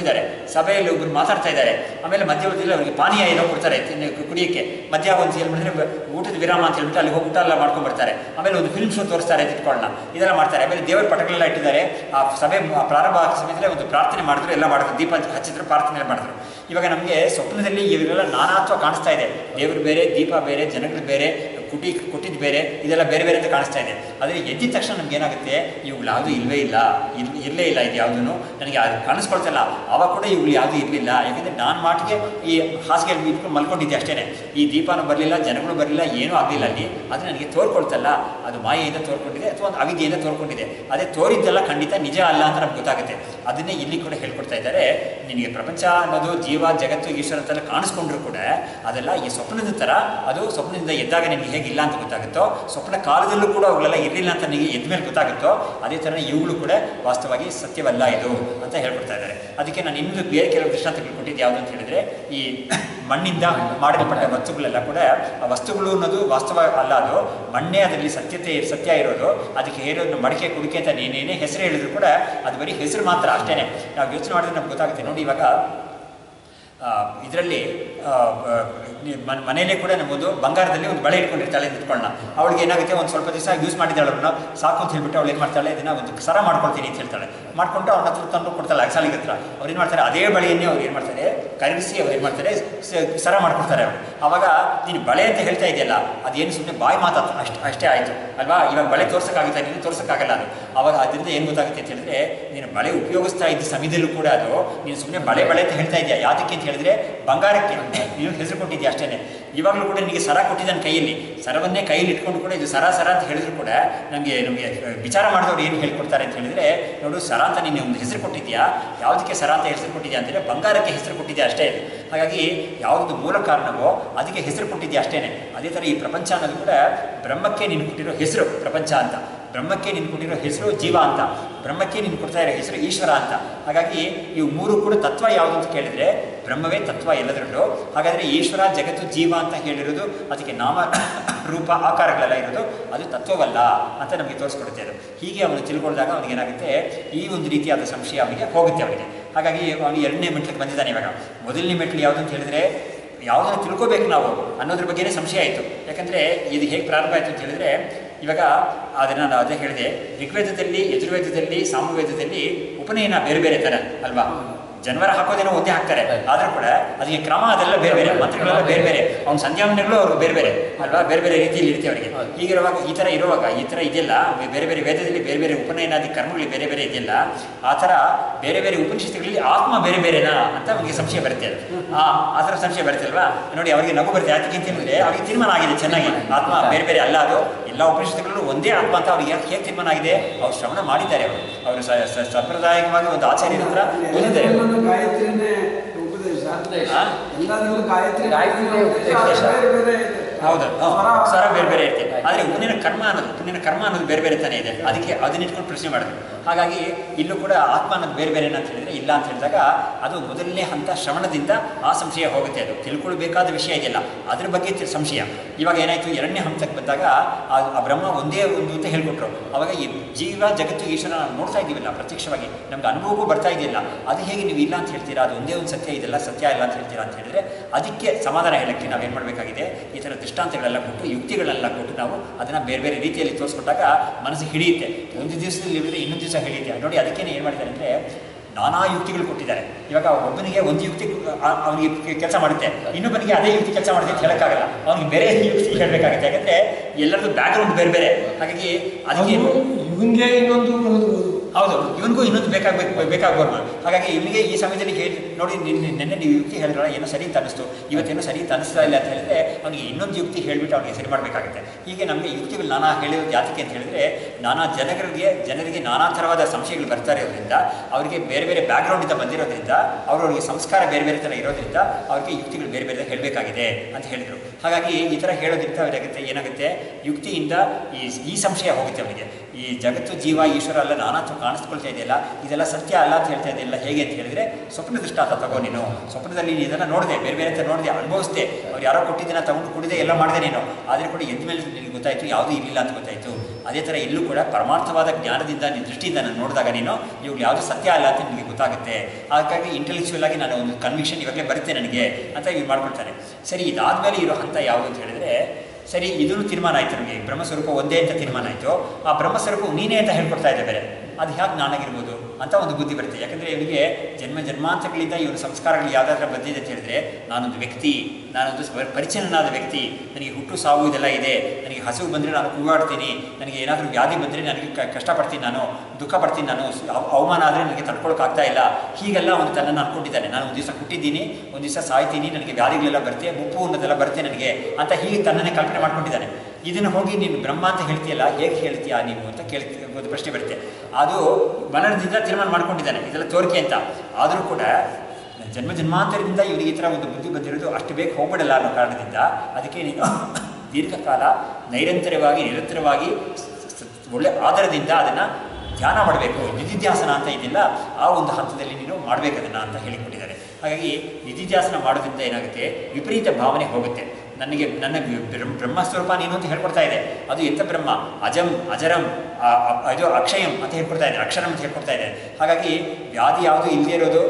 ಕೂತ್ಕೊಳ್ತಾರೆ, ಸಭೆಯಲ್ಲಿ ಒಬ್ಬರು ಮಾತಾಡ್ತಾ ಇದ್ದಾರೆ, ಆಮೇಲೆ ಮಧ್ಯವರ್ತಿಯಲ್ಲಿ ಅವರಿಗೆ ಪಾನೀಯ ಏನೋ ಕೊಡ್ತಾರೆ ಕುಡಿಯೋಕ್ಕೆ, ಮಧ್ಯ ಒಂದು ಹೇಳಿಬಿಟ್ರೆ ಊಟದ ವಿರಾಮ ಅಂತ ಹೇಳ್ಬಿಟ್ಟು ಅಲ್ಲಿ ಹೋಗಿ ಊಟ ಎಲ್ಲ ಮಾಡ್ಕೊಂಡು ಬರ್ತಾರೆ, ಆಮೇಲೆ ಒಂದು ಫಿಲ್ಮ್ ಶೋ ತೋರಿಸ್ತಾರೆ ಇಟ್ಕೊಳ್ಳೋಣ, ಇದೆಲ್ಲ ಮಾಡ್ತಾರೆ. ಆಮೇಲೆ ದೇವರ ಪಟಗಳೆಲ್ಲ ಇಟ್ಟಿದ್ದಾರೆ. ಆ ಸಭೆ ಪ್ರಾರಂಭ ಆಗೋ ಸಮಯದಲ್ಲಿ ಒಂದು ಪ್ರಾರ್ಥನೆ ಮಾಡಿದ್ರು, ಎಲ್ಲ ಮಾಡಿದ್ರು, ದೀಪ ಹಚ್ಚಿದ್ರು, ಪ್ರಾರ್ಥನೆ ಮಾಡಿದ್ರು. ಇವಾಗ ನಮಗೆ ಸ್ವಪ್ನದಲ್ಲಿ ಇವರೆಲ್ಲ ನಾನಾತ್ವ ಕಾಣಿಸ್ತಾ ಇದೆ. ದೇವರು ಬೇರೆ, ದೀಪ ಬೇರೆ, ಜನಗಳು ಬೇರೆ, ಕೊಟ್ಟಿದ್ದು ಬೇರೆ, ಇದೆಲ್ಲ ಬೇರೆ ಬೇರೆ ಅಂತ ಕಾಣಿಸ್ತಾ ಇದೆ. ಆದರೆ ಎದ್ದಿದ ತಕ್ಷಣ ನಮ್ಗೆ ಏನಾಗುತ್ತೆ, ಇವುಗಳು ಯಾವುದೂ ಇಲ್ಲವೇ ಇಲ್ಲ, ಇರಲೇ ಇಲ್ಲ, ಇದು ಯಾವುದೂ ನನಗೆ ಅದು ಕಾಣಿಸ್ಕೊಳ್ತಲ್ಲ. ಆವಾಗ ಕೂಡ ಇವುಗಳು ಯಾವುದೂ ಇರಲಿಲ್ಲ. ಯಾಕೆಂದರೆ ನಾನು ಮಾಟಿಗೆ ಈ ಹಾಸಿಗೆಯಲ್ಲಿ ಇಟ್ಕೊಂಡು ಮಲ್ಕೊಂಡಿದ್ದೆ ಅಷ್ಟೇ. ಈ ದೀಪನೂ ಬರಲಿಲ್ಲ, ಜನಗಳು ಬರಲಿಲ್ಲ, ಏನೂ ಆಗಲಿಲ್ಲ ಅಲ್ಲಿ. ಅದು ನನಗೆ ತೋರ್ಕೊಳ್ತಲ್ಲ, ಅದು ಮಾಯೆಯಿಂದ ತೋರ್ಕೊಂಡಿದೆ ಅಥವಾ ಒಂದು ಅವಿದ್ಯೆಯಿಂದ ತೋರ್ಕೊಂಡಿದೆ. ಅದೇ ತೋರಿದ್ದೆಲ್ಲ ಖಂಡಿತ ನಿಜ ಅಲ್ಲ ಅಂತ ನಮ್ಗೆ ಗೊತ್ತಾಗುತ್ತೆ. ಅದನ್ನೇ ಇಲ್ಲಿ ಕೂಡ ಹೇಳ್ಕೊಡ್ತಾ ಇದ್ದಾರೆ. ನಿನಗೆ ಪ್ರಪಂಚ ಅನ್ನೋದು ಜೀವ, ಜಗತ್ತು, ಈಶ್ವರ ಅಂತೆಲ್ಲ ಕಾಣಿಸ್ಕೊಂಡ್ರು ಕೂಡ ಅದೆಲ್ಲ ಈ ಸ್ವಪ್ನದ ಥರ. ಅದು ಸ್ವಪ್ನದಿಂದ ಎದ್ದಾಗ ನಿನಗೆ ಹೇಗಿಲ್ಲ ಅಂತ ಗೊತ್ತಾಗುತ್ತೋ, ಸ್ವಪ್ನ ಕಾಲದಲ್ಲೂ ಕೂಡ ಅವುಗಳೆಲ್ಲ ಇರಲಿಲ್ಲ ಅಂತ ನಿನಗೆ ಎದ್ದ ಮೇಲೆ ಗೊತ್ತಾಗುತ್ತೋ, ಅದೇ ಥರ ಇವುಗಳು ಕೂಡ ವಾಸ್ತವವಾಗಿ ಸತ್ಯವಲ್ಲ ಇದು ಅಂತ ಹೇಳ್ಕೊಡ್ತಾ ಇದ್ದಾರೆ. ಅದಕ್ಕೆ ನಾನು ಇನ್ನೊಂದು ಬೇರೆ ಕೆಲವು ದೃಷ್ಟಾಂತಗಳು ಕೊಟ್ಟಿದ್ದು ಯಾವುದು ಅಂತ ಹೇಳಿದರೆ, ಈ ಮಣ್ಣಿಂದ ಮಾಡಲ್ಪಟ್ಟ ವಸ್ತುಗಳೆಲ್ಲ ಕೂಡ ಆ ವಸ್ತುಗಳು ಅನ್ನೋದು ವಾಸ್ತವ ಅಲ್ಲ, ಅದು ಮಣ್ಣೇ ಅದರಲ್ಲಿ ಸತ್ಯ ಇರೋದು. ಅದಕ್ಕೆ ಹೇಳೋದು ಮಡಿಕೆ ಕುಡಿಕೆ ಅಂತ ಏನೇ ಹೆಸರು ಹೇಳಿದ್ರು ಕೂಡ ಅದು ಬರೀ ಹೆಸರು ಮಾತ್ರ ಅಷ್ಟೇ. ನಾವು ಯೋಚನೆ ಮಾಡಿದ್ರೆ ನಮ್ಗೆ ಗೊತ್ತಾಗುತ್ತೆ. ನೋಡಿ, ಇವಾಗ ಇದರಲ್ಲಿ ಮನೆಯಲ್ಲೇ ಕೂಡ ನಮ್ಮದು ಬಂಗಾರದಲ್ಲಿ ಒಂದು ಬಳೆ ಇಟ್ಕೊಂಡಿರ್ತಾಳೆ ಇಟ್ಕೊಳ್ಳೋಣ. ಅವಳಿಗೆ ಏನಾಗುತ್ತೆ, ಒಂದು ಸ್ವಲ್ಪ ದಿವಸ ಯೂಸ್ ಮಾಡಿದ್ದಾಳೆ, ಅವ್ರನ್ನ ಸಾಕು ಅಂತ ಹೇಳ್ಬಿಟ್ಟು ಅವಳು ಏನು ಮಾಡ್ತಾಳೆ, ಇದನ್ನು ಒಂದು ಸರ ಮಾಡ್ಕೊಳ್ತೀನಿ ಅಂತ ಹೇಳ್ತಾಳೆ. ಮಾಡ್ಕೊಂಡು ಅವ್ರ ಹತ್ರ ತಂದು ಕೊಡ್ತಾಳೆ ಅಗಸಾಲಿಗೆ ಹತ್ರ. ಅವ್ರು ಏನು ಮಾಡ್ತಾರೆ, ಅದೇ ಬಳೆಯನ್ನೇ ಅವ್ರು ಏನು ಮಾಡ್ತಾರೆ, ಕರಗಿಸಿ ಅವ್ರು ಏನು ಮಾಡ್ತಾರೆ, ಸರ ಮಾಡ್ಕೊಡ್ತಾರೆ ಅವರು. ಆವಾಗ ನೀನು ಬಳೆ ಅಂತ ಹೇಳ್ತಾ ಇದೆಯಲ್ಲ, ಅದೇನು ಸುಮ್ಮನೆ ಬಾಯಿ ಮಾತಾಡ ಅಷ್ಟೇ ಆಯಿತು ಅಲ್ವಾ. ಇವಾಗ ಬಳೆ ತೋರ್ಸೋಕ್ಕಾಗುತ್ತೆ, ನೀನು ತೋರ್ಸೋಕ್ಕಾಗಲ್ಲ ಅದು. ಆವಾಗ ಅದರಿಂದ ಏನು ಗೊತ್ತಾಗುತ್ತೆ ಅಂತ ಹೇಳಿದ್ರೆ, ನೀನು ಬಳೆ ಉಪಯೋಗಿಸ್ತಾ ಇದ್ದ ಸಮಯದಲ್ಲೂ ಕೂಡ ಅದು ನೀನು ಸುಮ್ಮನೆ ಬಳೆ ಅಂತ ಹೇಳ್ತಾ ಇದೆಯಾ. ಯಾವುದಕ್ಕೆ ಅಂತ ಹೇಳಿದ್ರೆ, ಬಂಗಾರಕ್ಕೆ ನೀನು ಹೆಸರು ಕೊಟ್ಟಿದ್ಯಾ ಅಷ್ಟೇ. ಇವಾಗಲೂ ಕೂಡ ನಿನಗೆ ಸರ ಕೊಟ್ಟಿದ್ದಾನೆ ಕೈಯಲ್ಲಿ, ಸರವನ್ನೇ ಕೈಯಲ್ಲಿ ಇಟ್ಕೊಂಡು ಕೂಡ ಇದು ಸರ ಅಂತ ಹೇಳಿದ್ರು ಕೂಡ ನಮಗೆ ವಿಚಾರ ಮಾಡಿದವರು ಏನು ಹೇಳ್ಕೊಡ್ತಾರೆ ಅಂತ ಹೇಳಿದರೆ, ನೋಡು, ಸರ ಅಂತ ನೀನು ಒಂದು ಹೆಸರು ಕೊಟ್ಟಿದ್ಯಾ, ಯಾವುದಕ್ಕೆ ಸರ ಅಂತ ಹೆಸರು ಕೊಟ್ಟಿದ್ಯಾ ಅಂತಂದರೆ ಬಂಗಾರಕ್ಕೆ ಹೆಸರು ಕೊಟ್ಟಿದ್ಯಾ ಅಷ್ಟೇ. ಹಾಗಾಗಿ ಯಾವುದು ಮೂಲ ಕಾರಣವೋ ಅದಕ್ಕೆ ಹೆಸರು ಕೊಟ್ಟಿದ್ಯಾ ಅಷ್ಟೇ. ಅದೇ ಥರ ಈ ಪ್ರಪಂಚ ಅನ್ನೋದು ಕೂಡ ಬ್ರಹ್ಮಕ್ಕೆ ನೀನು ಕೊಟ್ಟಿರೋ ಹೆಸರು ಪ್ರಪಂಚ ಅಂತ, ಬ್ರಹ್ಮಕ್ಕೆ ನೀನು ಕೊಟ್ಟಿರೋ ಹೆಸರು ಜೀವ ಅಂತ, ಬ್ರಹ್ಮಕ್ಕೆ ನೀನು ಕೊಡ್ತಾ ಇರೋ ಹೆಸರು ಈಶ್ವರ ಅಂತ. ಹಾಗಾಗಿ ಇವು ಮೂರು ಕೂಡ ತತ್ವ ಯಾವುದು ಅಂತ ಕೇಳಿದರೆ ಬ್ರಹ್ಮವೇ ತತ್ವ ಎಲ್ಲದರಲ್ಲೂ. ಹಾಗಾದರೆ ಈಶ್ವರ, ಜಗತ್ತು, ಜೀವ ಅಂತ ಹೇಳಿರೋದು, ಅದಕ್ಕೆ ನಾಮ ರೂಪ ಆಕಾರಗಳೆಲ್ಲ ಇರೋದು, ಅದು ತತ್ವವಲ್ಲ ಅಂತ ನಮಗೆ ತೋರಿಸ್ಕೊಡುತ್ತೆ. ಅದು ಹೀಗೆ ಅವನು ತಿಳ್ಕೊಂಡಾಗ ಅವನಿಗೇನಾಗುತ್ತೆ, ಈ ಒಂದು ರೀತಿಯಾದ ಸಂಶಯ ಅವನಿಗೆ ಹೋಗುತ್ತೆ ಅವನಿಗೆ. ಹಾಗಾಗಿ ಅವನು ಎರಡನೇ ಮೆಟ್ಲಿಗೆ ಬಂದಿದ್ದಾನೆ. ಇವಾಗ ಮೊದಲನೇ ಮೆಟ್ಲು ಯಾವುದು ಅಂತ ಹೇಳಿದರೆ, ಯಾವುದನ್ನು ತಿಳ್ಕೋಬೇಕು ನಾವು ಅನ್ನೋದ್ರ ಬಗ್ಗೆನೇ ಸಂಶಯ ಆಯಿತು. ಯಾಕಂದರೆ ಇದು ಹೇಗೆ ಪ್ರಾರಂಭ ಆಯಿತು ಅಂತ ಹೇಳಿದರೆ, ಇವಾಗ ಅದನ್ನು ನಾನು ಅದೇ ಹೇಳಿದೆ, ಋಗ್ವೇದದಲ್ಲಿ, ಯಜುರ್ವೇದದಲ್ಲಿ, ಸಾಮವೇದದಲ್ಲಿ ಉಪನಯನ ಬೇರೆ ಬೇರೆ ಥರ ಅಲ್ವಾ. ಜನವರ ಹಾಕೋದೇನೋ ಒಂದೇ ಹಾಕ್ತಾರೆ, ಆದರೂ ಕೂಡ ಅದಕ್ಕೆ ಕ್ರಮ ಅದೆಲ್ಲ ಬೇರೆ ಬೇರೆ, ಮಂತ್ರಗಳೆಲ್ಲ ಬೇರೆ ಬೇರೆ, ಅವ್ನ ಸಂಧ್ಯಾವಂದನೆಗಳು ಅವ್ರಿಗೆ ಬೇರೆ ಬೇರೆ ಅಲ್ವಾ, ಬೇರೆ ಬೇರೆ ರೀತಿಯಲ್ಲಿ ಇರುತ್ತೆ ಅವರಿಗೆ. ಹೀಗಿರುವಾಗ ಈ ಥರ ಇದೆಯಲ್ಲ, ಬೇರೆ ಬೇರೆ ವೇದದಲ್ಲಿ ಬೇರೆ ಬೇರೆ ಉಪನಯನಾದಿ ಕರ್ಮಗಳು ಬೇರೆ ಬೇರೆ ಇದೆಯಲ್ಲ, ಆ ಥರ ಬೇರೆ ಬೇರೆ ಉಪನಿಷತ್ತುಗಳಲ್ಲಿ ಆತ್ಮ ಬೇರೆ ಬೇರೆನಾ ಅಂತ ಅವರಿಗೆ ಸಂಶಯ ಬರುತ್ತೆ. ಆ ಥರ ಸಂಶಯ ಬರುತ್ತೆ ಅಲ್ವಾ. ನೋಡಿ, ಅವರಿಗೆ ನಗು ಬರುತ್ತೆ. ಯಾಕೆ ಅಂತ ಹೇಳಿದ್ರೆ ಅವರಿಗೆ ತೀರ್ಮಾನ ಆಗಿದೆ ಚೆನ್ನಾಗಿ, ಆತ್ಮ ಬೇರೆ ಬೇರೆ ಅಲ್ಲ, ಅದು ಎಲ್ಲ ಉಪನಿಷತ್ತುಗಳಲ್ಲೂ ಒಂದೇ ಆತ್ಮ ಅಂತ ಅವ್ರಿಗೆ ಹೇಗೆ ತೀರ್ಮಾನ ಆಗಿದೆ. ಅವ್ರು ಶ್ರವಣ ಮಾಡಿದ್ದಾರೆ, ಅವರು ಸಾಂಪ್ರದಾಯಿಕವಾಗಿ ಒಂದು ಆಚಾರ್ಯರ ಹತ್ರ ಓದಿದ್ದಾರೆ. ಗಾಯತ್ರಿನೇ ಉಪದೇಶ, ಎಲ್ಲದರಲ್ಲೂ ಗಾಯತ್ರಿ ಹೌದು, ಸ್ವರ ಬೇರೆ ಬೇರೆ ಇರುತ್ತೆ. ಆದರೆ ಉಪನಯನ ಕರ್ಮ ಅನ್ನೋದು ಬೇರೆ ಬೇರೆ ತಾನೇ ಇದೆ. ಅದಕ್ಕೆ ಅದನ್ನ ಇಟ್ಕೊಂಡು ಪ್ರಶ್ನೆ ಮಾಡಿದ್ರು. ಹಾಗಾಗಿ ಇಲ್ಲೂ ಕೂಡ ಆತ್ಮ ಅನ್ನೋದು ಬೇರೆ ಬೇರೆ ಅಂತ ಹೇಳಿದ್ರೆ ಇಲ್ಲ ಅಂತ ಹೇಳಿದಾಗ, ಅದು ಮೊದಲನೇ ಹಂತ ಶ್ರವಣದಿಂದ ಆ ಸಂಶಯ ಹೋಗುತ್ತೆ. ಅದು ತಿಳ್ಕೊಳ್ಬೇಕಾದ ವಿಷಯ ಇದೆಯಲ್ಲ, ಅದ್ರ ಬಗ್ಗೆ ಸಂಶಯ. ಇವಾಗ ಏನಾಯಿತು, ಎರಡನೇ ಹಂತಕ್ಕೆ ಬಂದಾಗ ಆ ಬ್ರಹ್ಮ ಒಂದೇ ಒಂದು ಅಂತ ಹೇಳ್ಕೊಟ್ರು. ಅವಾಗ ಈ ಜೀವ, ಜಗತ್ತು, ಈಶ್ವರ ನಾವು ನೋಡ್ತಾ ಇದ್ದೀವಲ್ಲ ಪ್ರತ್ಯಕ್ಷವಾಗಿ, ನಮ್ಗೆ ಅನುಭವಕ್ಕೂ ಬರ್ತಾ ಇದೆಯಲ್ಲ, ಅದು ಹೇಗೆ ನೀವು ಇಲ್ಲ ಅಂತ ಹೇಳ್ತೀರಾ, ಅದು ಒಂದೇ ಒಂದು ಸತ್ಯ ಇದೆಲ್ಲ ಸತ್ಯ ಇಲ್ಲ ಅಂತ ಹೇಳ್ತೀರಾ ಅಂತ ಹೇಳಿದ್ರೆ, ಅದಕ್ಕೆ ಸಮಾಧಾನ ಹೇಳೋಕ್ಕೆ ನಾವೇನು ಮಾಡಬೇಕಾಗಿದೆ, ಈ ಥರ ದೃಷ್ಟಾಂತಗಳೆಲ್ಲ ಕೊಟ್ಟು, ಯುಕ್ತಿಗಳೆಲ್ಲ ಕೊಟ್ಟು ನಾವು ಅದನ್ನು ಬೇರೆ ಬೇರೆ ರೀತಿಯಲ್ಲಿ ತೋರಿಸ್ಕೊಟ್ಟಾಗ ಮನಸ್ಸು ಹಿಡಿಯುತ್ತೆ. ಒಂದು ದಿವಸದಲ್ಲಿ ಇಳಿದ್ರೆ ಇನ್ನೊಂದು ದಿವಸ ಹಿಡಿಯುತ್ತೆ. ನೋಡಿ, ಅದಕ್ಕೇನೆ ಏನು ಮಾಡಿದ್ದಾರೆ ಅಂದರೆ, ನಾನಾ ಯುಕ್ತಿಗಳು ಕೊಟ್ಟಿದ್ದಾರೆ. ಇವಾಗ ಒಬ್ಬನಿಗೆ ಒಂದು ಯುಕ್ತಿ ಅವನಿಗೆ ಕೆಲಸ ಮಾಡುತ್ತೆ, ಇನ್ನೊಬ್ಬನಿಗೆ ಅದೇ ಯುಕ್ತಿ ಕೆಲಸ ಮಾಡುತ್ತೆ ಅಂತ ಹೇಳೋಕ್ಕಾಗಲ್ಲ. ಅವನಿಗೆ ಬೇರೆ ಯುಕ್ತಿ ಹೇಳಬೇಕಾಗುತ್ತೆ. ಯಾಕಂದರೆ ಎಲ್ಲರದ್ದು ಬ್ಯಾಕ್ಗ್ರೌಂಡ್ ಬೇರೆ ಬೇರೆ. ಹಾಗಾಗಿ ಅದಕ್ಕೆ ಇವನಿಗೆ ಇನ್ನೊಂದು, ಹೌದು, ಇವನಿಗೂ ಇನ್ನೊಂದು ಬೇಕಾಗ್ಬಾರ್ದು. ಹಾಗಾಗಿ ಇವನಿಗೆ ಈ ಸಮಯದಲ್ಲಿ ಹೇಳಿ, ನೋಡಿ ನಿನ್ನೆ ನೀವು ಯುಕ್ತಿ ಹೇಳಿದ್ರಲ್ಲ, ಏನೋ ಸರಿ ಅಂತ ಅನ್ನಿಸ್ತು, ಇವತ್ತೇನೋ ಸರಿ ಅಂತ ಅನ್ನಿಸ್ತಾ ಇಲ್ಲ ಅಂತ ಹೇಳಿದ್ರೆ ಅವನಿಗೆ ಇನ್ನೊಂದು ಯುಕ್ತಿ ಹೇಳಿಬಿಟ್ಟು ಅವನಿಗೆ ಸರಿ ಮಾಡಬೇಕಾಗುತ್ತೆ. ಹೀಗೆ ನಮಗೆ ಯುಕ್ತಿಗಳು ನಾನಾ ಹೇಳಿರೋದು ಯಾತಕ್ಕೆ ಅಂತ ಹೇಳಿದ್ರೆ, ನಾನಾ ಜನರಿಗೆ ನಾನಾ ಥರವಾದ ಸಂಶಯಗಳು ಬರ್ತಾ ಇರೋದ್ರಿಂದ, ಅವರಿಗೆ ಬೇರೆ ಬೇರೆ ಬ್ಯಾಕ್ಗ್ರೌಂಡಿಂದ ಬಂದಿರೋದ್ರಿಂದ, ಅವರವರಿಗೆ ಸಂಸ್ಕಾರ ಬೇರೆ ಬೇರೆ ಥರ ಇರೋದ್ರಿಂದ ಅವರಿಗೆ ಯುಕ್ತಿಗಳು ಬೇರೆ ಬೇರೆ ಹೇಳಬೇಕಾಗಿದೆ ಅಂತ ಹೇಳಿದರು. ಹಾಗಾಗಿ ಈ ಥರ ಹೇಳೋದ್ರಿಂದ ಏನಾಗುತ್ತೆ, ಯುಕ್ತಿಯಿಂದ ಈ ಸಂಶಯ ಹೋಗುತ್ತೆ ಅವನಿಗೆ. ಈ ಜಗತ್ತು ಜೀವ ಈಶ್ವರ ಅಲ್ಲ ನಾನಾತ್ವ ಕಾಣಿಸ್ಕೊಳ್ತಾ ಇದೆಯಲ್ಲ, ಇದೆಲ್ಲ ಸತ್ಯ ಅಲ್ಲ ಅಂತ ಹೇಳ್ತಾ ಇದೆಯಲ್ಲ ಹೇಗೆ ಅಂತ ಹೇಳಿದರೆ, ಸ್ವಪ್ನ ದೃಷ್ಟಾಂತ ತಗೋ ನೀನು. ಸ್ವಪ್ನದಲ್ಲಿ ನೀನು ಇದನ್ನು ನೋಡಿದೆ, ಬೇರೆ ಬೇರೆ ಅಂತ ನೋಡಿದೆ, ಅನುಭವಿಸಿದೆ, ಅವ್ರು ಯಾರೋ ಕೊಟ್ಟಿದ್ದನ್ನು ತಗೊಂಡು ಕುಡಿದೆ, ಎಲ್ಲ ಮಾಡಿದೆ ನೀನು. ಆದರೆ ಕೂಡ ಎದ್ದ ಮೇಲೆ ನಿನಗೆ ಗೊತ್ತಾಯಿತು ಯಾವುದೂ ಇರಲಿಲ್ಲ ಅಂತ ಗೊತ್ತಾಯಿತು. ಅದೇ ಥರ ಇಲ್ಲೂ ಕೂಡ ಪರಮಾರ್ಥವಾದ ಜ್ಞಾನದಿಂದ ನಿನ್ನ ದೃಷ್ಟಿಯಿಂದ ನಾನು ನೋಡಿದಾಗ ನೀನು ಇವಾಗ ಯಾವುದು ಸತ್ಯ ಅಲ್ಲ ಅಂತ ನಿನಗೆ ಗೊತ್ತಾಗುತ್ತೆ. ಹಾಗಾಗಿ ಇಂಟೆಲೆಕ್ಚುವಲ್ ಆಗಿ ನಾನು ಒಂದು ಕನ್ವಿಕ್ಷನ್ ಇವಾಗಲೇ ಬರುತ್ತೆ ನನಗೆ ಅಂತ ಇವ್ರು ಮಾಡ್ಕೊಳ್ತಾನೆ. ಸರಿ, ಇದಾದಮೇಲೆ ಇರೋ ಹಂತ ಯಾವುದು ಅಂತ ಹೇಳಿದರೆ, ಸರಿ ಇದನ್ನು ತೀರ್ಮಾನ ಆಯಿತು ನಮಗೆ, ಬ್ರಹ್ಮಸ್ವರೂಪ ಒಂದೇ ಅಂತ ತೀರ್ಮಾನ ಆಯಿತು. ಆ ಬ್ರಹ್ಮಸ್ವರೂಪ ನೀನೇ ಅಂತ ಹೇಳ್ಕೊಡ್ತಾ ಇದೆ ಬೇರೆ, ಅದು ಹೇಗೆ ನಾನಾಗಿರ್ಬೋದು ಅಂತ ಒಂದು ಬುದ್ಧಿ ಬರುತ್ತೆ. ಯಾಕಂದರೆ ಇವನಿಗೆ ಜನ್ಮಾಂತರಗಳಿಂದ ಇವನ ಸಂಸ್ಕಾರಗಳು ಯಾವುದಾದ್ರೂ ಬಂದಿದೆ ಅಂತ ಹೇಳಿದ್ರೆ, ನಾನೊಂದು ವ್ಯಕ್ತಿ, ನಾನೊಂದು ಪರಿಚಯನಾದ ವ್ಯಕ್ತಿ, ನನಗೆ ಹುಟ್ಟು ಸಾವು ಇದೆಲ್ಲ ಇದೆ, ನನಗೆ ಹಸಿವು ಬಂದರೆ ನಾನು ಕೂಗಾಡ್ತೀನಿ, ನನಗೆ ಏನಾದರೂ ವ್ಯಾಧಿ ಬಂದರೆ ನನಗೆ ಕಷ್ಟಪಡ್ತೀನಿ, ನಾನು ದುಃಖ ಪಡ್ತೀನಿ, ನಾನು ಅವಮಾನ ಆದರೆ ನನಗೆ ತಡ್ಕೊಳಕ್ಕಾಗ್ತಾ ಇಲ್ಲ, ಹೀಗೆಲ್ಲ ಒಂದು ತನ್ನನ್ನು ಅಂದ್ಕೊಂಡಿದ್ದಾನೆ. ನಾನು ಒಂದು ದಿವಸ ಹುಟ್ಟಿದ್ದೀನಿ, ಒಂದು ದಿವಸ ಸಾಯ್ತೀನಿ, ನನಗೆ ವ್ಯಾಧಿಗಳೆಲ್ಲ ಬರುತ್ತೆ, ಮುಪ್ಪು ಅನ್ನೋದೆಲ್ಲ ಬರುತ್ತೆ ನನಗೆ ಅಂತ ಹೀಗೆ ತನ್ನನ್ನೇ ಕಲ್ಪನೆ ಮಾಡ್ಕೊಂಡಿದ್ದಾನೆ. ಇದನ್ನು ಹೋಗಿ ನೀನು ಬ್ರಹ್ಮ ಅಂತ ಹೇಳ್ತೀಯಲ್ಲ, ಹೇಗೆ ಹೇಳ್ತೀಯಾ ನೀವು ಅಂತ ಒಂದು ಪ್ರಶ್ನೆ ಬರುತ್ತೆ. ಅದು ಮನದಿಂದ ತೀರ್ಮಾನ ಮಾಡ್ಕೊಂಡಿದ್ದಾನೆ, ಇದೆಲ್ಲ ತೋರಿಕೆ ಅಂತ. ಆದರೂ ಕೂಡ ಜನ್ಮಾಂತರದಿಂದ ಇವನಿಗೆ ಈ ಥರ ಒಂದು ಬುದ್ಧಿ ಬಂದಿರೋದು ಅಷ್ಟು ಬೇಗ ಹೋಗ್ಬಿಡಲ್ಲ ಅನ್ನೋ ಕಾರಣದಿಂದ ಅದಕ್ಕೆ ನೀನು ದೀರ್ಘಕಾಲ ನಿರಂತರವಾಗಿ ಒಳ್ಳೆ ಆಧಾರದಿಂದ ಅದನ್ನು ಧ್ಯಾನ ಮಾಡಬೇಕು. ನಿಧಿಧ್ಯಾಸನ ಅಂತ ಇದೆಯಲ್ಲ, ಆ ಒಂದು ಹಂತದಲ್ಲಿ ನೀನು ಮಾಡಬೇಕದನ್ನು ಅಂತ ಹೇಳಿಕೊಟ್ಟಿದ್ದಾರೆ. ಹಾಗಾಗಿ ನಿಧಿಧ್ಯಾಸನ ಮಾಡೋದ್ರಿಂದ ಏನಾಗುತ್ತೆ, ವಿಪರೀತ ಭಾವನೆ ಹೋಗುತ್ತೆ. ನನ್ನ ಬ್ರಹ್ಮಸ್ವರೂಪ ನೀನು ಅಂತ ಹೇಳ್ಕೊಡ್ತಾ ಇದೆ. ಅದು ಎಂಥ ಬ್ರಹ್ಮ, ಅಜರಂ ಇದು ಅಕ್ಷಯಂ ಅಂತ ಹೇಳ್ಕೊಡ್ತಾ ಇದೆ, ಅಕ್ಷರಂ ಅಂತ ಹೇಳ್ಕೊಡ್ತಾ ಇದೆ. ಹಾಗಾಗಿ ವ್ಯಾಧಿ ಯಾವುದು ಇಲ್ಲದೇ ಇರೋದು,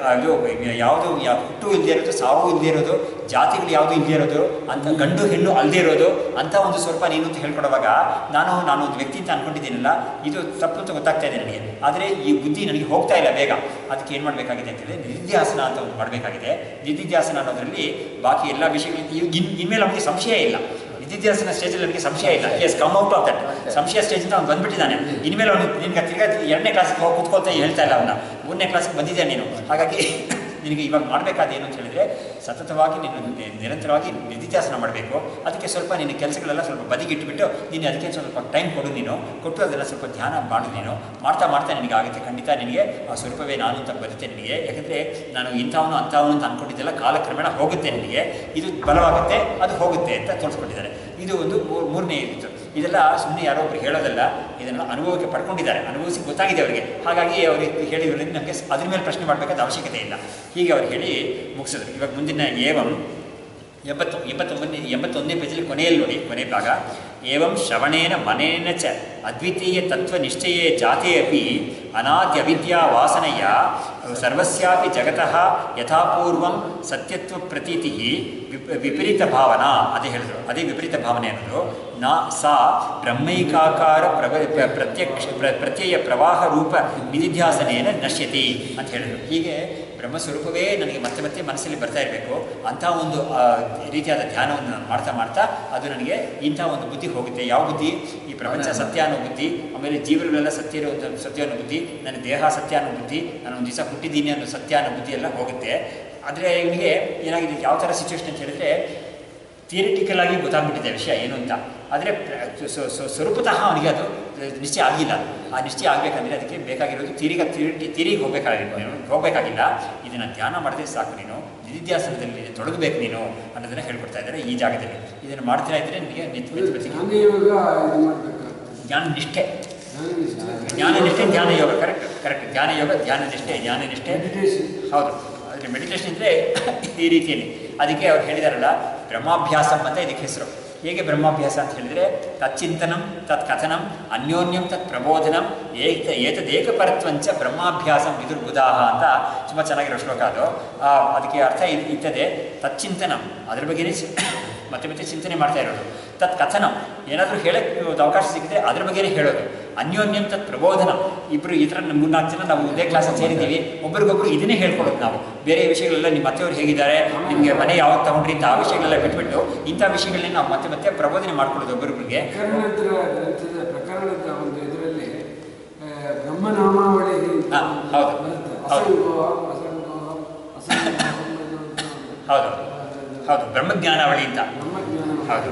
ಯಾವುದು ಹುಟ್ಟು ಇಲ್ಲದೇ ಇರೋದು, ಸಾವು ಇಲ್ಲದೇ ಇರೋದು, ಜಾತಿಗಳು ಯಾವುದು ಇಲ್ಲದೇ ಇರೋದು, ಅಂತ ಗಂಡು ಹೆಣ್ಣು ಅಲ್ಲದೇ ಇರೋದು ಅಂತ ಒಂದು ಸ್ವರೂಪ ನೀನು ಅಂತ ಹೇಳ್ಕೊಡುವಾಗ ನಾನು ಒಂದು ವ್ಯಕ್ತಿ ಅಂತ ಅಂದ್ಕೊಂಡಿದ್ದೀನಲ್ಲ, ಇದು ತಪ್ಪು ಅಂತ ಗೊತ್ತಾಗ್ತಾ ಇದೆ ನನಗೆ. ಆದರೆ ಈ ಬುದ್ಧಿ ನನಗೆ ಹೋಗ್ತಾ ಇಲ್ಲ ಬೇಗ. ಅದಕ್ಕೆ ಏನು ಮಾಡಬೇಕಾಗಿದೆ ಅಂತೇಳಿ ನಿಧಿಧ್ಯಾಸನ ಅಂತ ಒಂದು ಮಾಡಬೇಕಾಗಿದೆ. ನಿಧಿಧ್ಯಾಸನ ಅನ್ನೋದರಲ್ಲಿ ಬಾಕಿ ಎಲ್ಲ ವಿಷಯಗಳು ಇನ್ಮೇಲೆ ಅವನಿಗೆ ಸಂಶಯ ಇಲ್ಲ. ನಿಧಿಧ್ಯಾಸನ ಸ್ಟೇಜಲ್ಲಿ ನನಗೆ ಸಂಶಯ ಇಲ್ಲ. As come out of that ಸಂಶಯ ಸ್ಟೇಜಿಂದ ಅವ್ನು ಬಂದುಬಿಟ್ಟಿದ್ದಾನೆ. ಇನ್ಮೇಲೆ ಅವನು ನಿನ್ಗೆ ತಿರ್ಗಾ 2ನೇ ಕ್ಲಾಸಿಗೆ ಹೋಗಿ ಕೂತ್ಕೊಳ್ತಾ ಹೇಳ್ತಾ ಇಲ್ಲ, ಅವನ್ನ 3ನೇ ಕ್ಲಾಸಿಗೆ ಬಂದಿದ್ದೆ ನೀನು. ಹಾಗಾಗಿ ನಿನಗೆ ಇವಾಗ ಮಾಡಬೇಕಾದ ಏನು ಅಂತ ಹೇಳಿದರೆ, ಸತತವಾಗಿ ನೀನು ನಿರಂತರವಾಗಿ ನಿಧಿಧ್ಯಾಸನ ಮಾಡಬೇಕು. ಅದಕ್ಕೆ ಸ್ವಲ್ಪ ನಿನ್ನ ಕೆಲಸಗಳೆಲ್ಲ ಸ್ವಲ್ಪ ಬದಿಗಿಟ್ಬಿಟ್ಟು ನೀನು ಅದಕ್ಕೆ ಸ್ವಲ್ಪ ಟೈಮ್ ಕೊಡು, ನೀನು ಕೊಟ್ಟು ಅದನ್ನು ಸ್ವಲ್ಪ ಧ್ಯಾನ ಮಾಡು. ನೀನು ಮಾಡ್ತಾ ನಿನಗೆ ಆಗುತ್ತೆ, ಖಂಡಿತ ನಿನಗೆ ಆ ಸ್ವರೂಪವೇ ನಾನು ಅಂತ ಬರುತ್ತೆ ನಿನಗೆ. ಯಾಕಂದರೆ ನಾನು ಇಂಥವನು ಅಂಥವನು ಅಂತ ಅಂದ್ಕೊಂಡಿದ್ದೆಲ್ಲ ಕಾಲಕ್ರಮೇಣ ಹೋಗುತ್ತೆ ನಿನಗೆ, ಇದು ಬಲವಾಗುತ್ತೆ, ಅದು ಹೋಗುತ್ತೆ ಅಂತ ತೋರಿಸ್ಕೊಂಡಿದ್ದಾರೆ. ಇದು ಒಂದು 3ನೇ ಇತ್ತು. ಇದೆಲ್ಲ ಸುಮ್ಮನೆ ಯಾರೋ ಒಬ್ರು ಹೇಳೋದಲ್ಲ, ಇದನ್ನು ಅನುಭವಕ್ಕೆ ಪಡ್ಕೊಂಡಿದ್ದಾರೆ, ಅನುಭವಿಸಿ ಗೊತ್ತಾಗಿದೆ ಅವರಿಗೆ. ಹಾಗಾಗಿ ಅವರಿಗೆ ಹೇಳಿದ್ರಿಂದ ನಮಗೆ ಅದ್ರ ಮೇಲೆ ಪ್ರಶ್ನೆ ಮಾಡಬೇಕಾದ ಅವಶ್ಯಕತೆ ಇಲ್ಲ. ಹೀಗೆ ಅವ್ರು ಹೇಳಿ ಮುಗಿಸಿದ್ರು. ಇವಾಗ ಮುಂದಿನ 81ನೇ ಪೇಜಲ್ಲಿ ಕೊನೆಯಲ್ಲಿ ನೋಡಿ, ಕೊನೆ ಭಾಗ. ಏವಂ ಶ್ರವಣೇನ ಮನೇನ ಚ ಅದ್ವಿತೀಯ ತತ್ವ ನಿಶ್ಚಯೇ ಜಾತೆ ಅಪಿ ಅನಾದ್ಯವಿದ್ಯಾ ವಾಸನೆಯ ಸರ್ವಸ್ಯಾಪಿ ಜಗತಃ ಯಥಾಪೂರ್ವಂ ಸತ್ಯತ್ವ ಪ್ರತೀತಿ ವಿಪರೀತ ಭಾವನಾ. ಅದೇ ಹೇಳಿದ್ರು, ಅದೇ ವಿಪರೀತ ಭಾವನೆ ಅನ್ನೋದು ಸಾ ಬ್ರಹ್ಮೈಕಾಕಾರ ಪ್ರತ್ಯಯ ಪ್ರವಾಹ ರೂಪ ನಿಧಿಧ್ಯಾಸನೇನ ನಶ್ಯತಿ ಅಂತ ಹೇಳಿದ್ರು. ಹೀಗೆ ಬ್ರಹ್ಮಸ್ವರೂಪವೇ ನನಗೆ ಮತ್ತೆ ಮತ್ತೆ ಮನಸ್ಸಲ್ಲಿ ಬರ್ತಾ ಇರಬೇಕು ಅಂಥ ಒಂದು ರೀತಿಯಾದ ಧ್ಯಾನವನ್ನು ನಾನು ಮಾಡ್ತಾ ಅದು ನನಗೆ ಇಂಥ ಒಂದು ಬುದ್ಧಿ ಹೋಗುತ್ತೆ. ಯಾವ ಬುದ್ಧಿ? ಈ ಪ್ರಪಂಚ ಸತ್ಯ ಅನ್ನೋ ಬುದ್ಧಿ, ಆಮೇಲೆ ಜೀವಗಳೆಲ್ಲ ಸತ್ಯ ಅನ್ನೋ ಬುದ್ಧಿ, ನನ್ನ ದೇಹ ಸತ್ಯ ಅನ್ನೋ ಬುದ್ಧಿ, ನಾನು ಒಂದು ದಿವಸ ಹುಟ್ಟಿದ್ದೀನಿ ಅನ್ನೋ ಸತ್ಯ ಅನ್ನೋ ಬುದ್ಧಿ ಎಲ್ಲ ಹೋಗುತ್ತೆ. ಆದರೆ ಇವನಿಗೆ ಏನಾಗಿದೆ, ಯಾವ ಥರ ಸಿಚುವೇಶನ್ ಅಂತ ಹೇಳಿದ್ರೆ, ಥಿಯರಿಟಿಕಲ್ ಆಗಿ ಗೊತ್ತಾಗ್ಬಿಟ್ಟಿದೆ ವಿಷಯ ಏನು ಅಂತ. ಆದರೆ ಸ್ವರೂಪತಃ ಅವನಿಗೆ ಅದು ನಿಶ್ಚಯ ಆಗಿಲ್ಲ. ಆ ನಿಶ್ಚಯ ಆಗಬೇಕಂದ್ರೆ ಅದಕ್ಕೆ ಬೇಕಾಗಿರೋದು ತೀರಿಗೆ ಹೋಗಬೇಕಾಗಿಲ್ಲ. ಇದನ್ನು ಧ್ಯಾನ ಮಾಡಿದ್ರೆ ಸಾಕು, ನೀನು ನಿಧಿಧ್ಯಾಸನದಲ್ಲಿ ತೊಡಗಬೇಕು ನೀನು ಅನ್ನೋದನ್ನು ಹೇಳ್ಕೊಡ್ತಾ ಇದ್ದಾರೆ ಈ ಜಾಗದಲ್ಲಿ. ಇದನ್ನು ಮಾಡ್ತಾ ಇದ್ದರೆ ನಿಮಗೆ ಜ್ಞಾನ ನಿಷ್ಠೆ, ಧ್ಯಾನ ಯೋಗ. ಕರೆಕ್ಟ್ ಧ್ಯಾನ ಯೋಗ, ಧ್ಯಾನ ನಿಷ್ಠೆ. ಹೌದು, ಆದರೆ ಮೆಡಿಟೇಷನ್ ಇದ್ದರೆ ಈ ರೀತಿಯಲ್ಲಿ. ಅದಕ್ಕೆ ಅವ್ರು ಹೇಳಿದಾರಲ್ಲ, ಬ್ರಹ್ಮಾಭ್ಯಾಸಂ ಅಂತ ಇದಕ್ಕೆ ಹೆಸರು. ಹೇಗೆ ಬ್ರಹ್ಮಾಭ್ಯಾಸ ಅಂತ ಹೇಳಿದರೆ, ತಚ್ಚಿಂತನಂ ತತ್ ಕಥನಂ ಅನ್ಯೋನ್ಯಂ ತತ್ ಪ್ರಬೋಧನಂ ಏತದೇಕಪರತ್ವಂಚ ಬ್ರಹ್ಮಾಭ್ಯಾಸಂ ವಿದುರ್ಬುಧಾಹ ಅಂತ ತುಂಬ ಚೆನ್ನಾಗಿರೋ ಶ್ಲೋಕ ಅದು. ಅದಕ್ಕೆ ಅರ್ಥ ಇರ್ತದೆ, ತಚ್ಚಿಂತನಂ, ಅದ್ರ ಬಗ್ಗೆನೇ ಮತ್ತೆ ಚಿಂತನೆ ಮಾಡ್ತಾ ಇರೋದು. ತತ್ ಕಥನಂ, ಏನಾದರೂ ಹೇಳಕ್ಕೆ ಅವಕಾಶ ಸಿಕ್ಕಿದ್ರೆ ಅದ್ರ ಬಗ್ಗೆನೇ ಹೇಳೋದು. ಅನ್ಯೋನ್ಯಂ ತತ್ ಪ್ರಬೋಧನಂ, ಇಬ್ಬರು ಈ ಥರ 3-4 ಜನ ನಾವು ಒಂದೇ ಕ್ಲಾಸಲ್ಲಿ ಸೇರಿದ್ದೀವಿ, ಒಬ್ರಿಗೊಬ್ರು ಇದನ್ನೇ ಹೇಳ್ಕೊಡೋದು ನಾವು. ಬೇರೆ ವಿಷಯಗಳೆಲ್ಲ ನಿಮ್ಮ ಮತ್ತೆಯವ್ರು ಹೇಗಿದ್ದಾರೆ, ನಿಮಗೆ ಮನೆ ಯಾವಾಗ ತಗೊಂಡ್ರಿ ಅಂತ ಆ ವಿಷಯಗಳೆಲ್ಲ ಬಿಟ್ಬಿಟ್ಟು ಇಂಥ ವಿಷಯಗಳನ್ನೇ ನಾವು ಮತ್ತೆ ಪ್ರಬೋಧನೆ ಮಾಡ್ಕೊಳ್ಳೋದು ಒಬ್ಬರೊಬ್ಬರಿಗೆ. ಪ್ರಕರಣದ ಒಂದು ಇದರಲ್ಲಿ ಬ್ರಹ್ಮನಾಮಾವಳಿ ಹೌದು ಬ್ರಹ್ಮಜ್ಞಾನಾವಳಿ ಅಂತ. ಹೌದು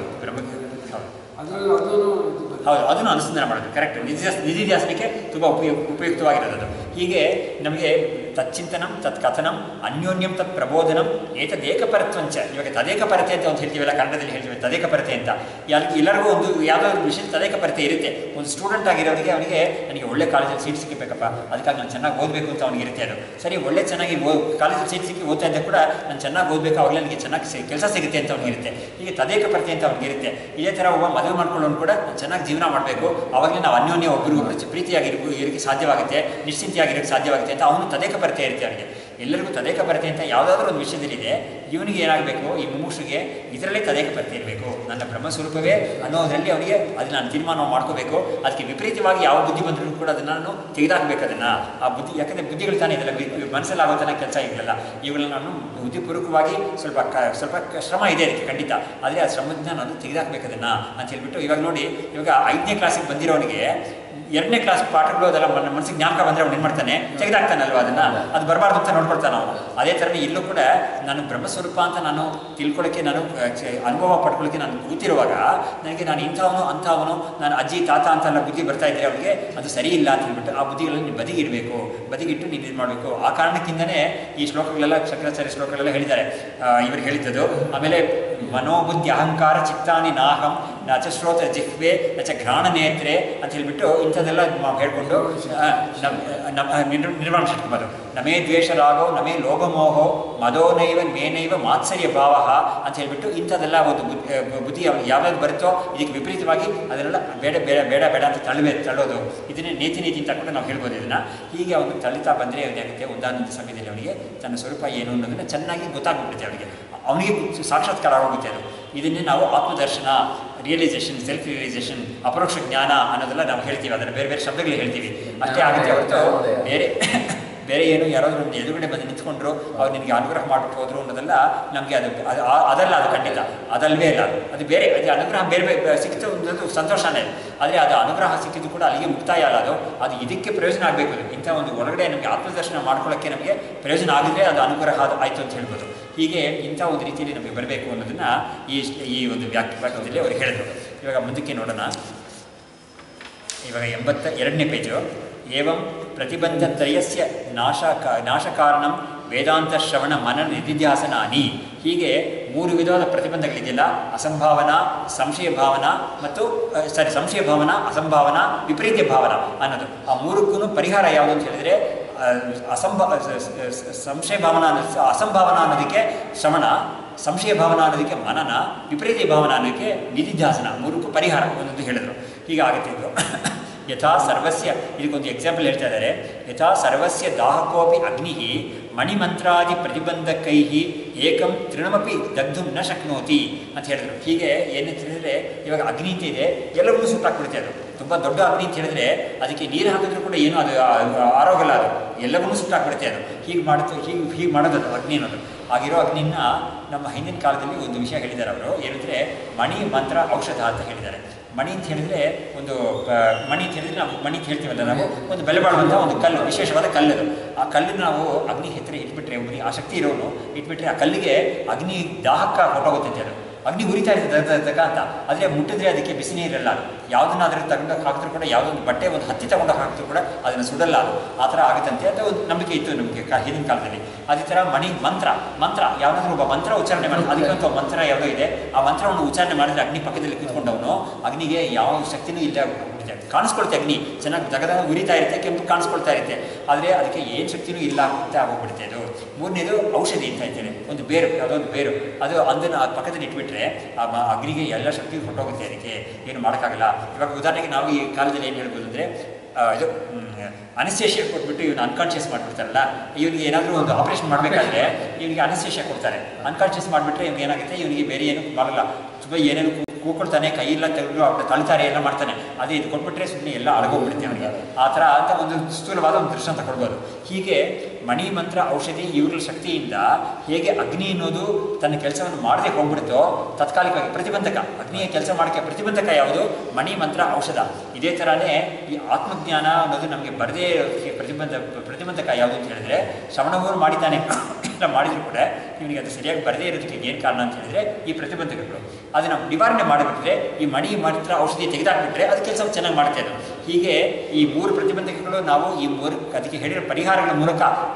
ಅದನ್ನು ಅನುಸಂಧಾನ ಮಾಡೋದು. ಕರೆಕ್ಟ್, ನಿಧಿಧ್ಯಾಸನಕ್ಕೆ ತುಂಬ ಉಪಯುಕ್ತವಾಗಿರೋದು. ಹೀಗೆ ನಮಗೆ ತಚ್ಚಿಂತನಂ ತತ್ ಕಥನಂ ಅನ್ಯೋನ್ಯಂ ತತ್ ಪ್ರಬೋಧನಂ ಏತದೇಕಪರತ್ವಂಚ. ಇವಾಗ ತದೇಕಪರತೆ ಅಂತ ಒಂದು ಹೇಳ್ತೀವಲ್ಲ, ಕನ್ನಡದಲ್ಲಿ ಹೇಳ್ತೀವಿ ತದೇಕಪರತೆ ಅಂತ. ಎಲ್ಲರಿಗೂ ಒಂದು ಯಾವುದೋ ಒಂದು ವಿಷಯ ತದೇಕಪರತೆ ಇರುತ್ತೆ. ಒಂದು ಸ್ಟೂಡೆಂಟ್ ಆಗಿರೋರಿಗೆ ಅವನಿಗೆ ನನಗೆ ಒಳ್ಳೆ ಕಾಲೇಜಲ್ಲಿ ಸೀಟ್ ಸಿಕ್ಕಬೇಕಪ್ಪ, ಅದಕ್ಕಾಗಿ ನಾನು ಚೆನ್ನಾಗಿ ಓದಬೇಕು ಅಂತ ಅವನಿಗೆ ಇರುತ್ತೆ. ಅದು ಸರಿ, ಒಳ್ಳೆ ಚೆನ್ನಾಗಿ ಕಾಲೇಜಲ್ಲಿ ಸೀಟ್ ಸಿಕ್ಕಿ ಓದ್ತಾ ಇದ್ದ ಕೂಡ ನಾನು ಚೆನ್ನಾಗಿ ಓದಬೇಕು, ಅವಾಗಲೇ ನನಗೆ ಚೆನ್ನಾಗಿ ಕೆಲಸ ಸಿಗುತ್ತೆ ಅಂತ ಅವನಿಗಿರುತ್ತೆ. ಹೀಗೆ ತದೇಕಪರತೆ ಅಂತ ಅವನಿಗಿರುತ್ತೆ. ಇದೇ ಥರ ಒಬ್ಬ ಮದುವೆ ಮಾಡ್ಕೊಳ್ಳೋನು ಕೂಡ ಚೆನ್ನಾಗಿ ಜೀವನ ಮಾಡಬೇಕು, ಅವಾಗಲೇ ನಾವು ಅನ್ಯೋನ್ಯ ಒಬ್ಬರಿಗೊಬ್ಬರು ಪ್ರೀತಿಯಾಗಿರೋಕ್ಕೆ ಸಾಧ್ಯವಾಗುತ್ತೆ, ನಿಶ್ಚಿಂತೆಯಾಗಿರೋಕ್ಕೆ ಸಾಧ್ಯವಾಗುತ್ತೆ ಅಂತ ಅವನು ತದೇಕಪರತೆ ಇರುತ್ತೆ ಅವನಿಗೆ. ಎಲ್ಲರಿಗೂ ತದೇಕಪರತೆ ಅಂತ ಯಾವುದಾದ್ರೂ ಒಂದು ವಿಷಯದಲ್ಲಿದೆ. ಇವನಿಗೆ ಏನಾಗಬೇಕು, ಈ ಮುಮುಕ್ಷುಗೆ ಇದರಲ್ಲೇ ತದೇಕಪರತೆ ಇರಬೇಕು. ನನ್ನ ಬ್ರಹ್ಮಸ್ವರೂಪವೇ ಅನ್ನೋದರಲ್ಲಿ ಅವನಿಗೆ ಅದನ್ನು ನಾನು ತೀರ್ಮಾನ ಮಾಡ್ಕೋಬೇಕು. ಅದಕ್ಕೆ ವಿಪರೀತವಾಗಿ ಯಾವ ಬುದ್ಧಿ ಬಂದರೂ ಕೂಡ ಅದನ್ನು ನಾನು ತೆಗೆದಾಕಬೇಕು. ಅದನ್ನು ಆ ಬುದ್ಧಿ, ಯಾಕಂದರೆ ಬುದ್ಧಿಗಳು ತಾನೇ ಇದೆಲ್ಲ ಮನಸ್ಸಲ್ಲಿ ಆಗೋ ತನಕ ಕೆಲಸ ಇರಲಿಲ್ಲ. ಇವುಗಳನ್ನ ನಾನು ಬುದ್ಧಿಪೂರ್ವಕವಾಗಿ ಸ್ವಲ್ಪ ಶ್ರಮ ಇದೆ ಅದಕ್ಕೆ ಖಂಡಿತ, ಆದರೆ ಆ ಶ್ರಮದಿಂದ ನಾನು ತೆಗೆದಾಕಬೇಕು ಅದನ್ನು ಅಂತ ಹೇಳ್ಬಿಟ್ಟು. ಇವಾಗ ನೋಡಿ, ಇವಾಗ 5ನೇ ಕ್ಲಾಸಿಗೆ ಬಂದಿರೋನಿಗೆ 2ನೇ ಕ್ಲಾಸ್ ಪಾಠಗಳು ಅದೆಲ್ಲ ಮನಸ್ಸಿಗೆ ಜ್ಞಾಪಕ ಬಂದರೆ ಅವ್ನು ಏನು ಮಾಡ್ತಾನೆ, ತೆಗೆದಾಕ್ತಾನಲ್ವ ಅದನ್ನು. ಅದು ಬರಬಾರ್ದು ಅಂತ ನೋಡ್ಕೊಳ್ತಾನೆ ಅವನು. ಅದೇ ಥರನೇ ಇಲ್ಲೂ ಕೂಡ ನಾನು ಬ್ರಹ್ಮಸ್ವರೂಪ ಅಂತ ನಾನು ತಿಳ್ಕೊಳ್ಳೋಕ್ಕೆ, ನಾನು ಅನುಭವ ಪಡ್ಕೊಳ್ಳೋಕ್ಕೆ ನಾನು ಕೂತಿರುವಾಗ ನನಗೆ ನಾನು ಇಂಥವನು ಅಂಥವನು, ನಾನು ಅಜ್ಜಿ ತಾತ ಅಂತೆಲ್ಲ ಬುದ್ಧಿ ಬರ್ತಾ ಇದ್ದರೆ ಅವನಿಗೆ ಅದು ಸರಿ ಇಲ್ಲ ಅಂತ ಹೇಳ್ಬಿಟ್ಟು ಆ ಬುದ್ಧಿಗಳನ್ನು ನೀವು ಬದಿಗಿಡಬೇಕು, ಬದಿಗಿಟ್ಟು ನೀನು ಇದು ಮಾಡಬೇಕು. ಆ ಕಾರಣಕ್ಕಿಂತಲೇ ಈ ಶ್ಲೋಕಗಳೆಲ್ಲ ಶಂಕರಾಚಾರ್ಯ ಶ್ಲೋಕಗಳೆಲ್ಲ ಹೇಳಿದ್ದಾರೆ, ಇವರು ಹೇಳಿದ್ದದು. ಆಮೇಲೆ ಮನೋಬುದ್ಧಿ ಅಹಂಕಾರ ಚಿತ್ತಾನಿ ನಾಹಂ ನ ಚ ಶ್ರೋತ ಜಿಹ್ವೆ ನ ಚ ಘ್ರಾಣ ನೇತ್ರೆ ಅಂತ ಹೇಳ್ಬಿಟ್ಟು ಇಂಥದ್ದೆಲ್ಲ ಹೇಳ್ಕೊಂಡು ನಿರ್ಮಾಣ ಶಕ್ತಿಬದು. ನಮೇ ದ್ವೇಷ ರಾಗೋ ನಮೇ ಲೋಭಮೋಹೋ ಮದೋನೈವ ಮೇನೈವ ಮಾತ್ಸರ್ಯ ಭಾವ ಅಂತ ಹೇಳ್ಬಿಟ್ಟು ಇಂಥದ್ದೆಲ್ಲ ಒಂದು ಬುದ್ಧಿ ಯಾವ್ಯಾವ್ದು ಬರುತ್ತೋ ಇದಕ್ಕೆ ವಿಪರೀತವಾಗಿ ಅದನ್ನೆಲ್ಲ ಬೇಡ ಬೇಡ ಬೇಡ ಬೇಡ ಅಂತ ತಳ್ಳೋದು. ಇದನ್ನೇ ನೀತಿ ಅಂತ ಕೂಡ ನಾವು ಹೇಳ್ಬೋದು ಇದನ್ನು. ಹೀಗೆ ಅವನು ತಳ್ಳಿತಾ ಬಂದರೆ ಏನಾಗುತ್ತೆ, ಒಂದಾನೊಂದು ಸಮಯದಲ್ಲಿ ಅವನಿಗೆ ತನ್ನ ಸ್ವರೂಪ ಏನು ಅನ್ನೋದನ್ನು ಚೆನ್ನಾಗಿ ಗೊತ್ತಾಗ್ಬಿಡುತ್ತೆ. ಅವನಿಗೆ ಸಾಕ್ಷಾತ್ಕಾರ ಆಗೋಗುತ್ತೆ ಅದು. ಇದನ್ನೇ ನಾವು ಆತ್ಮದರ್ಶನ, ರಿಯಲೈಸೇಷನ್, ಸೆಲ್ಫ್ ರಿಯಲೈಸೇಷನ್, ಅಪರೋಕ್ಷ ಜ್ಞಾನ ಅನ್ನೋದೆಲ್ಲ ನಾವು ಹೇಳ್ತೀವಿ. ಅದನ್ನು ಬೇರೆ ಬೇರೆ ಶಬ್ದಗಳು ಹೇಳ್ತೀವಿ, ಅಷ್ಟೇ ಆಗುತ್ತೆ ಹೊರತು ಬೇರೆ ಏನು ಯಾರಾದರೂ ಒಂದು ಎದುರುಗಡೆ ಬಂದು ನಿಂತ್ಕೊಂಡ್ರು ಅವ್ರು ನಿನಗೆ ಅನುಗ್ರಹ ಮಾಡಿಬಿಟ್ಟು ಹೋದ್ರು ಅನ್ನೋದೆಲ್ಲ ನಮಗೆ ಅದಲ್ಲ, ಅದು ಖಂಡಿತ ಅದಲ್ವೇ ಇಲ್ಲ. ಅದು ಬೇರೆ, ಅದು ಅನುಗ್ರಹ ಬೇರೆ ಸಿಕ್ತು ಅನ್ನೋದು ಸಂತೋಷನೇ. ಆದರೆ ಅದು ಅನುಗ್ರಹ ಸಿಕ್ಕಿದ್ದು ಕೂಡ ಅಲ್ಲಿಗೆ ಮುಕ್ತಾಯ ಅಲ್ಲ. ಅದು ಇದಕ್ಕೆ ಪ್ರಯೋಜನ ಆಗಬೇಕು. ಇಂಥ ಒಂದು ಒಳಗಡೆ ನಮಗೆ ಆತ್ಮದರ್ಶನ ಮಾಡ್ಕೊಳ್ಳೋಕ್ಕೆ ನಮಗೆ ಪ್ರಯೋಜನ ಆಗಿದ್ರೆ ಅದು ಅನುಗ್ರಹ ಆಯಿತು ಅಂತ ಹೇಳ್ಬೋದು. ಹೀಗೆ ಇಂಥ ಒಂದು ರೀತಿಯಲ್ಲಿ ನಮಗೆ ಬರಬೇಕು ಅನ್ನೋದನ್ನು ಈ ಒಂದು ವಾಕ್ಯದಲ್ಲಿ ಅವರು ಹೇಳಿದರು. ಇವಾಗ ಮುಂದಕ್ಕೆ ನೋಡೋಣ. ಇವಾಗ 82ನೇ ಪೇಜು. ಏವಂ ಪ್ರತಿಬಂಧತ್ರಯಸ್ಯ ನಾಶಕಾರಣಂ ವೇದಾಂತ ಶ್ರವಣ ಮನನ ನಿಧಿಧ್ಯಾಸನಾನಿ. ಹೀಗೆ 3 ವಿಧವಾದ ಪ್ರತಿಬಂಧಗಳಿದೆಯಲ್ಲ, ಅಸಂಭಾವನಾ, ಸಂಶಯ ಭಾವನಾ ಮತ್ತು ಸಂಶಯ ಭಾವನಾ, ಅಸಂಭಾವನಾ, ವಿಪರೀತ ಭಾವನಾ ಅನ್ನೋದು. ಆ 3ಕ್ಕೂ ಪರಿಹಾರ ಯಾವುದು ಅಂತ ಹೇಳಿದರೆ ಸಂಶಯ ಭಾವನಾ ಅಸಂಭಾವನಾ ಅನ್ನೋದಕ್ಕೆ ಶ್ರವಣ, ಸಂಶಯ ಭಾವನಾ ಅನ್ನೋದಕ್ಕೆ ಮನನ, ವಿಪರೀತ ಭಾವನಾ ಅನ್ನೋದಕ್ಕೆ ನಿಧಿಧ್ಯಾಸನ. 3ಕ್ಕೂ ಪರಿಹಾರ ಒಂದೊಂದು ಹೇಳಿದರು. ಹೀಗಾಗುತ್ತೆ ಇದು. ಯಥಾ ಸರ್ವಸ್ಯ, ಇದಕ್ಕೊಂದು ಎಕ್ಸಾಂಪಲ್ ಹೇಳ್ತಾ ಇದ್ದಾರೆ. ಯಥಾ ಸರ್ವಸ್ಯ ದಾಹಕೋಪಿ ಅಗ್ನಿ ಮಣಿಮಂತ್ರಾದಿ ಪ್ರತಿಬಂಧಕೈ ಏಕಂ ತೃಣಮಪಿ ದಗ್ಧು ನ ಶಕ್ನೋತಿ ಅಂತ ಹೇಳಿದ್ರು. ಹೀಗೆ ಏನಂತ ಹೇಳಿದ್ರೆ, ಇವಾಗ ಅಗ್ನಿ ಅಂತ ಇದೆ, ಎಲ್ಲವನ್ನೂ ಸುಟ್ಟಾಕ್ಬಿಡುತ್ತೆ. ಅದು ತುಂಬ ದೊಡ್ಡ ಅಗ್ನಿ ಅಂತ ಹೇಳಿದ್ರೆ ಅದಕ್ಕೆ ನೀರು ಹಾಕಿದ್ರು ಕೂಡ ಏನೂ ಅದು ಆರೋಗಲ್ಲ, ಅದು ಎಲ್ಲವನ್ನೂ ಸುಟ್ಟಾಕ್ಬಿಡುತ್ತೆ. ಅದು ಹೀಗೆ ಮಾಡೋದು ಅಗ್ನಿ ಅನ್ನೋದು. ಆಗಿರೋ ಅಗ್ನಿನ ನಮ್ಮ ಹಿಂದಿನ ಕಾಲದಲ್ಲಿ ಒಂದು ವಿಷಯ ಹೇಳಿದ್ದಾರೆ ಅವರು, ಏನಂದರೆ ಮಣಿ ಮಂತ್ರ ಔಷಧ ಅಂತ ಹೇಳಿದ್ದಾರೆ. ಮಣಿ ಅಂತ ಹೇಳಿದರೆ ಒಂದು ಮಣಿ ಅಂತ ಹೇಳಿದರೆ ನಾವು ಮಣಿ ಅಂತ ಹೇಳ್ತೀವಲ್ಲ, ನಾವು ಒಂದು ಬೆಲೆ ಬಾಳುವಂಥ ಒಂದು ಕಲ್ಲು, ವಿಶೇಷವಾದ ಕಲ್ಲದು. ಆ ಕಲ್ಲನ್ನು ನಾವು ಅಗ್ನಿ ಹತ್ತಿರ ಇಟ್ಬಿಟ್ರೆ, ಒಬ್ಬರಿಗೆ ಆ ಶಕ್ತಿ ಇರೋನು ಇಟ್ಬಿಟ್ರೆ, ಆ ಕಲ್ಲಿಗೆ ಅಗ್ನಿ ದಾಹಕ್ಕೆ ಹೊಟ್ಟೋಗುತ್ತೆ. ಅದು ಅಗ್ನಿ ಉರಿತಾ ಇರ್ತದೆ ದಗ ಅಂತ. ಆದರೆ ಮುಟ್ಟಿದ್ರೆ ಅದಕ್ಕೆ ಬಿಸಿನೇ ಇರಲ್ಲ. ಅದು ಯಾವುದನ್ನಾದ್ರೂ ತಗೊಂಡೋಗಿ ಹಾಕಿದ್ರು ಕೂಡ, ಯಾವುದೊಂದು ಬಟ್ಟೆ ಒಂದು ಹತ್ತಿ ತಗೊಂಡೋಗಿ ಹಾಕಿದ್ರು ಕೂಡ ಅದನ್ನು ಸುಡಲ್ಲ. ಅದು ಆ ಥರ ಆಗುತ್ತಂತೆ ಅಂತ ಒಂದು ನಂಬಿಕೆ ಇತ್ತು ನಮಗೆ ಹಿಂದಿನ ಕಾಲದಲ್ಲಿ. ಅದೇ ಥರ ಮಣಿ ಮಂತ್ರ ಯಾವುದಾದ್ರೂ ಒಬ್ಬ ಮಂತ್ರ ಉಚ್ಚಾರಣೆ ಮಾಡಿ, ಅದಕ್ಕಂತೂ ಮಂತ್ರ ಯಾವುದೋ ಇದೆ, ಆ ಮಂತ್ರವನ್ನು ಉಚ್ಚಾರಣೆ ಮಾಡಿದ್ರೆ ಅಗ್ನಿ ಪಕ್ಕದಲ್ಲಿ ಕೂತ್ಕೊಂಡವನು ಅಗ್ನಿಗೆ ಯಾವ ಶಕ್ತಿನೂ ಇಲ್ಲ, ಕಾಣಿಸ್ಕೊಳ್ತೆ. ಅಗ್ನಿ ಚೆನ್ನಾಗಿ ಜಗದಾಗ ಉರಿತಾ ಇರುತ್ತೆ, ಕೆಂಪು ಕಾಣಿಸ್ಕೊಳ್ತಾ ಇರುತ್ತೆ, ಆದರೆ ಅದಕ್ಕೆ ಏನು ಶಕ್ತಿನೂ ಇಲ್ಲ ಅಂತ ಆಗೋಗ್ಬಿಡುತ್ತೆ. ಅದು 3ನೇದು ಔಷಧಿ ಅಂತ ಹೇಳ್ತೇನೆ, ಒಂದು ಬೇರು, ಯಾವುದೊಂದು ಬೇರು, ಅದು ಅದನ್ನು ಆ ಪಕ್ಕದಲ್ಲಿ ಇಟ್ಬಿಟ್ರೆ ಆ ಅಗ್ನಿಗೆ ಎಲ್ಲ ಶಕ್ತಿ ಹೊಟ್ಟೋಗುತ್ತೆ, ಅದಕ್ಕೆ ಏನು ಮಾಡೋಕ್ಕಾಗಲ್ಲ. ಇವಾಗ ಉದಾಹರಣೆಗೆ ನಾವು ಈ ಕಾಲದಲ್ಲಿ ಏನು ಹೇಳ್ಬೋದು ಅಂದರೆ, ಇದು ಅನಸ್ತೇಷಿಯಾ ಕೊಟ್ಬಿಟ್ಟು ಇವನು ಅನ್ಕಾನ್ಷಿಯಸ್ ಮಾಡಿಬಿಡ್ತಾರಲ್ಲ, ಇವನಿಗೆ ಏನಾದರೂ ಒಂದು ಆಪರೇಷನ್ ಮಾಡಬೇಕಾದ್ರೆ ಇವನಿಗೆ ಅನಸ್ತೇಷಿಯಾ ಕೊಡ್ತಾರೆ. ಅನ್ಕಾನ್ಷಿಯಸ್ ಮಾಡಿಬಿಟ್ರೆ ಇವ್ನಿಗೆ ಏನಾಗುತ್ತೆ, ಇವನಿಗೆ ಬೇರೆ ಏನು ಮಾಡಲ್ಲ, ತುಂಬ ಏನೇನು ಕೂಕೊಳ್ತಾನೆ, ಕೈಯೆಲ್ಲ ತೆಗೆದು ಅವ್ರು ತಳ್ತಾರೆ, ಎಲ್ಲ ಮಾಡ್ತಾನೆ. ಅದೇ ಇದು ಕೊಟ್ಬಿಟ್ರೆ ಸುಮ್ಮನೆ ಎಲ್ಲ ಅಳಗೋಗ್ಬಿಡುತ್ತೆ ಅವನಿಗೆ. ಆ ಥರ ಅಂತ ಒಂದು ಸ್ಥೂಲವಾದ ಒಂದು ದೃಷ್ಟಾಂತ ಕೊಡ್ಬೋದು. ಹೀಗೆ ಮಣಿ ಮಂತ್ರ ಔಷಧಿ ಇವುಗಳ ಶಕ್ತಿಯಿಂದ ಹೇಗೆ ಅಗ್ನಿ ಅನ್ನೋದು ತನ್ನ ಕೆಲಸವನ್ನು ಮಾಡದೆ ಹೋಗ್ಬಿಡುತ್ತೋ ತಾತ್ಕಾಲಿಕವಾಗಿ ಪ್ರತಿಬಂಧಕ, ಅಗ್ನಿಯ ಕೆಲಸ ಮಾಡೋಕ್ಕೆ ಪ್ರತಿಬಂಧಕ ಯಾವುದು, ಮಣಿ ಮಂತ್ರ ಔಷಧ. ಇದೇ ಥರನೇ ಈ ಆತ್ಮಜ್ಞಾನ ಅನ್ನೋದು ನಮಗೆ ಬರದೇ ಇರೋದಕ್ಕೆ ಪ್ರತಿಬಂಧಕ ಯಾವುದು ಅಂತ ಹೇಳಿದ್ರೆ, ಶ್ರವಣವನ್ನು ಮಾಡಿದ್ದಾನೆ ಎಲ್ಲ ಮಾಡಿದ್ರು ಕೂಡ ಇವನಿಗೆ ಅದು ಸರಿಯಾಗಿ ಬರದೇ ಇರೋದಕ್ಕೆ ಏನು ಕಾರಣ ಅಂತ ಹೇಳಿದ್ರೆ ಈ ಪ್ರತಿಬಂಧಕಗಳು. ಅದನ್ನು ನಿವಾರಣೆ ಮಾಡಿಬಿಟ್ರೆ, ಈ ಮಣಿ ಮಂತ್ರ ಔಷಧಿ ತೆಗೆದಾಕ್ಬಿಟ್ರೆ ಅದು ಕೆಲಸ ಚೆನ್ನಾಗಿ ಮಾಡುತ್ತೆ ಅದು. ಹೀಗೆ ಈ 3 ಪ್ರತಿಬಂಧಕಗಳು ನಾವು ಈ 3 ಅದಕ್ಕೆ ಹೇಳಿರೋ ಪರಿಹಾರಗಳ ಮೂಲಕ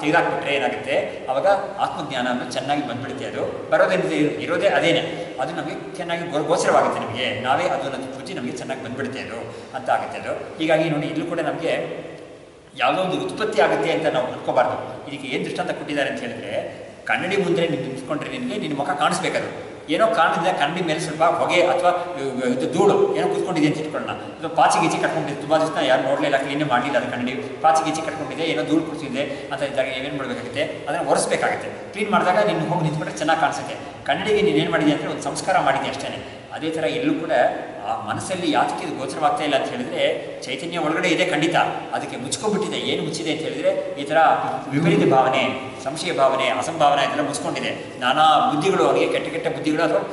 ತೆಗೆದಾಕ್ಬಿಟ್ರೆ ಏನಾಗುತ್ತೆ, ಆವಾಗ ಆತ್ಮಜ್ಞಾನ ಅನ್ನೋದು ಚೆನ್ನಾಗಿ ಬಂದ್ಬಿಡುತ್ತೆ. ಅದು ಬರೋದೇನಿದೆ ಇರೋದೇ ಅದೇನೆ, ಅದು ನಮಗೆ ಚೆನ್ನಾಗಿ ಗೋಚರವಾಗುತ್ತೆ. ನಮಗೆ ನಾವೇ ಅದನ್ನು ಬುದ್ಧಿ ನಮಗೆ ಚೆನ್ನಾಗಿ ಬಂದ್ಬಿಡುತ್ತೆ ಅದು ಅಂತ ಆಗುತ್ತೆ ಅದು. ಹೀಗಾಗಿ ನೋಡಿ, ಇಲ್ಲೂ ಕೂಡ ನಮಗೆ ಯಾವುದೋ ಒಂದು ಉತ್ಪತ್ತಿ ಆಗುತ್ತೆ ಅಂತ ನಾವು ಅನ್ಕೋಬಾರ್ದು. ಇದಕ್ಕೆ ಏನು ದೃಷ್ಟಾಂತ ಕೊಟ್ಟಿದ್ದಾರೆ ಅಂತ ಹೇಳಿದ್ರೆ, ಕನ್ನಡಿ ಮುಂದೆ ನೀನು ನಿಂತ್ಕೊಂಡ್ರೆ ನಿನ್ನ ಮುಖ ಕಾಣಿಸ್ಬೇಕದು. ಏನೋ ಕಾರಣದಿಂದ ಕನ್ನಡಿ ಮೇಲೆ ಸ್ವಲ್ಪ ಹೊಗೆ ಅಥವಾ ಇದು ಧೂಳು ಏನೋ ಕೂತ್ಕೊಂಡಿದೆ ಅಂತ ಇಟ್ಕೊಳ್ಳೋಣ, ಅಥವಾ ಪಾಚಿ ಗೀಚಿ ಕಟ್ಕೊಂಡಿದೆ, ತುಂಬ ದಿವಸ ಯಾರು ನೋಡಲಿಲ್ಲ, ಕ್ಲೀನೇ ಮಾಡಲಿಲ್ಲ, ಅದು ಕನ್ನಡಿ ಪಾಚಿ ಗೀಚಿ ಕಟ್ಕೊಂಡಿದೆ, ಏನೋ ಧೂಳು ಕೂತಿದೆ ಅಂತ ಇದ್ದಾಗ ಏನೇನು ಮಾಡಬೇಕಾಗುತ್ತೆ, ಅದನ್ನು ಒರೆಸ್ಬೇಕಾಗುತ್ತೆ. ಕ್ಲೀನ್ ಮಾಡಿದಾಗ ನೀನು ಹೋಗಿ ನಿಂತ್ಕೊಂಡ್ರೆ ಚೆನ್ನಾಗಿ ಕಾಣಿಸುತ್ತೆ. ಕನ್ನಡಿಗೆ ನೀನೇನು ಮಾಡಿದೆ ಅಂದರೆ ಒಂದು ಸಂಸ್ಕಾರ ಮಾಡಿದೆ ಅಷ್ಟೇ. ಅದೇ ಥರ ಎಲ್ಲೂ ಕೂಡ ಆ ಮನಸ್ಸಲ್ಲಿ ಯಾತಕ್ಕೆ ಇದು ಗೋಚರವಾಗ್ತಾ ಇಲ್ಲ ಅಂತ ಹೇಳಿದ್ರೆ, ಚೈತನ್ಯ ಒಳಗಡೆ ಇದೆ ಖಂಡಿತ, ಅದಕ್ಕೆ ಮುಚ್ಕೊಂಡ್ಬಿಟ್ಟಿದೆ. ಏನು ಮುಚ್ಚಿದೆ ಅಂತ ಹೇಳಿದ್ರೆ, ಈ ಥರ ವಿಪರೀತ ಭಾವನೆ, ಸಂಶಯ ಭಾವನೆ, ಅಸಂಭಾವನೆ ಇದೆಲ್ಲ ಮುಚ್ಕೊಂಡಿದೆ. ನಾನಾ ಬುದ್ಧಿಗಳು, ಅವನಿಗೆ ಕೆಟ್ಟ ಕೆಟ್ಟ ಬುದ್ಧಿಗಳು ಅಥವಾ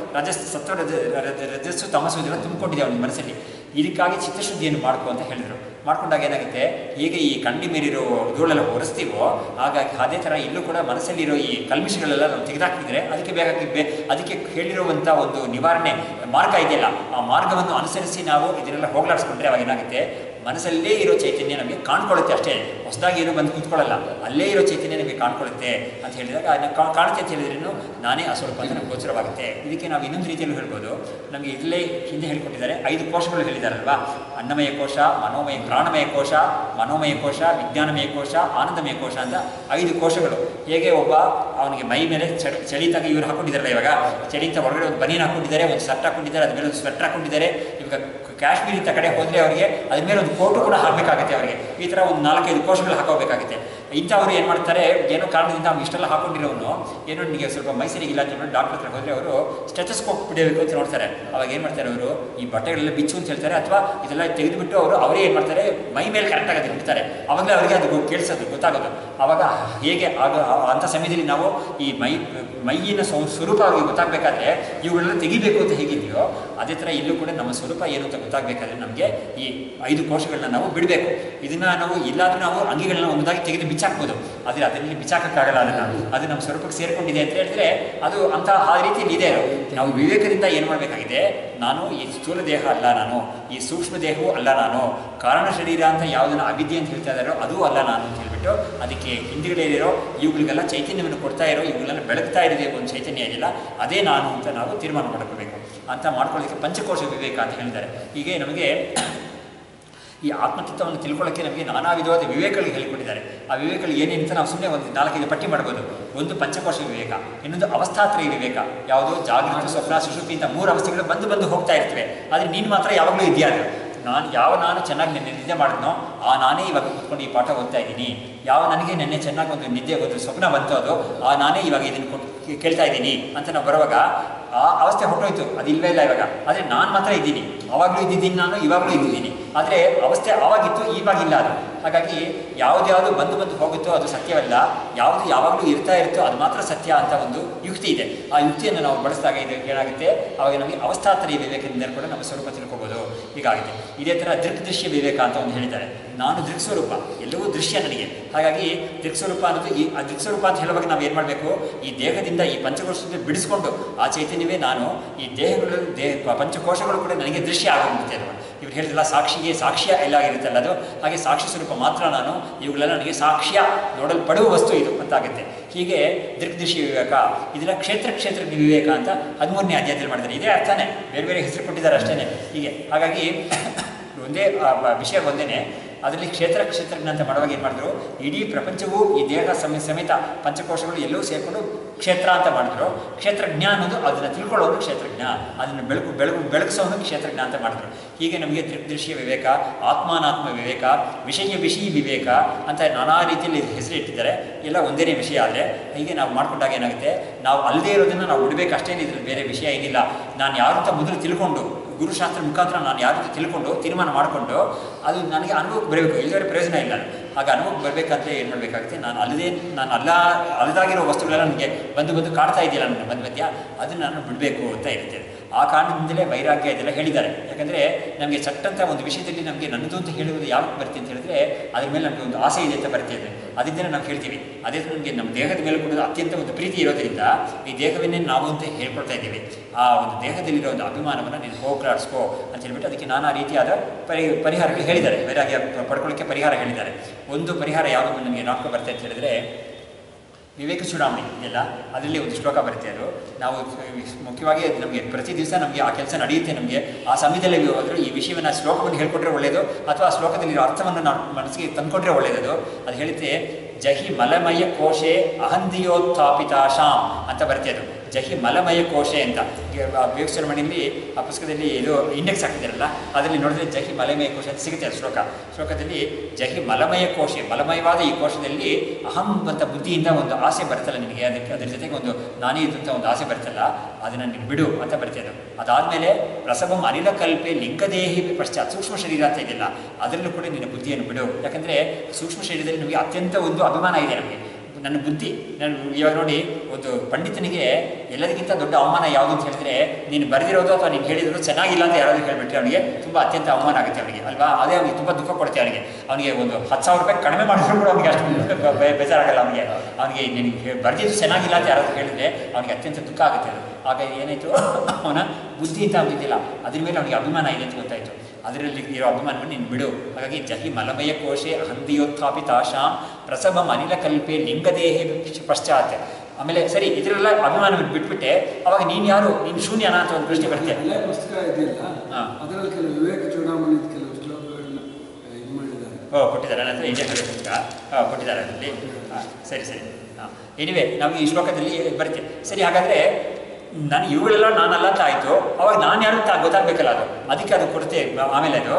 ರಜಸ್ಸು ತಮಸ್ಸು ಇದೆಲ್ಲ ತುಂಬಿಕೊಂಡಿದೆ ಅವನ ಮನಸ್ಸಲ್ಲಿ. ಇದಕ್ಕಾಗಿ ಚಿತ್ತಶುದ್ಧಿಯನ್ನು ಮಾಡ್ಕೊ ಅಂತ ಹೇಳಿದರು. ಮಾಡ್ಕೊಂಡಾಗ ಏನಾಗುತ್ತೆ, ಹೇಗೆ ಈ ಕಂಡಿ ಮೇಲಿರೋ ಧೂಳೆಲ್ಲ ಒರೆಸ್ತೀವೋ ಹಾಗಾಗಿ ಅದೇ ಥರ ಇಲ್ಲೂ ಕೂಡ ಮನಸ್ಸಲ್ಲಿರೋ ಈ ಕಲ್ಮಿಷಗಳೆಲ್ಲ ನಾವು ತೆಗೆದಾಕಿದ್ರೆ ಅದಕ್ಕೆ ಹೇಳಿರುವಂಥ ಒಂದು ನಿವಾರಣೆ ಮಾರ್ಗ ಇದೆಯಲ್ಲ, ಆ ಮಾರ್ಗವನ್ನು ಅನುಸರಿಸಿ ನಾವು ಇದನ್ನೆಲ್ಲ ಹೋಗಲಾಡಿಸ್ಕೊಂಡ್ರೆ ಅವಾಗ ಏನಾಗುತ್ತೆ, ಮನಸ್ಸಲ್ಲೇ ಇರೋ ಚೈತನ್ಯ ನಮಗೆ ಕಾಣ್ಕೊಳ್ಳುತ್ತೆ ಅಷ್ಟೇ. ಹೊಸದಾಗಿ ಏನೂ ಬಂದು ಕೂತ್ಕೊಳ್ಳಲ್ಲ, ಅಲ್ಲೇ ಇರೋ ಚೈತನ್ಯ ನಮಗೆ ಕಾಣ್ಕೊಳ್ಳುತ್ತೆ ಅಂತ ಹೇಳಿದಾಗ, ಕಾಣುತ್ತೆ ಅಂತ ಹೇಳಿದ್ರೂ ನಾನೇ ಅಸ್ವರೂಪ ಅಂತ ನಮ್ಗೆ ಗೋಚರವಾಗುತ್ತೆ. ಇದಕ್ಕೆ ನಾವು ಇನ್ನೊಂದು ರೀತಿಯಲ್ಲೂ ಹೇಳ್ಬೋದು. ನಮಗೆ ಇಲ್ಲೇ ಹಿಂದೆ ಹೇಳ್ಕೊಟ್ಟಿದ್ದಾರೆ, 5 ಕೋಶಗಳು ಹೇಳಿದಾರಲ್ವಾ, ಅನ್ನಮಯ ಕೋಶ, ಪ್ರಾಣಮಯ ಕೋಶ, ಮನೋಮಯ ಕೋಶ, ವಿಜ್ಞಾನಮಯ ಕೋಶ, ಆನಂದಮಯ ಕೋಶ ಅಂತ 5 ಕೋಶಗಳು. ಹೇಗೆ ಒಬ್ಬ ಅವನಿಗೆ ಮೈ ಮೇಲೆ ಚಳಿತಾಗ ಇವರು ಹಾಕೊಂಡಿದ್ದಾರಲ್ಲ, ಇವಾಗ ಚಳಿತ ಒಳಗಡೆ ಒಂದು ಬನಿಯನ್ ಹಾಕೊಂಡಿದ್ದಾರೆ, ಒಂದು ಶರ್ಟ್ ಹಾಕೊಂಡಿದ್ದಾರೆ, ಅದ್ರ ಮೇಲೆ ಒಂದು ಸ್ವೆಟರ್ ಹಾಕೊಂಡಿದ್ದಾರೆ. ಇವಾಗ ಕಾಶ್ಮೀರಿ ಕಡೆ ಹೋದರೆ ಅವರಿಗೆ ಅದ್ರ ಮೇಲೆ ಒಂದು ಕೋಟು ಕೂಡ ಹಾಕಬೇಕಾಗುತ್ತೆ. ಅವರಿಗೆ ಈ ಥರ ಒಂದು 4-5 ಕೋಶಗಳು ಹಾಕೋಬೇಕಾಗುತ್ತೆ. ಇಂಥವ್ರು ಏನು ಮಾಡ್ತಾರೆ, ಏನೋ ಕಾರಣದಿಂದ ಅವ್ನು ಇಷ್ಟೆಲ್ಲ ಹಾಕೊಂಡಿರೋನು ಏನೋ ನಿಮಗೆ ಸ್ವಲ್ಪ ಮೈಸೂರಿಗಿಲ್ಲ ಅಂತ ಹೇಳಿ ಡಾಕ್ಟರ್ ಹತ್ರ ಹೋದರೆ ಅವರು ಸ್ಟೆಥೋಸ್ಕೋಪ್ ಬಿಡಬೇಕು ಅಂತ ನೋಡ್ತಾರೆ. ಅವಾಗ ಏನು ಮಾಡ್ತಾರೆ, ಅವರು ಈ ಬಟ್ಟೆಗಳೆಲ್ಲ ಬಿಚ್ಚು ಅಂತ ಹೇಳ್ತಾರೆ, ಅಥವಾ ಇದೆಲ್ಲ ತೆಗೆದುಬಿಟ್ಟು ಅವರೇ ಏನು ಮಾಡ್ತಾರೆ, ಮೈ ಮೇಲೆ ಕರೆಕ್ಟಾಗಿ ಅದು ಬಿಡ್ತಾರೆ. ಆವಾಗಲೇ ಅವರಿಗೆ ಅದು ಕೇಳಿಸೋದು ಗೊತ್ತಾಗೋದು. ಆವಾಗ ಹೇಗೆ ಅಂಥ ಸಮಯದಲ್ಲಿ ನಾವು ಈ ಮೈಯಿನ ಸ್ವರೂಪ ಅವರಿಗೆ ಗೊತ್ತಾಗಬೇಕಾದ್ರೆ ಇವುಗಳೆಲ್ಲ ತೆಗಿಬೇಕು ಅಂತ ಹೇಗಿದೆಯೋ, ಅದೇ ಥರ ಇಲ್ಲೂ ಕೂಡ ನಮ್ಮ ಸ್ವರೂಪ ಏನು ಅಂತ ಗೊತ್ತಾಗಬೇಕಾದ್ರೆ ನಮಗೆ ಈ 5 ಕೋಶಗಳನ್ನ ನಾವು ಬಿಡಬೇಕು. ಇದನ್ನು ನಾವು ಇಲ್ಲಾದರೂ ನಾವು ಅಂಗಿಗಳನ್ನ ಒಂದಾಗಿ ತೆಗೆದು ಬಿಚ್ಚಾಕ್ಬೋದು, ಆದರೆ ಅದರಲ್ಲಿ ಬಿಚ್ಚಾಕಕ್ಕಾಗಲ್ಲ. ಅದು ನಮ್ಮ ಸ್ವರೂಪಕ್ಕೆ ಸೇರಿಕೊಂಡಿದೆ ಅಂತ ಹೇಳಿದ್ರೆ ಅದು ಅಂತ ಆ ರೀತಿಯಲ್ಲಿ ಇದೆ. ನಾವು ವಿವೇಕದಿಂದ ಏನು ಮಾಡಬೇಕಾಗಿದೆ, ನಾನು ಈ ಸ್ಥೂಲ ದೇಹ ಅಲ್ಲ, ನಾನು ಈ ಸೂಕ್ಷ್ಮ ದೇಹವೂ ಅಲ್ಲ, ನಾನು ಕಾರಣ ಶರೀರ ಅಂತ ಯಾವುದನ್ನು ಅವಿದ್ಯೆ ಅಂತ ಹೇಳ್ತಾ ಇದ್ದಾರೋ ಅದು ಅಲ್ಲ ನಾನು ಅಂತ ಹೇಳ್ಬಿಟ್ಟು, ಅದಕ್ಕೆ ಹಿಂದುಗಡೆಯಲ್ಲಿರೋ ಇವುಗಳಿಗೆಲ್ಲ ಚೈತನ್ಯವನ್ನು ಕೊಡ್ತಾ ಇರೋ, ಇವುಗಳೆಲ್ಲ ಬೆಳಗ್ತಾ ಇರೋದೇ ಒಂದು ಚೈತನ್ಯ ಇದೆಯಲ್ಲ, ಅದೇ ನಾನು ಅಂತ ನಾವು ತೀರ್ಮಾನ ಮಾಡ್ಕೋಬೇಕು. ಅಂತ ಮಾಡ್ಕೊಳ್ಳೋದಕ್ಕೆ ಪಂಚಕೋಶ ವಿವೇಕ ಅಂತ ಹೇಳಿದ್ದಾರೆ. ಹೀಗೆ ನಮಗೆ ಈ ಆತ್ಮತತ್ವವನ್ನು ತಿಳ್ಕೊಳ್ಳೋಕ್ಕೆ ನಮಗೆ ನಾನಾ ವಿಧವಾದ ವಿವೇಕಗಳಿಗೆ ಹೇಳಿಕೊಟ್ಟಿದ್ದಾರೆ. ಆ ವಿವೇಕಗಳು ಏನೇನಂತ ನಾವು ಸುಮ್ಮನೆ ಒಂದು 4-5 ಪಟ್ಟಿ ಮಾಡ್ಬೋದು. ಒಂದು ಪಂಚಕೋಶ ವಿವೇಕ, ಇನ್ನೊಂದು ಅವಸ್ಥಾತ್ರಯ ವಿವೇಕ. ಯಾವುದೋ ಜಾಗೃತ, ಸ್ವಪ್ನ, ಸುಷುಪ್ತಿ ಅಂತ 3 ಅವಸ್ಥೆಗಳು ಬಂದು ಹೋಗ್ತಾ ಇರ್ತವೆ. ಆದರೆ ನೀನು ಮಾತ್ರ ಯಾವಾಗಲೂ ಇದೆಯಾ ಅದು. ನಾನು ಚೆನ್ನಾಗಿ ನಿದ್ದೆ ಮಾಡಿದ್ನೋ ಆ ನಾನೇ ಇವಾಗ ಕೂತ್ಕೊಂಡು ಈ ಪಾಠ ಓದ್ತಾ ಇದ್ದೀನಿ. ನನಗೆ ನೆನ್ನೆ ಚೆನ್ನಾಗಿ ಒಂದು ನಿದ್ದೆ ಒಂದು ಸ್ವಪ್ನ ಬಂತು, ಅದು ನಾನೇ ಇವಾಗ ಇದನ್ನು ಕೇಳ್ತಾ ಇದ್ದೀನಿ ಅಂತ ನಾವು ಬರುವಾಗ ಆ ಅವಸ್ಥೆ ಹೊಟ್ಟೋಯ್ತು, ಅದು ಇಲ್ಲವೇ ಇಲ್ಲ ಇವಾಗ. ಆದರೆ ನಾನು ಮಾತ್ರ ಇದ್ದೀನಿ, ಆವಾಗಲೂ ಇದ್ದಿದ್ದೀನಿ, ನಾನು ಇವಾಗಲೂ ಇದ್ದಿದ್ದೀನಿ. ಆದರೆ ಅವಸ್ಥೆ ಆವಾಗಿತ್ತು, ಇವಾಗಿಲ್ಲ ಅದು. ಹಾಗಾಗಿ ಯಾವ್ದು ಬಂದು ಹೋಗುತ್ತೋ ಅದು ಸತ್ಯವಲ್ಲ, ಯಾವುದು ಯಾವಾಗಲೂ ಇರ್ತಾ ಇರುತ್ತೋ ಅದು ಮಾತ್ರ ಸತ್ಯ ಅಂತ ಒಂದು ಯುಕ್ತಿ ಇದೆ. ಆ ಯುಕ್ತಿಯನ್ನು ನಾವು ಬಳಸಿದಾಗ ಇದು ಏನಾಗುತ್ತೆ, ಆವಾಗ ನಮಗೆ ಅವಸ್ಥಾತ್ರಯ ವಿವೇಕದಿಂದ ಕೂಡ ನಮ್ಮ ಸ್ವರೂಪ ತಿಳ್ಕೊಬೋದು. ಹೀಗಾಗುತ್ತೆ. ಇದೇ ಥರ ದೃಕ್ದೃಶ್ಯ ವಿವೇಕ ಅಂತ ಒಂದು ಹೇಳಿದ್ದಾರೆ. ನಾನು ದೃಕ್ಸ್ವರೂಪ, ಎಲ್ಲವೂ ದೃಶ್ಯ ನನಗೆ. ಹಾಗಾಗಿ ದೃಕ್ಸ್ವರೂಪ ಅನ್ನೋದು ಆ ದೃಕ್ಸ್ವರೂಪ ಅಂತ ಹೇಳುವಾಗ ನಾವು ಏನು ಮಾಡಬೇಕು, ಈ ದೇಹದಿಂದ ಈ ಪಂಚಕೋಶದಿಂದ ಬಿಡಿಸ್ಕೊಂಡು ಆ ಚೈತನ್ಯವೇ ನಾನು, ಈ ಪಂಚಕೋಶಗಳು ಕೂಡ ನನಗೆ ದೃಶ್ಯ ಆಗೋಗುತ್ತೆ. ಅದು ಇವ್ರು ಹೇಳಿದ್ರಲ್ಲ, ಸಾಕ್ಷ್ಯ ಎಲ್ಲ ಇರುತ್ತಲ್ಲ ಅದು, ಹಾಗೆ ಸಾಕ್ಷಿ ಸ್ವರೂಪ ಮಾತ್ರ ನಾನು, ಇವುಗಳೆಲ್ಲ ನನಗೆ ಸಾಕ್ಷ್ಯ ನೋಡಲ್ಪಡುವ ವಸ್ತು ಇದು ಅಂತಾಗುತ್ತೆ. ಹೀಗೆ ದೃಕ್ದೃಶ್ಯ ವಿವೇಕ, ಇದೆಲ್ಲ ಕ್ಷೇತ್ರ ವಿವೇಕ ಅಂತ 13ನೇ ಅಧ್ಯಾಯದಲ್ಲಿ ಮಾಡಿದ್ದಾರೆ. ಇದೇ ಅರ್ಥನೇ, ಬೇರೆ ಹೆಸರು ಕೊಟ್ಟಿದ್ದಾರೆ ಅಷ್ಟೇ. ಹೀಗೆ ಹಾಗಾಗಿ ಒಂದೇ ವಿಷಯ ಒಂದೇ, ಅದರಲ್ಲಿ ಕ್ಷೇತ್ರಜ್ಞ ಅಂತ ಮಾಡುವಾಗ ಏನು ಮಾಡಿದ್ರು, ಇಡೀ ಪ್ರಪಂಚವೂ ಈ ದೇಹ ಸಮೇತ ಪಂಚಕೋಶಗಳು ಎಲ್ಲವೂ ಸೇರಿಕೊಂಡು ಕ್ಷೇತ್ರ ಅಂತ ಮಾಡಿದ್ರು. ಕ್ಷೇತ್ರಜ್ಞ ಅನ್ನೋದು ಅದನ್ನು ತಿಳ್ಕೊಳ್ಳೋದು ಕ್ಷೇತ್ರಜ್ಞ, ಅದನ್ನು ಬೆಳಗಿಸೋನು ಕ್ಷೇತ್ರಜ್ಞ ಅಂತ ಮಾಡಿದ್ರು. ಹೀಗೆ ನಮಗೆ ದೃಕ್ದೃಶ್ಯ ವಿವೇಕ, ಆತ್ಮಾನಾತ್ಮ ವಿವೇಕ, ವಿಷಯ ವಿವೇಕ ಅಂತ ನಾನಾ ರೀತಿಯಲ್ಲಿ ಹೆಸರು ಇಟ್ಟಿದ್ದಾರೆ. ಎಲ್ಲ ಒಂದೇ ವಿಷಯ. ಆದರೆ ಹೀಗೆ ನಾವು ಮಾಡ್ಕೊಂಡಾಗ ಏನಾಗುತ್ತೆ, ನಾವು ಅಲ್ಲದೇ ಇರೋದನ್ನು ನಾವು ಬಿಡಬೇಕು ಅಷ್ಟೇನು, ಇದ್ರಲ್ಲಿ ಬೇರೆ ವಿಷಯ ಏನಿಲ್ಲ. ನಾನು ಯಾರಂತ ಮೊದಲು ತಿಳ್ಕೊಂಡು, ಗುರುಶಾಸ್ತ್ರ ಮುಖಾಂತರ ನಾನು ಯಾರು ತಿಳ್ಕೊಂಡು ತೀರ್ಮಾನ ಮಾಡಿಕೊಂಡು ಅದು ನನಗೆ ಅನುಭವಕ್ಕೆ ಬರಬೇಕು, ಇಲ್ಲದೇ ಪ್ರಯೋಜನ ಇಲ್ಲ. ಹಾಗೆ ಅನುಭವಕ್ಕೆ ಬರಬೇಕಂದ್ರೆ ಏನು ಮಾಡಬೇಕಾಗುತ್ತೆ, ನಾನು ಅಲ್ಲದಾಗಿರೋ ವಸ್ತುಗಳೆಲ್ಲ ನನಗೆ ಬಂದು ಕಾಡ್ತಾ ಇದೆಯಲ್ಲ ನನ್ನ ಮಧ್ಯ, ಅದನ್ನು ನಾನು ಬಿಡಬೇಕು ಅಂತ ಇರ್ತೇನೆ. ಆ ಕಾರಣದಿಂದಲೇ ವೈರಾಗ್ಯ ಇದೆಲ್ಲ ಹೇಳಿದ್ದಾರೆ. ಯಾಕಂದರೆ ನಮಗೆ ಚಟ್ಟಂಥ ಒಂದು ವಿಷಯದಲ್ಲಿ ನಮಗೆ ನನ್ನದು ಅಂತ ಹೇಳುವುದು ಯಾವತ್ತು ಬರುತ್ತೆ ಅಂತ ಹೇಳಿದ್ರೆ, ಅದ್ರ ಮೇಲೆ ನಮಗೆ ಒಂದು ಆಸೆ ಇದೆ ಅಂತ ಬರ್ತಿದೆ, ಅದರಿಂದ ನಾವು ಹೇಳ್ತೀವಿ. ಅದೇ ನಮಗೆ ನಮ್ಮ ದೇಹದ ಮೇಲೆ ಕೂಡ ಅತ್ಯಂತ ಒಂದು ಪ್ರೀತಿ ಇರೋದರಿಂದ ಈ ದೇಹವನ್ನೇ ನಾವು ಅಂತ ಹೇಳ್ಕೊಳ್ತಾ ಇದ್ದೀವಿ. ಆ ಒಂದು ದೇಹದಲ್ಲಿರೋ ಒಂದು ಅಭಿಮಾನವನ್ನು ನೀನು ಹೋಗ್ಲಾಡಿಸ್ಕೋ ಅಂತ ಹೇಳ್ಬಿಟ್ಟು ಅದಕ್ಕೆ ನಾನಾ ರೀತಿಯಾದ ಪರಿಹಾರಗಳು ಹೇಳಿದ್ದಾರೆ. ವೈರಾಗ್ಯ ಪಡ್ಕೊಳ್ಳೋಕ್ಕೆ ಪರಿಹಾರ ಹೇಳಿದ್ದಾರೆ. ಒಂದು ಪರಿಹಾರ ಯಾವುದು ನಮಗೆ ನಾಲ್ಕು ಬರ್ತದೆ ಅಂತ ಹೇಳಿದ್ರೆ, ವಿವೇಕ ಚೂಡಾಮಣಿ ಇದೆಲ್ಲ ಅದರಲ್ಲಿ ಒಂದು ಶ್ಲೋಕ ಬರುತ್ತೆ. ಅದು ನಾವು ಮುಖ್ಯವಾಗಿ ನಮಗೆ ಪ್ರತಿ ದಿವಸ ನಮಗೆ ಆ ಕೆಲಸ ನಡೆಯುತ್ತೆ. ನಮಗೆ ಆ ಸಮಯದಲ್ಲಿ ಹೋದರೂ ಈ ವಿಷಯವನ್ನು ಶ್ಲೋಕವನ್ನು ಹೇಳ್ಕೊಟ್ರೆ ಒಳ್ಳೆಯದು, ಅಥವಾ ಆ ಶ್ಲೋಕದಲ್ಲಿರೋ ಅರ್ಥವನ್ನು ನಾವು ಮನಸ್ಸಿಗೆ ತಂದುಕೊಟ್ರೆ ಒಳ್ಳೆಯದು. ಅದು ಹೇಳುತ್ತೆ ಜಹಿ ಮಲಮಯ ಕೋಶೆ ಅಹಂದಿಯೋತ್ಥಾಪಿತಾಶಾಂ ಅಂತ ಬರುತ್ತೆ. ಅದು ಜಹಿ ಮಲಮಯ ಕೋಶೆ ಅಂತ ವಿವೇಕಚೂಡಾಮಣಿಯಲ್ಲಿ ಆ ಪುಸ್ತಕದಲ್ಲಿ ಇದು ಇಂಡೆಕ್ಸ್ ಹಾಕಿದ್ದಾರಲ್ಲ, ಅದರಲ್ಲಿ ನೋಡಿದ್ರೆ ಜಹಿ ಮಲಮಯ ಕೋಶ ಅಂತ ಸಿಗುತ್ತೆ. ಅದು ಶ್ಲೋಕದಲ್ಲಿ ಜಹಿ ಮಲಮಯ ಕೋಶೆ, ಮಲಮಯವಾದ ಈ ಕೋಶದಲ್ಲಿ ಅಹಂ ಅಂತ ಬುದ್ಧಿಯಿಂದ ಒಂದು ಆಸೆ ಬರ್ತಲ್ಲ ನಿನಗೆ, ಅದಕ್ಕೆ ಅದ್ರ ಜೊತೆಗೆ ಒಂದು ನಾನೇ ಇದ್ದಂಥ ಒಂದು ಆಸೆ ಬರ್ತಲ್ಲ, ಅದನ್ನು ನೀನು ಬಿಡು ಅಂತ ಬರುತ್ತೆ. ಅದು ಅದಾದಮೇಲೆ ಪ್ರಸವಂ ಅನಿಲ ಕಲ್ಪೆ ಲಿಂಗದೇಹಿ ಪಶ್ಚಾತ್, ಸೂಕ್ಷ್ಮ ಶರೀರ ಅಂತ ಇದೆಯಲ್ಲ ಅದರಲ್ಲೂ ಕೂಡ ನಿನ್ನ ಬುದ್ಧಿಯನ್ನು ಬಿಡು. ಯಾಕಂದರೆ ಸೂಕ್ಷ್ಮ ಶರೀರದಲ್ಲಿ ನಮಗೆ ಅತ್ಯಂತ ಒಂದು ಅಭಿಮಾನ ಇದೆ. ನಮಗೆ ನನ್ನ ಬುದ್ಧಿ, ನಾನು ಇವಾಗ ನೋಡಿ ಒಂದು ಪಂಡಿತನಿಗೆ ಎಲ್ಲದಕ್ಕಿಂತ ದೊಡ್ಡ ಅವಮಾನ ಯಾವುದು ಅಂತ ಹೇಳಿದ್ರೆ, ನೀನು ಬರೆದಿರೋದು ಅಥವಾ ನೀನು ಹೇಳಿರೋದು ಚೆನ್ನಾಗಿಲ್ಲ ಅಂತ ಯಾರಾದರೂ ಹೇಳಿಬಿಟ್ರೆ ಅವನಿಗೆ ತುಂಬ ಅತ್ಯಂತ ಅವಮಾನ ಆಗುತ್ತೆ ಅವನಿಗೆ ಅಲ್ವಾ. ಅದೇ ಅವನಿಗೆ ತುಂಬ ದುಃಖ ಕೊಡುತ್ತೆ. ಅವನಿಗೆ ಒಂದು 10,000 ರೂಪಾಯಿ ಕಡಿಮೆ ಮಾಡಿದ್ರು ಕೂಡ ಅವನಿಗೆ ಅಷ್ಟು ಬೇಜಾರಾಗಲ್ಲ. ಅವನಿಗೆ ನಿನಗೆ ಬರೆದಿದ್ದು ಚೆನ್ನಾಗಿಲ್ಲ ಅಂತ ಯಾರಾದರೂ ಹೇಳಿದ್ರೆ ಅವನಿಗೆ ಅತ್ಯಂತ ದುಃಖ ಆಗುತ್ತೆ. ಅದು ಆಗ ಏನಾಯಿತು, ಅವನ ಬುದ್ಧಿ ಅಂತ ಅವನಿದ್ದಿಲ್ಲ, ಅದ್ರ ಮೇಲೆ ಅವನಿಗೆ ಅಭಿಮಾನ ಇದೆ ಅಂತ ಗೊತ್ತಾಯಿತು. ಅದರಲ್ಲಿ ಇರೋ ಅಭಿಮಾನವನ್ನು ನೀನು ಬಿಡು. ಹಾಗಾಗಿ ಜಹಿ ಮಲಮಯ ಕೋಶೆ ಅಹಂದಿಯೋತ್ಥಾಪಿತಾಶಾಂ ಪ್ರಸವಂ ಅನಿಲ ಕಲ್ಪೆ ಲಿಂಗದೇಹಿ ಪಶ್ಚಾತ್. ಆಮೇಲೆ ಸರಿ ಇದರೆಲ್ಲ ಅಭಿಮಾನವನ್ನು ಬಿಟ್ಬಿಟ್ಟೆ, ಅವಾಗ ನೀನು ಯಾರು, ನೀನು ಶೂನ್ಯನ ಅಂತ ಒಂದು ಪ್ರಶ್ನೆ ಬರ್ತೇನೆ. ಹಳೆ ಪುಸ್ತಕ ಇದೆಯಲ್ಲ, ಅದರಲ್ಲಿ ಕೆಲವು ವಿವೇಕ ಚೂಡಾಮಣಿ ಕೆಲವು ಶ್ಲೋಕಗಳನ್ನ ಇದು ಮಾಡಿದ್ದಾರೆ. ಕೊಟ್ಟಿದ್ದಾರೆ ನನ್ನ ಹತ್ರ ಇದೆ ಹಳೆ ಪುಸ್ತಕ, ಕೊಟ್ಟಿದ್ದಾರೆ ಅದರಲ್ಲಿ. ಸರಿ ಎನಿವೆ ನಾವು ಈ ಶ್ಲೋಕದಲ್ಲಿ ಬರುತ್ತೆ. ಸರಿ, ಹಾಗಾದರೆ ನಾನು ಇವುಗಳೆಲ್ಲ ನಾನಲ್ಲ ಅಂತ ಆಯಿತು, ಅವಾಗ ನಾನು ಯಾರು ಅಂತ ಗೊತ್ತಾಗಬೇಕಲ್ಲ, ಅದಕ್ಕೆ ಅದು ಕೊಡುತ್ತೆ. ಆಮೇಲೆ ಅದು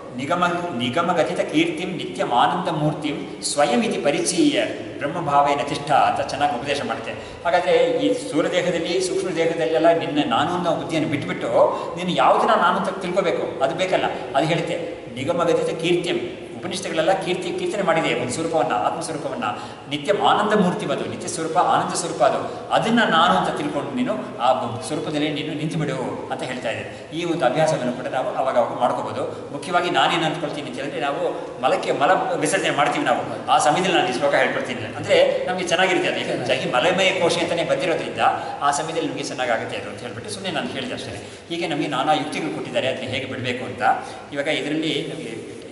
ನಿಗಮಗತಿತ ಕೀರ್ತಿಂ ನಿತ್ಯಂ ಆನಂದ ಮೂರ್ತಿಂ ಸ್ವಯಂ ಇತಿ ಪರಿಚಯ ಬ್ರಹ್ಮಭಾವೇನ ತಿಷ್ಠ ಅಂತ ಚೆನ್ನಾಗಿ ಉಪದೇಶ ಮಾಡುತ್ತೆ. ಹಾಗಾದರೆ ಈ ಸ್ಥೂಲ ದೇಹದಲ್ಲಿ ಸೂಕ್ಷ್ಮ ದೇಹದಲ್ಲೆಲ್ಲ ನಿನ್ನ ನಾನು ಅನ್ನೋ ಬುದ್ಧಿಯನ್ನು ಬಿಟ್ಟುಬಿಟ್ಟು ನೀನು ಯಾವುದನ್ನ ನಾನು ಅಂತ ತಿಳ್ಕೋಬೇಕು, ಅದು ಬೇಕಲ್ಲ. ಅದು ಹೇಳುತ್ತೆ ನಿಗಮಗತಿತ ಕೀರ್ತಿಂ, ಉಪನಿಷತ್ತುಗಳೆಲ್ಲ ಕೀರ್ತನೆ ಮಾಡಿದೆ ಒಂದು ಸ್ವರೂಪವನ್ನು, ಆತ್ಮಸ್ವರೂಪವನ್ನು. ನಿತ್ಯ ಆನಂದ ಮೂರ್ತಿ, ಅದು ನಿತ್ಯ ಸ್ವರೂಪ, ಆನಂದ ಸ್ವರೂಪ, ಅದನ್ನು ನಾನು ಅಂತ ತಿಳ್ಕೊಂಡು ನೀನು ಆ ಸ್ವರೂಪದಲ್ಲಿ ನೀನು ನಿಂತು ಬಿಡು ಅಂತ ಹೇಳ್ತಾ ಇದೆ. ಈ ಒಂದು ಅಭ್ಯಾಸವನ್ನು ಕೂಡ ನಾವು ಅವಾಗ ಮಾಡ್ಕೋಬೋದು. ಮುಖ್ಯವಾಗಿ ನಾನೇನು ಅಂದ್ಕೊಳ್ತೀನಿ ಅಂತ ಹೇಳಿದ್ರೆ, ನಾವು ಮಲ ವಿಸರ್ಜನೆ ಮಾಡ್ತೀವಿ ನಾವು, ಆ ಸಮಯದಲ್ಲಿ ನಾನು ಈ ಶ್ಲೋಕ ಹೇಳ್ಕೊಡ್ತೀನಿ. ಅಂದರೆ ನಮಗೆ ಚೆನ್ನಾಗಿರುತ್ತೆ. ಅದು ಈಗ ಜಹಿ ಮಲಮಯ ಕೋಶ ಅಂತಲೇ ಬಂದಿರೋದ್ರಿಂದ ಆ ಸಮಯದಲ್ಲಿ ನಮಗೆ ಚೆನ್ನಾಗಾಗುತ್ತೆ ಅದು ಅಂತ ಹೇಳ್ಬಿಟ್ಟು ಸುಮ್ಮನೆ ನಾನು ಹೇಳಿದೆ ಅಷ್ಟೇ. ಹೀಗೆ ನಮಗೆ ನಾನಾ ಯುಕ್ತಿಗಳು ಕೊಟ್ಟಿದ್ದಾರೆ ಅದನ್ನ ಹೇಗೆ ಬಿಡಬೇಕು ಅಂತ. ಇವಾಗ ಇದರಲ್ಲಿ ನಮಗೆ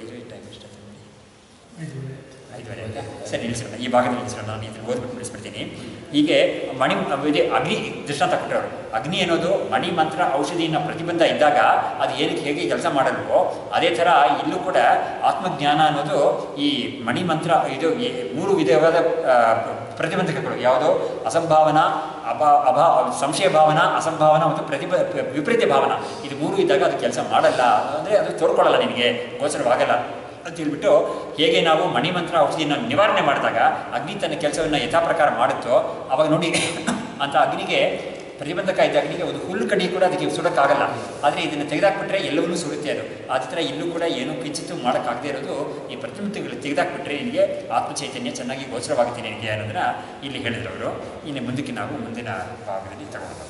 5:30 ಆಯಿತಾ? ಸರಿ, ನಿಲ್ಲಿಸೋಣ, ಈ ಭಾಗದಲ್ಲಿ ನಿಲ್ಲಿಸೋಣ. ನಾನು ಇದನ್ನು ಓದ್ಬಿಟ್ಟು ನಿಲ್ಲಿಸ್ಬಿಡ್ತೀನಿ. ಹೀಗೆ ಅಗ್ನಿ ದೃಷ್ಟಾಂತ ಕೊಟ್ಟವರು. ಅಗ್ನಿ ಅನ್ನೋದು ಮಣಿ ಮಂತ್ರ ಔಷಧಿನ ಪ್ರತಿಬಂಧ ಇದ್ದಾಗ ಅದು ಏನಕ್ಕೆ ಹೇಗೆ ಕೆಲಸ ಮಾಡಲ್ವೋ ಅದೇ ಥರ ಇಲ್ಲೂ ಕೂಡ ಆತ್ಮಜ್ಞಾನ ಅನ್ನೋದು ಈ ಮಣಿ ಮಂತ್ರ ಇದು 3 ವಿಧವಾದ ಪ್ರತಿಬಂಧಕಗಳು. ಯಾವುದೋ ಅಸಂಭಾವನಾ, ಸಂಶಯ ಭಾವನಾ, ಅಸಂಭಾವನಾ ಮತ್ತು ವಿಪರೀತ ಭಾವನಾ. ಇದು 3 ಇದ್ದಾಗ ಅದು ಕೆಲಸ ಮಾಡಲ್ಲ, ಅಂದರೆ ಅದು ತೋರ್ಕೊಳ್ಳಲ್ಲ, ನಿನಗೆ ಗೋಚರವಾಗಲ್ಲ ಅಂತ ಹೇಳ್ಬಿಟ್ಟು, ಹೇಗೆ ನಾವು ಮಣಿಮಂತ್ರ ಔಷಧಿನ ನಿವಾರಣೆ ಮಾಡಿದಾಗ ಅಗ್ನಿ ತನ್ನ ಕೆಲಸವನ್ನು ಯಥಾ ಪ್ರಕಾರ ಮಾಡುತ್ತೋ ಅವಾಗ ನೋಡಿ ಅಂತ ಅಗ್ನಿಗೆ ಪ್ರತಿಬಂಧಕ ಇದ್ದ ಅಗ್ನಿಗೆ ಒಂದು ಹುಲ್ಲು ಕಡ್ಡಿ ಕೂಡ ಅದಕ್ಕೆ ಸುಡೋಕ್ಕಾಗಲ್ಲ. ಆದರೆ ಇದನ್ನು ತೆಗೆದಾಕ್ಬಿಟ್ರೆ ಎಲ್ಲವನ್ನೂ ಸುಡುತ್ತೆ ಅದು. ಆದ ಥರ ಇಲ್ಲೂ ಕೂಡ ಏನೂ ಕಿಂಚಿತ್ತು ಮಾಡೋಕ್ಕಾಗದೇ ಇರೋದು ಈ ಪ್ರತಿಬಂಧಕಗಳು ತೆಗೆದಾಕ್ಬಿಟ್ರೆ ನಿನಗೆ ಆತ್ಮಚೈತನ್ಯ ಚೆನ್ನಾಗಿ ಗೋಚರವಾಗುತ್ತೆ ನಿನಗೆ ಅನ್ನೋದನ್ನು ಇಲ್ಲಿ ಹೇಳಿದ್ರು ಅವರು. ಇನ್ನು ಮುಂದಕ್ಕೆ ನಾವು ಮುಂದಿನ ಭಾಗದಲ್ಲಿ ತಗೊಳ್ಬೋದು.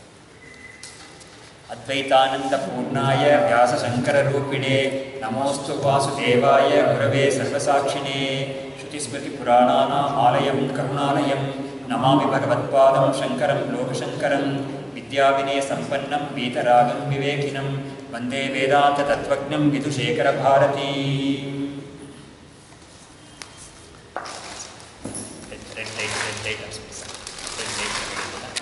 ಅದ್ವೈತಾನಂದ ಪೂರ್ಣಾಯ ವ್ಯಾಸಶಂಕರರೂಪಿಣೆ ನಮೋಸ್ತು ವಾಸುದೇವಾಯ ಗುರವೇ ಸರ್ವಸಾಕ್ಷಿಣೇ ಶ್ರುತಿಸ್ಮೃತಿ ಪುರಾಣಾನಾಮಾಲಯಂ ಕರುಣಾಲಯಂ ನಮಾಮಿ ಭಗವತ್ಪಾದಂ ಶಂಕರಂ ಲೋಕಶಂಕರಂ ವಿದ್ಯಾವಿನಯ ಸಂಪನ್ನಂ ಪೀತರಾಗಂ ವಿವೇಕಿನಂ ವಂದೇ ವೇದಾಂತ ತತ್ವಜ್ಞಂ ವಿಧುಶೇಖರ ಭಾರತೀ. Red light